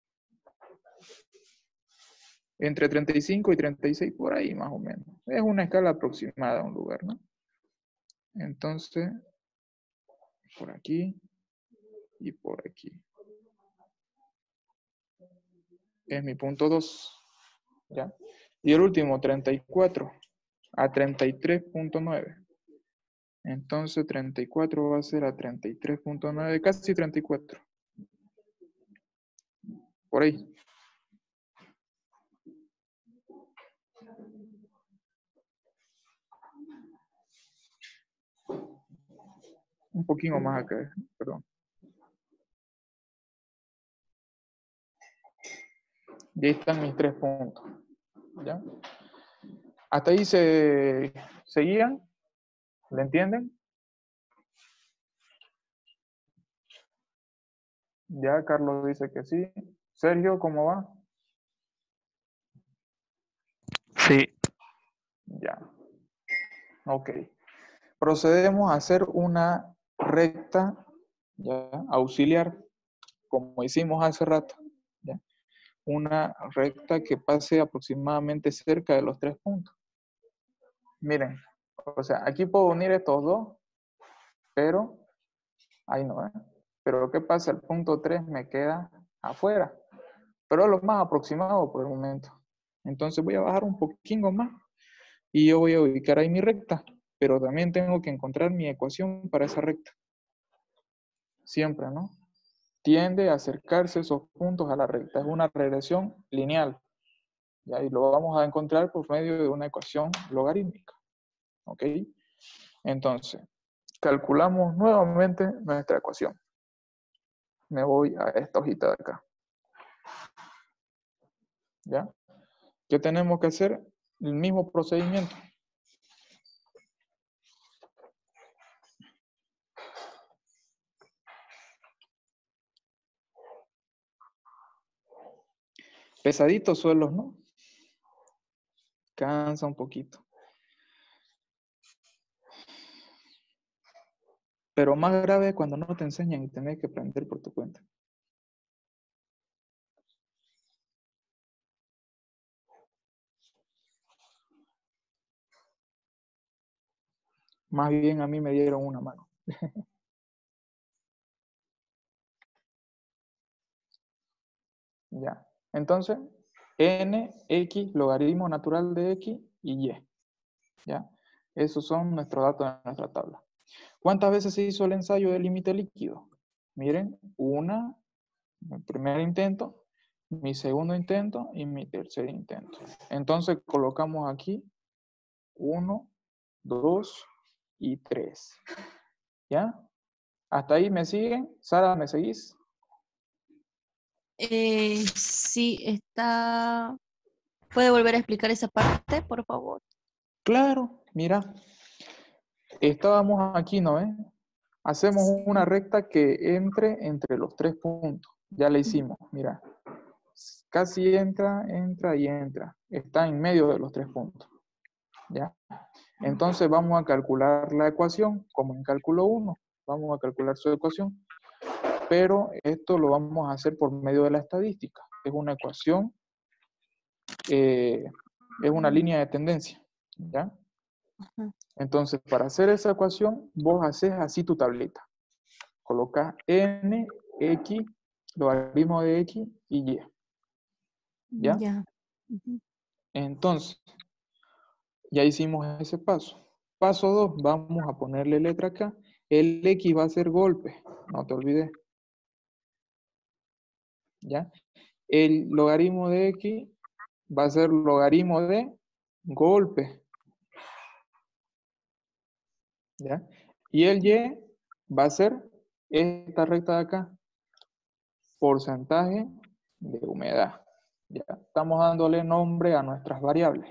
Entre treinta y cinco y treinta y seis, por ahí más o menos. Es una escala aproximada a un lugar, ¿no? Entonces, por aquí y por aquí. Es mi punto dos. ¿Ya? Y el último, treinta y cuatro a treinta y tres punto nueve. Entonces, treinta y cuatro va a ser a treinta y tres punto nueve, casi treinta y cuatro. Por ahí. Un poquito más acá, perdón. Y ahí están mis tres puntos. ¿Ya? ¿Hasta ahí se seguían? ¿Le entienden? Ya, Carlos dice que sí. Sergio, ¿cómo va? Sí. Ya. Ok. Procedemos a hacer una recta, ¿ya? Auxiliar, como hicimos hace rato. ¿Ya? Una recta que pase aproximadamente cerca de los tres puntos. Miren, o sea, aquí puedo unir estos dos, pero ahí no, ¿eh? Pero ¿qué pasa? El punto tres me queda afuera, pero es lo más aproximado por el momento. Entonces voy a bajar un poquito más y yo voy a ubicar ahí mi recta, pero también tengo que encontrar mi ecuación para esa recta. Siempre, ¿no? Tiende a acercarse esos puntos a la recta. Es una regresión lineal. Y ahí lo vamos a encontrar por medio de una ecuación logarítmica. ¿Ok? Entonces, calculamos nuevamente nuestra ecuación. Me voy a esta hojita de acá. ¿Ya? ¿Qué tenemos que hacer? El mismo procedimiento. Pesaditos suelos, ¿no? Cansa un poquito. Pero más grave es cuando no te enseñan y tenés que aprender por tu cuenta. Más bien a mí me dieron una mano. Ya. Entonces, n, x, logaritmo natural de x y y. ¿Ya? Esos son nuestros datos de nuestra tabla. ¿Cuántas veces se hizo el ensayo de límite líquido? Miren, una, el primer intento, mi segundo intento y mi tercer intento. Entonces colocamos aquí uno, dos y tres. ¿Ya? ¿Hasta ahí me siguen? Sara, ¿me seguís? Eh, sí, está... ¿Puede volver a explicar esa parte, por favor? Claro, mira. Estábamos aquí, ¿no ves? Hacemos Sí. una recta que entre entre los tres puntos. Ya la hicimos, mira. Casi entra, entra y entra. Está en medio de los tres puntos. ¿Ya? Entonces vamos a calcular la ecuación, como en cálculo uno. Vamos a calcular su ecuación. Pero esto lo vamos a hacer por medio de la estadística. Es una ecuación, eh, es una línea de tendencia. ¿Ya? Ajá. Entonces, para hacer esa ecuación, vos haces así tu tablita. Colocas n, x, logaritmo de x y y. ¿Ya? Ya. Ujú. Entonces, ya hicimos ese paso. Paso dos, vamos a ponerle letra acá. El x va a ser golpe, no te olvides. ¿Ya? El logaritmo de x va a ser logaritmo de golpe. ¿Ya? Y el y va a ser esta recta de acá. Porcentaje de humedad. Ya estamos dándole nombre a nuestras variables.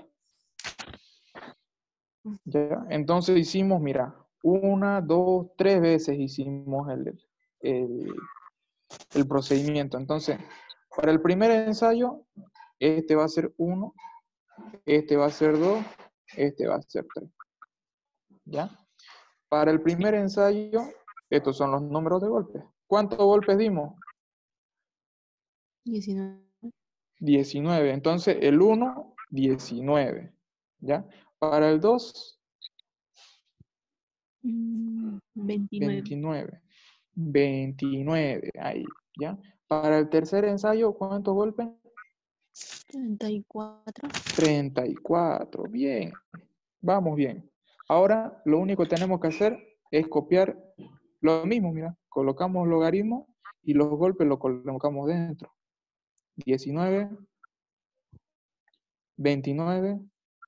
¿Ya? Entonces hicimos, mira, una, dos, tres veces hicimos el, el, el procedimiento. Entonces, para el primer ensayo, este va a ser uno, este va a ser dos, este va a ser tres. ¿Ya? Para el primer ensayo, estos son los números de golpes. ¿Cuántos golpes dimos? diecinueve. diecinueve. Entonces, el uno, diecinueve. ¿Ya? Para el dos, Mm, veintinueve. veintinueve. veintinueve, ahí, ¿ya? Para el tercer ensayo, ¿cuántos golpes? treinta y cuatro. treinta y cuatro, bien. Vamos bien. Ahora, lo único que tenemos que hacer es copiar lo mismo, mira. Colocamos logaritmo y los golpes los colocamos dentro. diecinueve, veintinueve,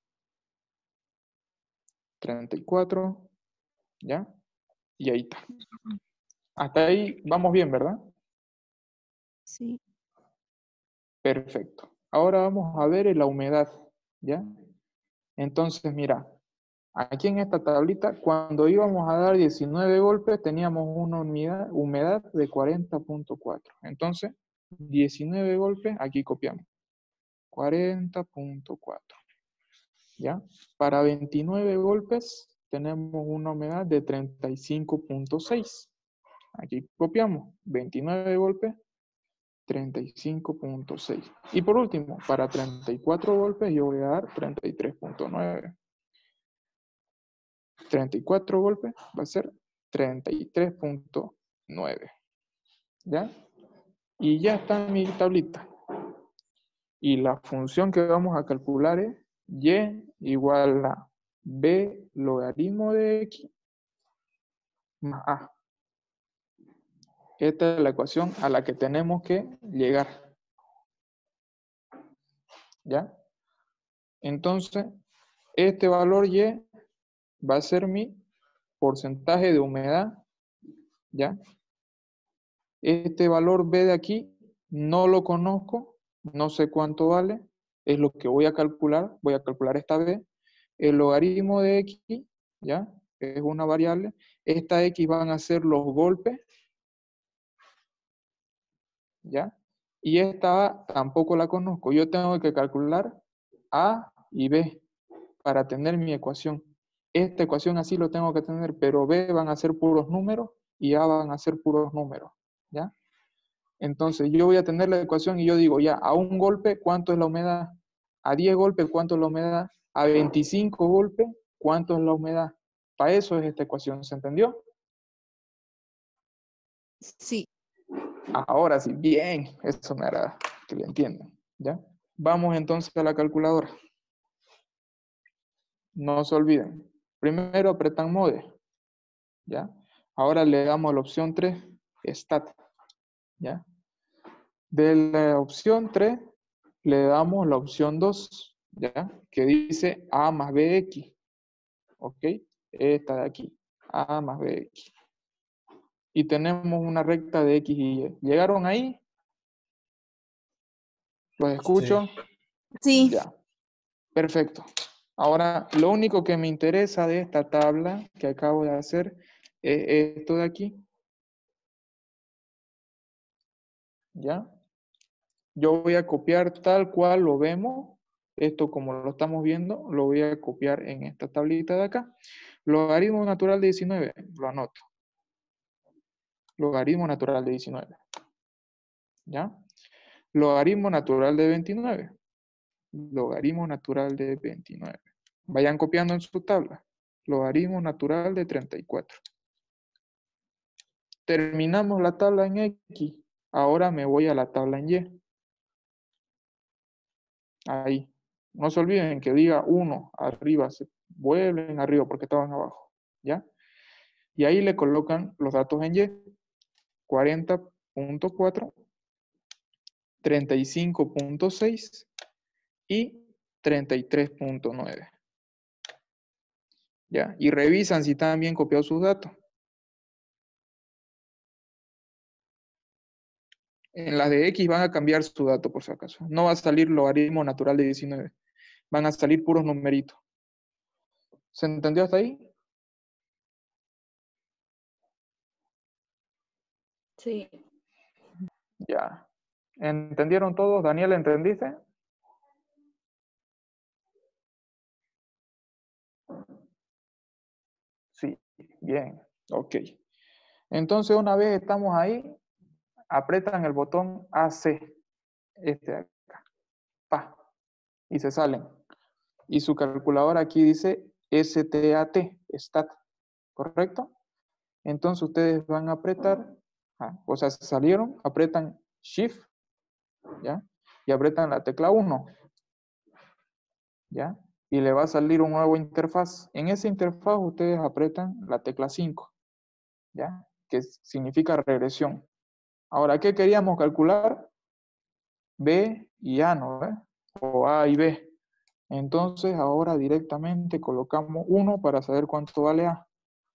treinta y cuatro, ¿ya? Y ahí está. Hasta ahí vamos bien, ¿verdad? Sí. Perfecto. Ahora vamos a ver la humedad, ¿ya? Entonces, mira, aquí en esta tablita, cuando íbamos a dar diecinueve golpes, teníamos una humedad, humedad de cuarenta punto cuatro. Entonces, diecinueve golpes, aquí copiamos. cuarenta punto cuatro. ¿Ya? Para veintinueve golpes, tenemos una humedad de treinta y cinco punto seis. Aquí copiamos. veintinueve golpes, treinta y cinco punto seis. Y por último, para treinta y cuatro golpes, yo voy a dar treinta y tres punto nueve. treinta y cuatro golpes va a ser treinta y tres punto nueve. ¿Ya? Y ya está mi tablita. Y la función que vamos a calcular es y igual a b logaritmo de x más a. Esta es la ecuación a la que tenemos que llegar. ¿Ya? Entonces, este valor y va a ser mi porcentaje de humedad. ¿Ya? Este valor b de aquí no lo conozco, no sé cuánto vale, es lo que voy a calcular, voy a calcular esta b. El logaritmo de x, ¿ya? Es una variable. Esta x van a ser los golpes, ¿ya? Y esta a tampoco la conozco. Yo tengo que calcular a y b para tener mi ecuación. Esta ecuación así lo tengo que tener, pero b van a ser puros números y a van a ser puros números, ¿ya? Entonces yo voy a tener la ecuación y yo digo, ya, a un golpe, ¿cuánto es la humedad? A diez golpes, ¿cuánto es la humedad? A veinticinco golpes, ¿cuánto es la humedad? Para eso es esta ecuación, ¿se entendió? Sí. Ahora sí, bien, eso me agrada, que lo entiendan, ¿ya? Vamos entonces a la calculadora. No se olviden. Primero apretan mode, ¿ya? Ahora le damos a la opción tres, stat, ¿ya? De la opción tres, le damos la opción dos, ¿ya? Que dice A más B X. ¿Ok? Esta de aquí. A más B X. Y tenemos una recta de X y Y. ¿Llegaron ahí? ¿Los escucho? Sí. Ya. Perfecto. Ahora, lo único que me interesa de esta tabla que acabo de hacer es esto de aquí. ¿Ya? Yo voy a copiar tal cual lo vemos. Esto como lo estamos viendo, lo voy a copiar en esta tablita de acá. Logaritmo natural de diecinueve, lo anoto. Logaritmo natural de diecinueve. ¿Ya? Logaritmo natural de veintinueve. Logaritmo natural de veintinueve. Vayan copiando en su tabla. Logaritmo natural de treinta y cuatro. Terminamos la tabla en X. Ahora me voy a la tabla en Y. Ahí. No se olviden que diga uno arriba. Se vuelven arriba porque estaban abajo. ¿Ya? Y ahí le colocan los datos en Y. cuarenta punto cuatro, treinta y cinco punto seis y treinta y tres punto nueve. ¿Ya? Y revisan si están bien copiados sus datos. En las de X van a cambiar su dato por si acaso. No va a salir logaritmo natural de diecinueve. Van a salir puros numeritos. ¿Se entendió hasta ahí? Sí. Ya. ¿Entendieron todos? Daniel, ¿entendiste? Sí. Bien. Ok. Entonces, una vez estamos ahí, apretan el botón A C. Este de acá. Pa. Y se salen. Y su calculadora aquí dice S T A T, STAT, ¿correcto? Entonces ustedes van a apretar, ah, o sea, se salieron, apretan Shift, ¿ya? Y apretan la tecla uno, ¿ya? Y le va a salir un nuevo interfaz. En esa interfaz ustedes apretan la tecla cinco, ¿ya? Que significa regresión. Ahora, ¿qué queríamos calcular? B y A, ¿no? ¿Eh? O A y B. Entonces ahora directamente colocamos uno para saber cuánto vale A.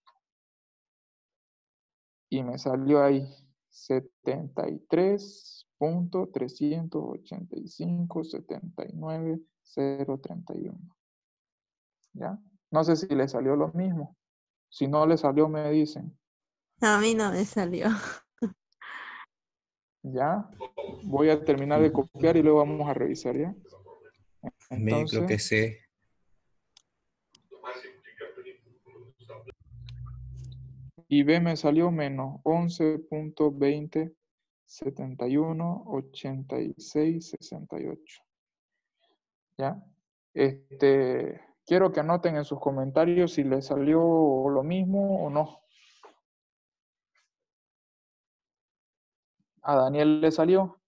Y me salió ahí setenta y tres punto trescientos ochenta y cinco setenta y nueve punto cero treinta y uno. ¿Ya? No sé si le salió lo mismo. Si no le salió, me dicen. A mí no me salió. ¿Ya? Voy a terminar de copiar y luego vamos a revisar, ¿ya? A mí creo que Entonces, sí. y B me salió menos once punto veinte setenta y uno ochenta y seis sesenta y ocho. ¿Ya? Este, quiero que anoten en sus comentarios si les salió lo mismo o no. A Daniel le salió.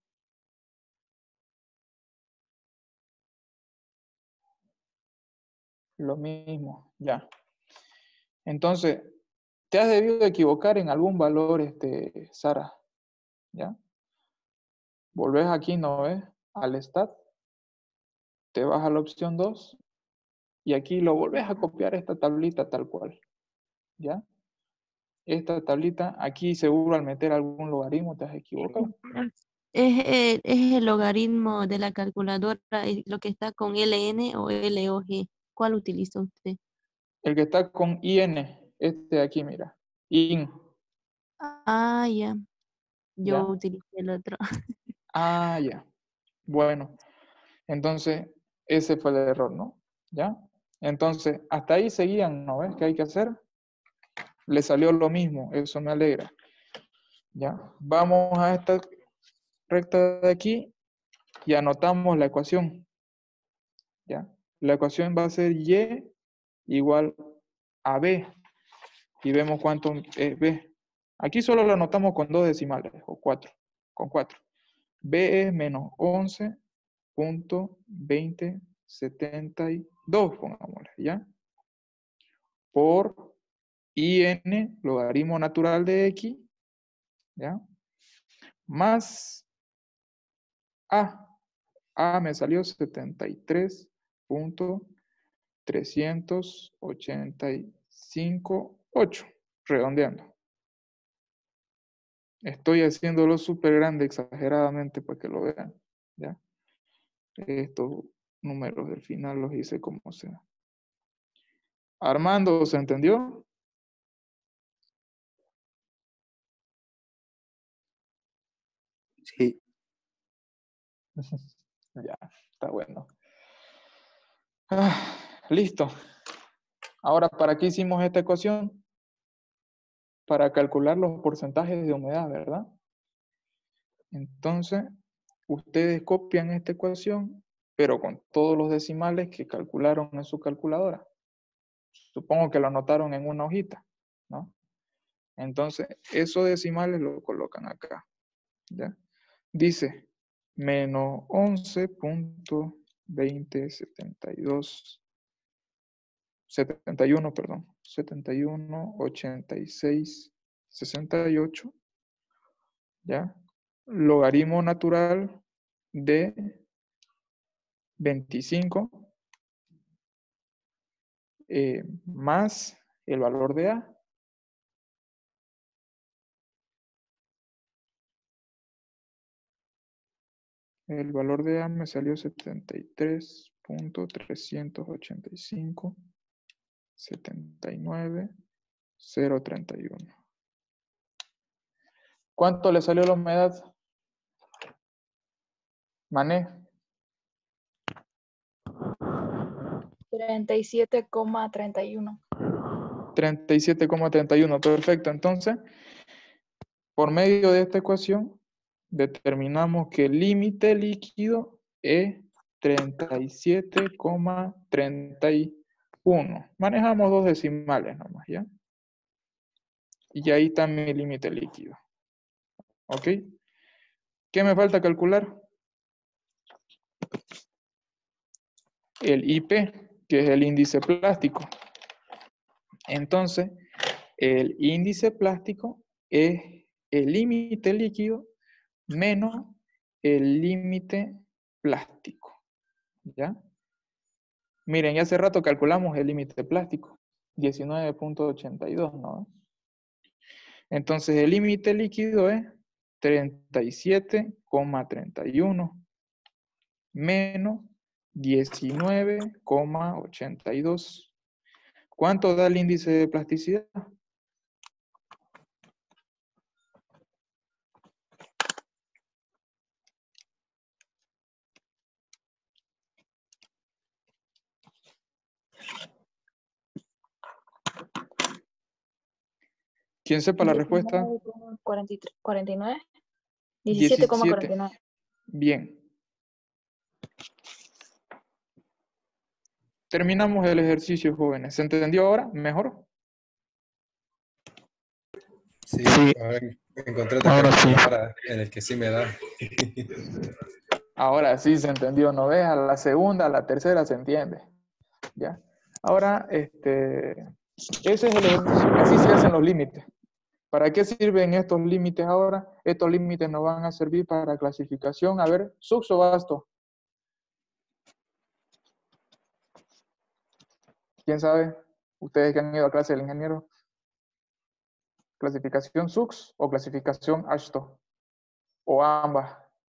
Lo mismo, ya. Entonces, te has debido equivocar en algún valor, este, Sara. ¿Ya? Volvés aquí, ¿no ves? Al stat. Te vas a la opción dos. Y aquí lo volvés a copiar esta tablita tal cual. ¿Ya? Esta tablita, aquí seguro al meter algún logaritmo te has equivocado. Es el, es el logaritmo de la calculadora, y lo que está con L N o L O G. ¿Cuál utiliza usted? El que está con I N, este de aquí, mira. In. Ah, ya. Yo ¿Ya? utilicé el otro. Ah, ya. Bueno, entonces ese fue el error, ¿no? ¿Ya? Entonces, hasta ahí seguían, ¿no ves? ¿Qué hay que hacer? Le salió lo mismo, eso me alegra. ¿Ya? Vamos a esta recta de aquí y anotamos la ecuación. ¿Ya? La ecuación va a ser Y igual a B. Y vemos cuánto es B. Aquí solo lo anotamos con dos decimales, o cuatro, con cuatro. B es menos once punto veinte setenta y dos, pongámosle, ¿ya? Por I N, logaritmo natural de X, ¿ya? Más A. A me salió setenta y tres punto trescientos ochenta y cinco ocho, redondeando. Estoy haciéndolo súper grande, exageradamente, para que lo vean. ¿Ya? Estos números del final los hice como sea. Armando, ¿se entendió? Sí. Ya, está bueno. Ah, listo. Ahora, ¿para qué hicimos esta ecuación? Para calcular los porcentajes de humedad, ¿verdad? Entonces, ustedes copian esta ecuación, pero con todos los decimales que calcularon en su calculadora. Supongo que lo anotaron en una hojita, ¿no? Entonces, esos decimales lo colocan acá, ¿ya? Dice, menos once punto veinte setenta y dos, setenta y uno, perdón, setenta y uno, ochenta y seis, sesenta y ocho, ¿ya? Logaritmo natural de veinticinco eh, más el valor de A. El valor de A me salió setenta y tres punto trescientos ochenta y cinco, setenta y nueve, cero treinta y uno. ¿Cuánto le salió la humedad? Mané. treinta y siete coma treinta y uno. treinta y siete coma treinta y uno, perfecto. Entonces, por medio de esta ecuación, determinamos que el límite líquido es treinta y siete coma treinta y uno. Manejamos dos decimales nomás, ¿ya? Y ahí está mi límite líquido. ¿Ok? ¿Qué me falta calcular? El I P, que es el índice plástico. Entonces, el índice plástico es el límite líquido menos el límite plástico. ¿Ya? Miren, ya hace rato calculamos el límite plástico, diecinueve punto ochenta y dos, ¿no? Entonces, el límite líquido es treinta y siete coma treinta y uno menos diecinueve coma ochenta y dos. ¿Cuánto da el índice de plasticidad? ¿Quién sepa la respuesta? cuarenta y tres, cuarenta y nueve. diecisiete. diecisiete coma cuarenta y nueve. Bien. Terminamos el ejercicio, jóvenes. ¿Se entendió ahora? ¿Mejor? Sí, Sí. ahora encontré otra Ahora sí. calculadora en el que sí me da. Ahora sí se entendió, ¿no ves? A la segunda, a la tercera se entiende. ¿Ya? Ahora, este, ese es el ejercicio. Así se hacen los límites. ¿Para qué sirven estos límites ahora? Estos límites nos van a servir para clasificación. A ver, ¿Sux o Basto? ¿Quién sabe? Ustedes que han ido a clase del ingeniero. ¿Clasificación Sux o clasificación Ashto? ¿O ambas?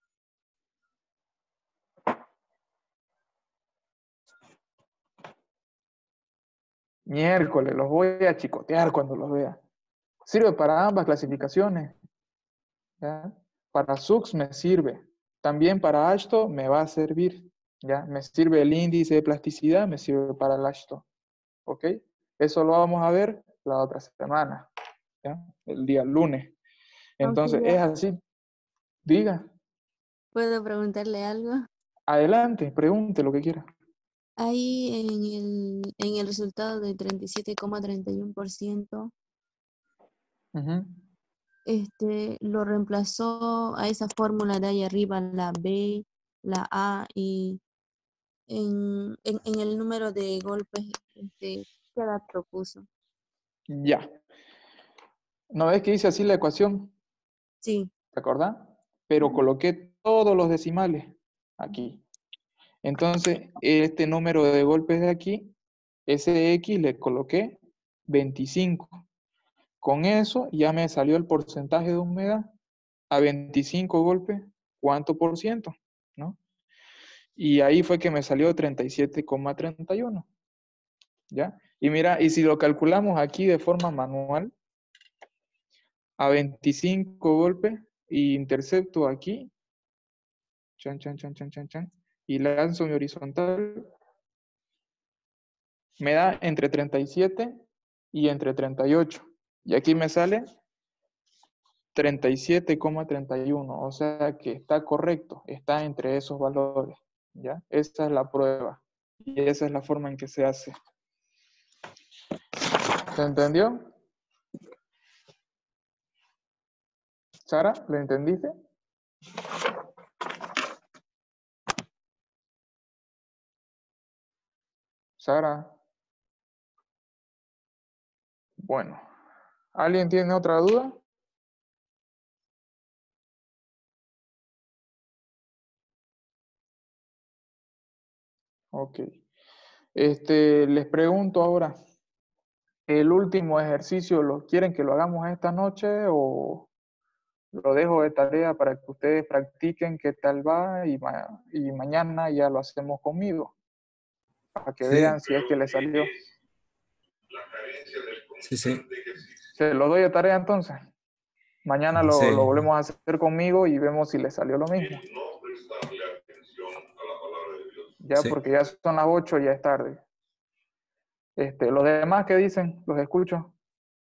Miércoles, los voy a chicotear cuando los vea. Sirve para ambas clasificaciones. ¿Ya? Para Sux me sirve. También para Ashto me va a servir. ¿Ya? Me sirve el índice de plasticidad, me sirve para el Ashto. ¿Ok? Eso lo vamos a ver la otra semana. ¿Ya? El día lunes. Entonces, Auxiliar, es así. Diga. ¿puedo preguntarle algo? Adelante, pregunte lo que quiera. Ahí en el, en el resultado del treinta y siete coma treinta y uno por ciento, Uh-huh. este, lo reemplazó a esa fórmula de ahí arriba, la B, la A, y en, en, en el número de golpes, este, ¿qué edad propuso? Ya. ¿No ves que hice así la ecuación? Sí. ¿Te acordás? Pero Ujú. coloqué todos los decimales aquí. Entonces, este número de golpes de aquí, ese X le coloqué veinticinco. Con eso ya me salió el porcentaje de humedad. A veinticinco golpes, ¿cuánto por ciento? ¿No? Y ahí fue que me salió treinta y siete coma treinta y uno. ¿Ya? Y mira, y si lo calculamos aquí de forma manual, a veinticinco golpes, y intercepto aquí, chan, chan, chan, chan, chan, chan, y lanzo mi horizontal, me da entre treinta y siete y entre treinta y ocho. Y aquí me sale treinta y siete coma treinta y uno, o sea que está correcto, está entre esos valores. ¿Ya? Esa es la prueba. Y esa es la forma en que se hace. ¿Se entendió? Sara, ¿lo entendiste? Sara. Bueno. ¿Alguien tiene otra duda? Ok. Este, les pregunto ahora, ¿el último ejercicio lo quieren que lo hagamos esta noche o lo dejo de tarea para que ustedes practiquen qué tal va y, ma- y mañana ya lo hacemos conmigo? Para que Sí, vean si es que les salió. sí, sí. ¿Se lo doy de tarea entonces? Mañana lo, Sí. lo volvemos a hacer conmigo y vemos si les salió lo mismo. Ya, Sí. porque ya son las ocho y ya es tarde. Este, los demás, ¿qué dicen? Los escucho.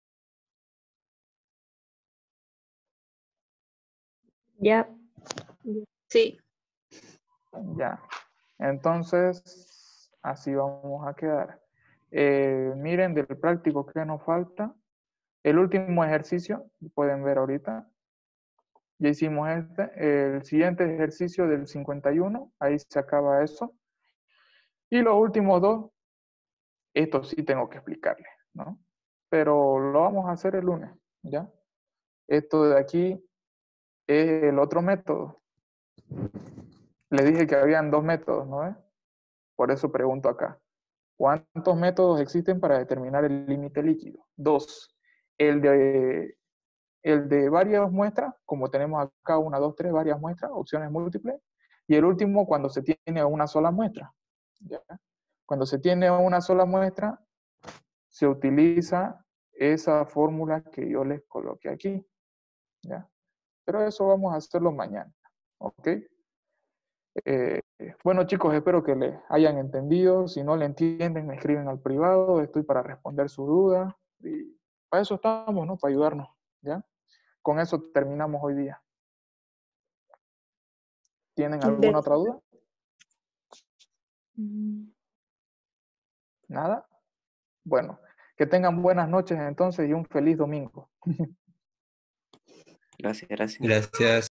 Ya. Sí. Ya. Entonces, así vamos a quedar. Eh, miren del práctico que nos falta. El último ejercicio, pueden ver ahorita. Ya hicimos este. El siguiente ejercicio del cincuenta y uno, ahí se acaba eso. Y los últimos dos, esto sí tengo que explicarles, ¿no? Pero lo vamos a hacer el lunes, ¿ya? Esto de aquí es el otro método. Les dije que habían dos métodos, ¿no es? Por eso pregunto acá. ¿Cuántos métodos existen para determinar el límite líquido? Dos. El de, el de varias muestras, como tenemos acá una, dos, tres, varias muestras, opciones múltiples. Y el último, cuando se tiene una sola muestra. ¿Ya? Cuando se tiene una sola muestra, se utiliza esa fórmula que yo les coloqué aquí. ¿Ya? Pero eso vamos a hacerlo mañana. ¿Ok? Eh, bueno, chicos, espero que le hayan entendido. Si no le entienden, me escriben al privado. Estoy para responder sus dudas. Y para eso estamos, ¿no? Para ayudarnos. ¿Ya? Con eso terminamos hoy día. ¿Tienen alguna otra duda? ¿Nada? Bueno, que tengan buenas noches entonces y un feliz domingo. Gracias, gracias. Gracias.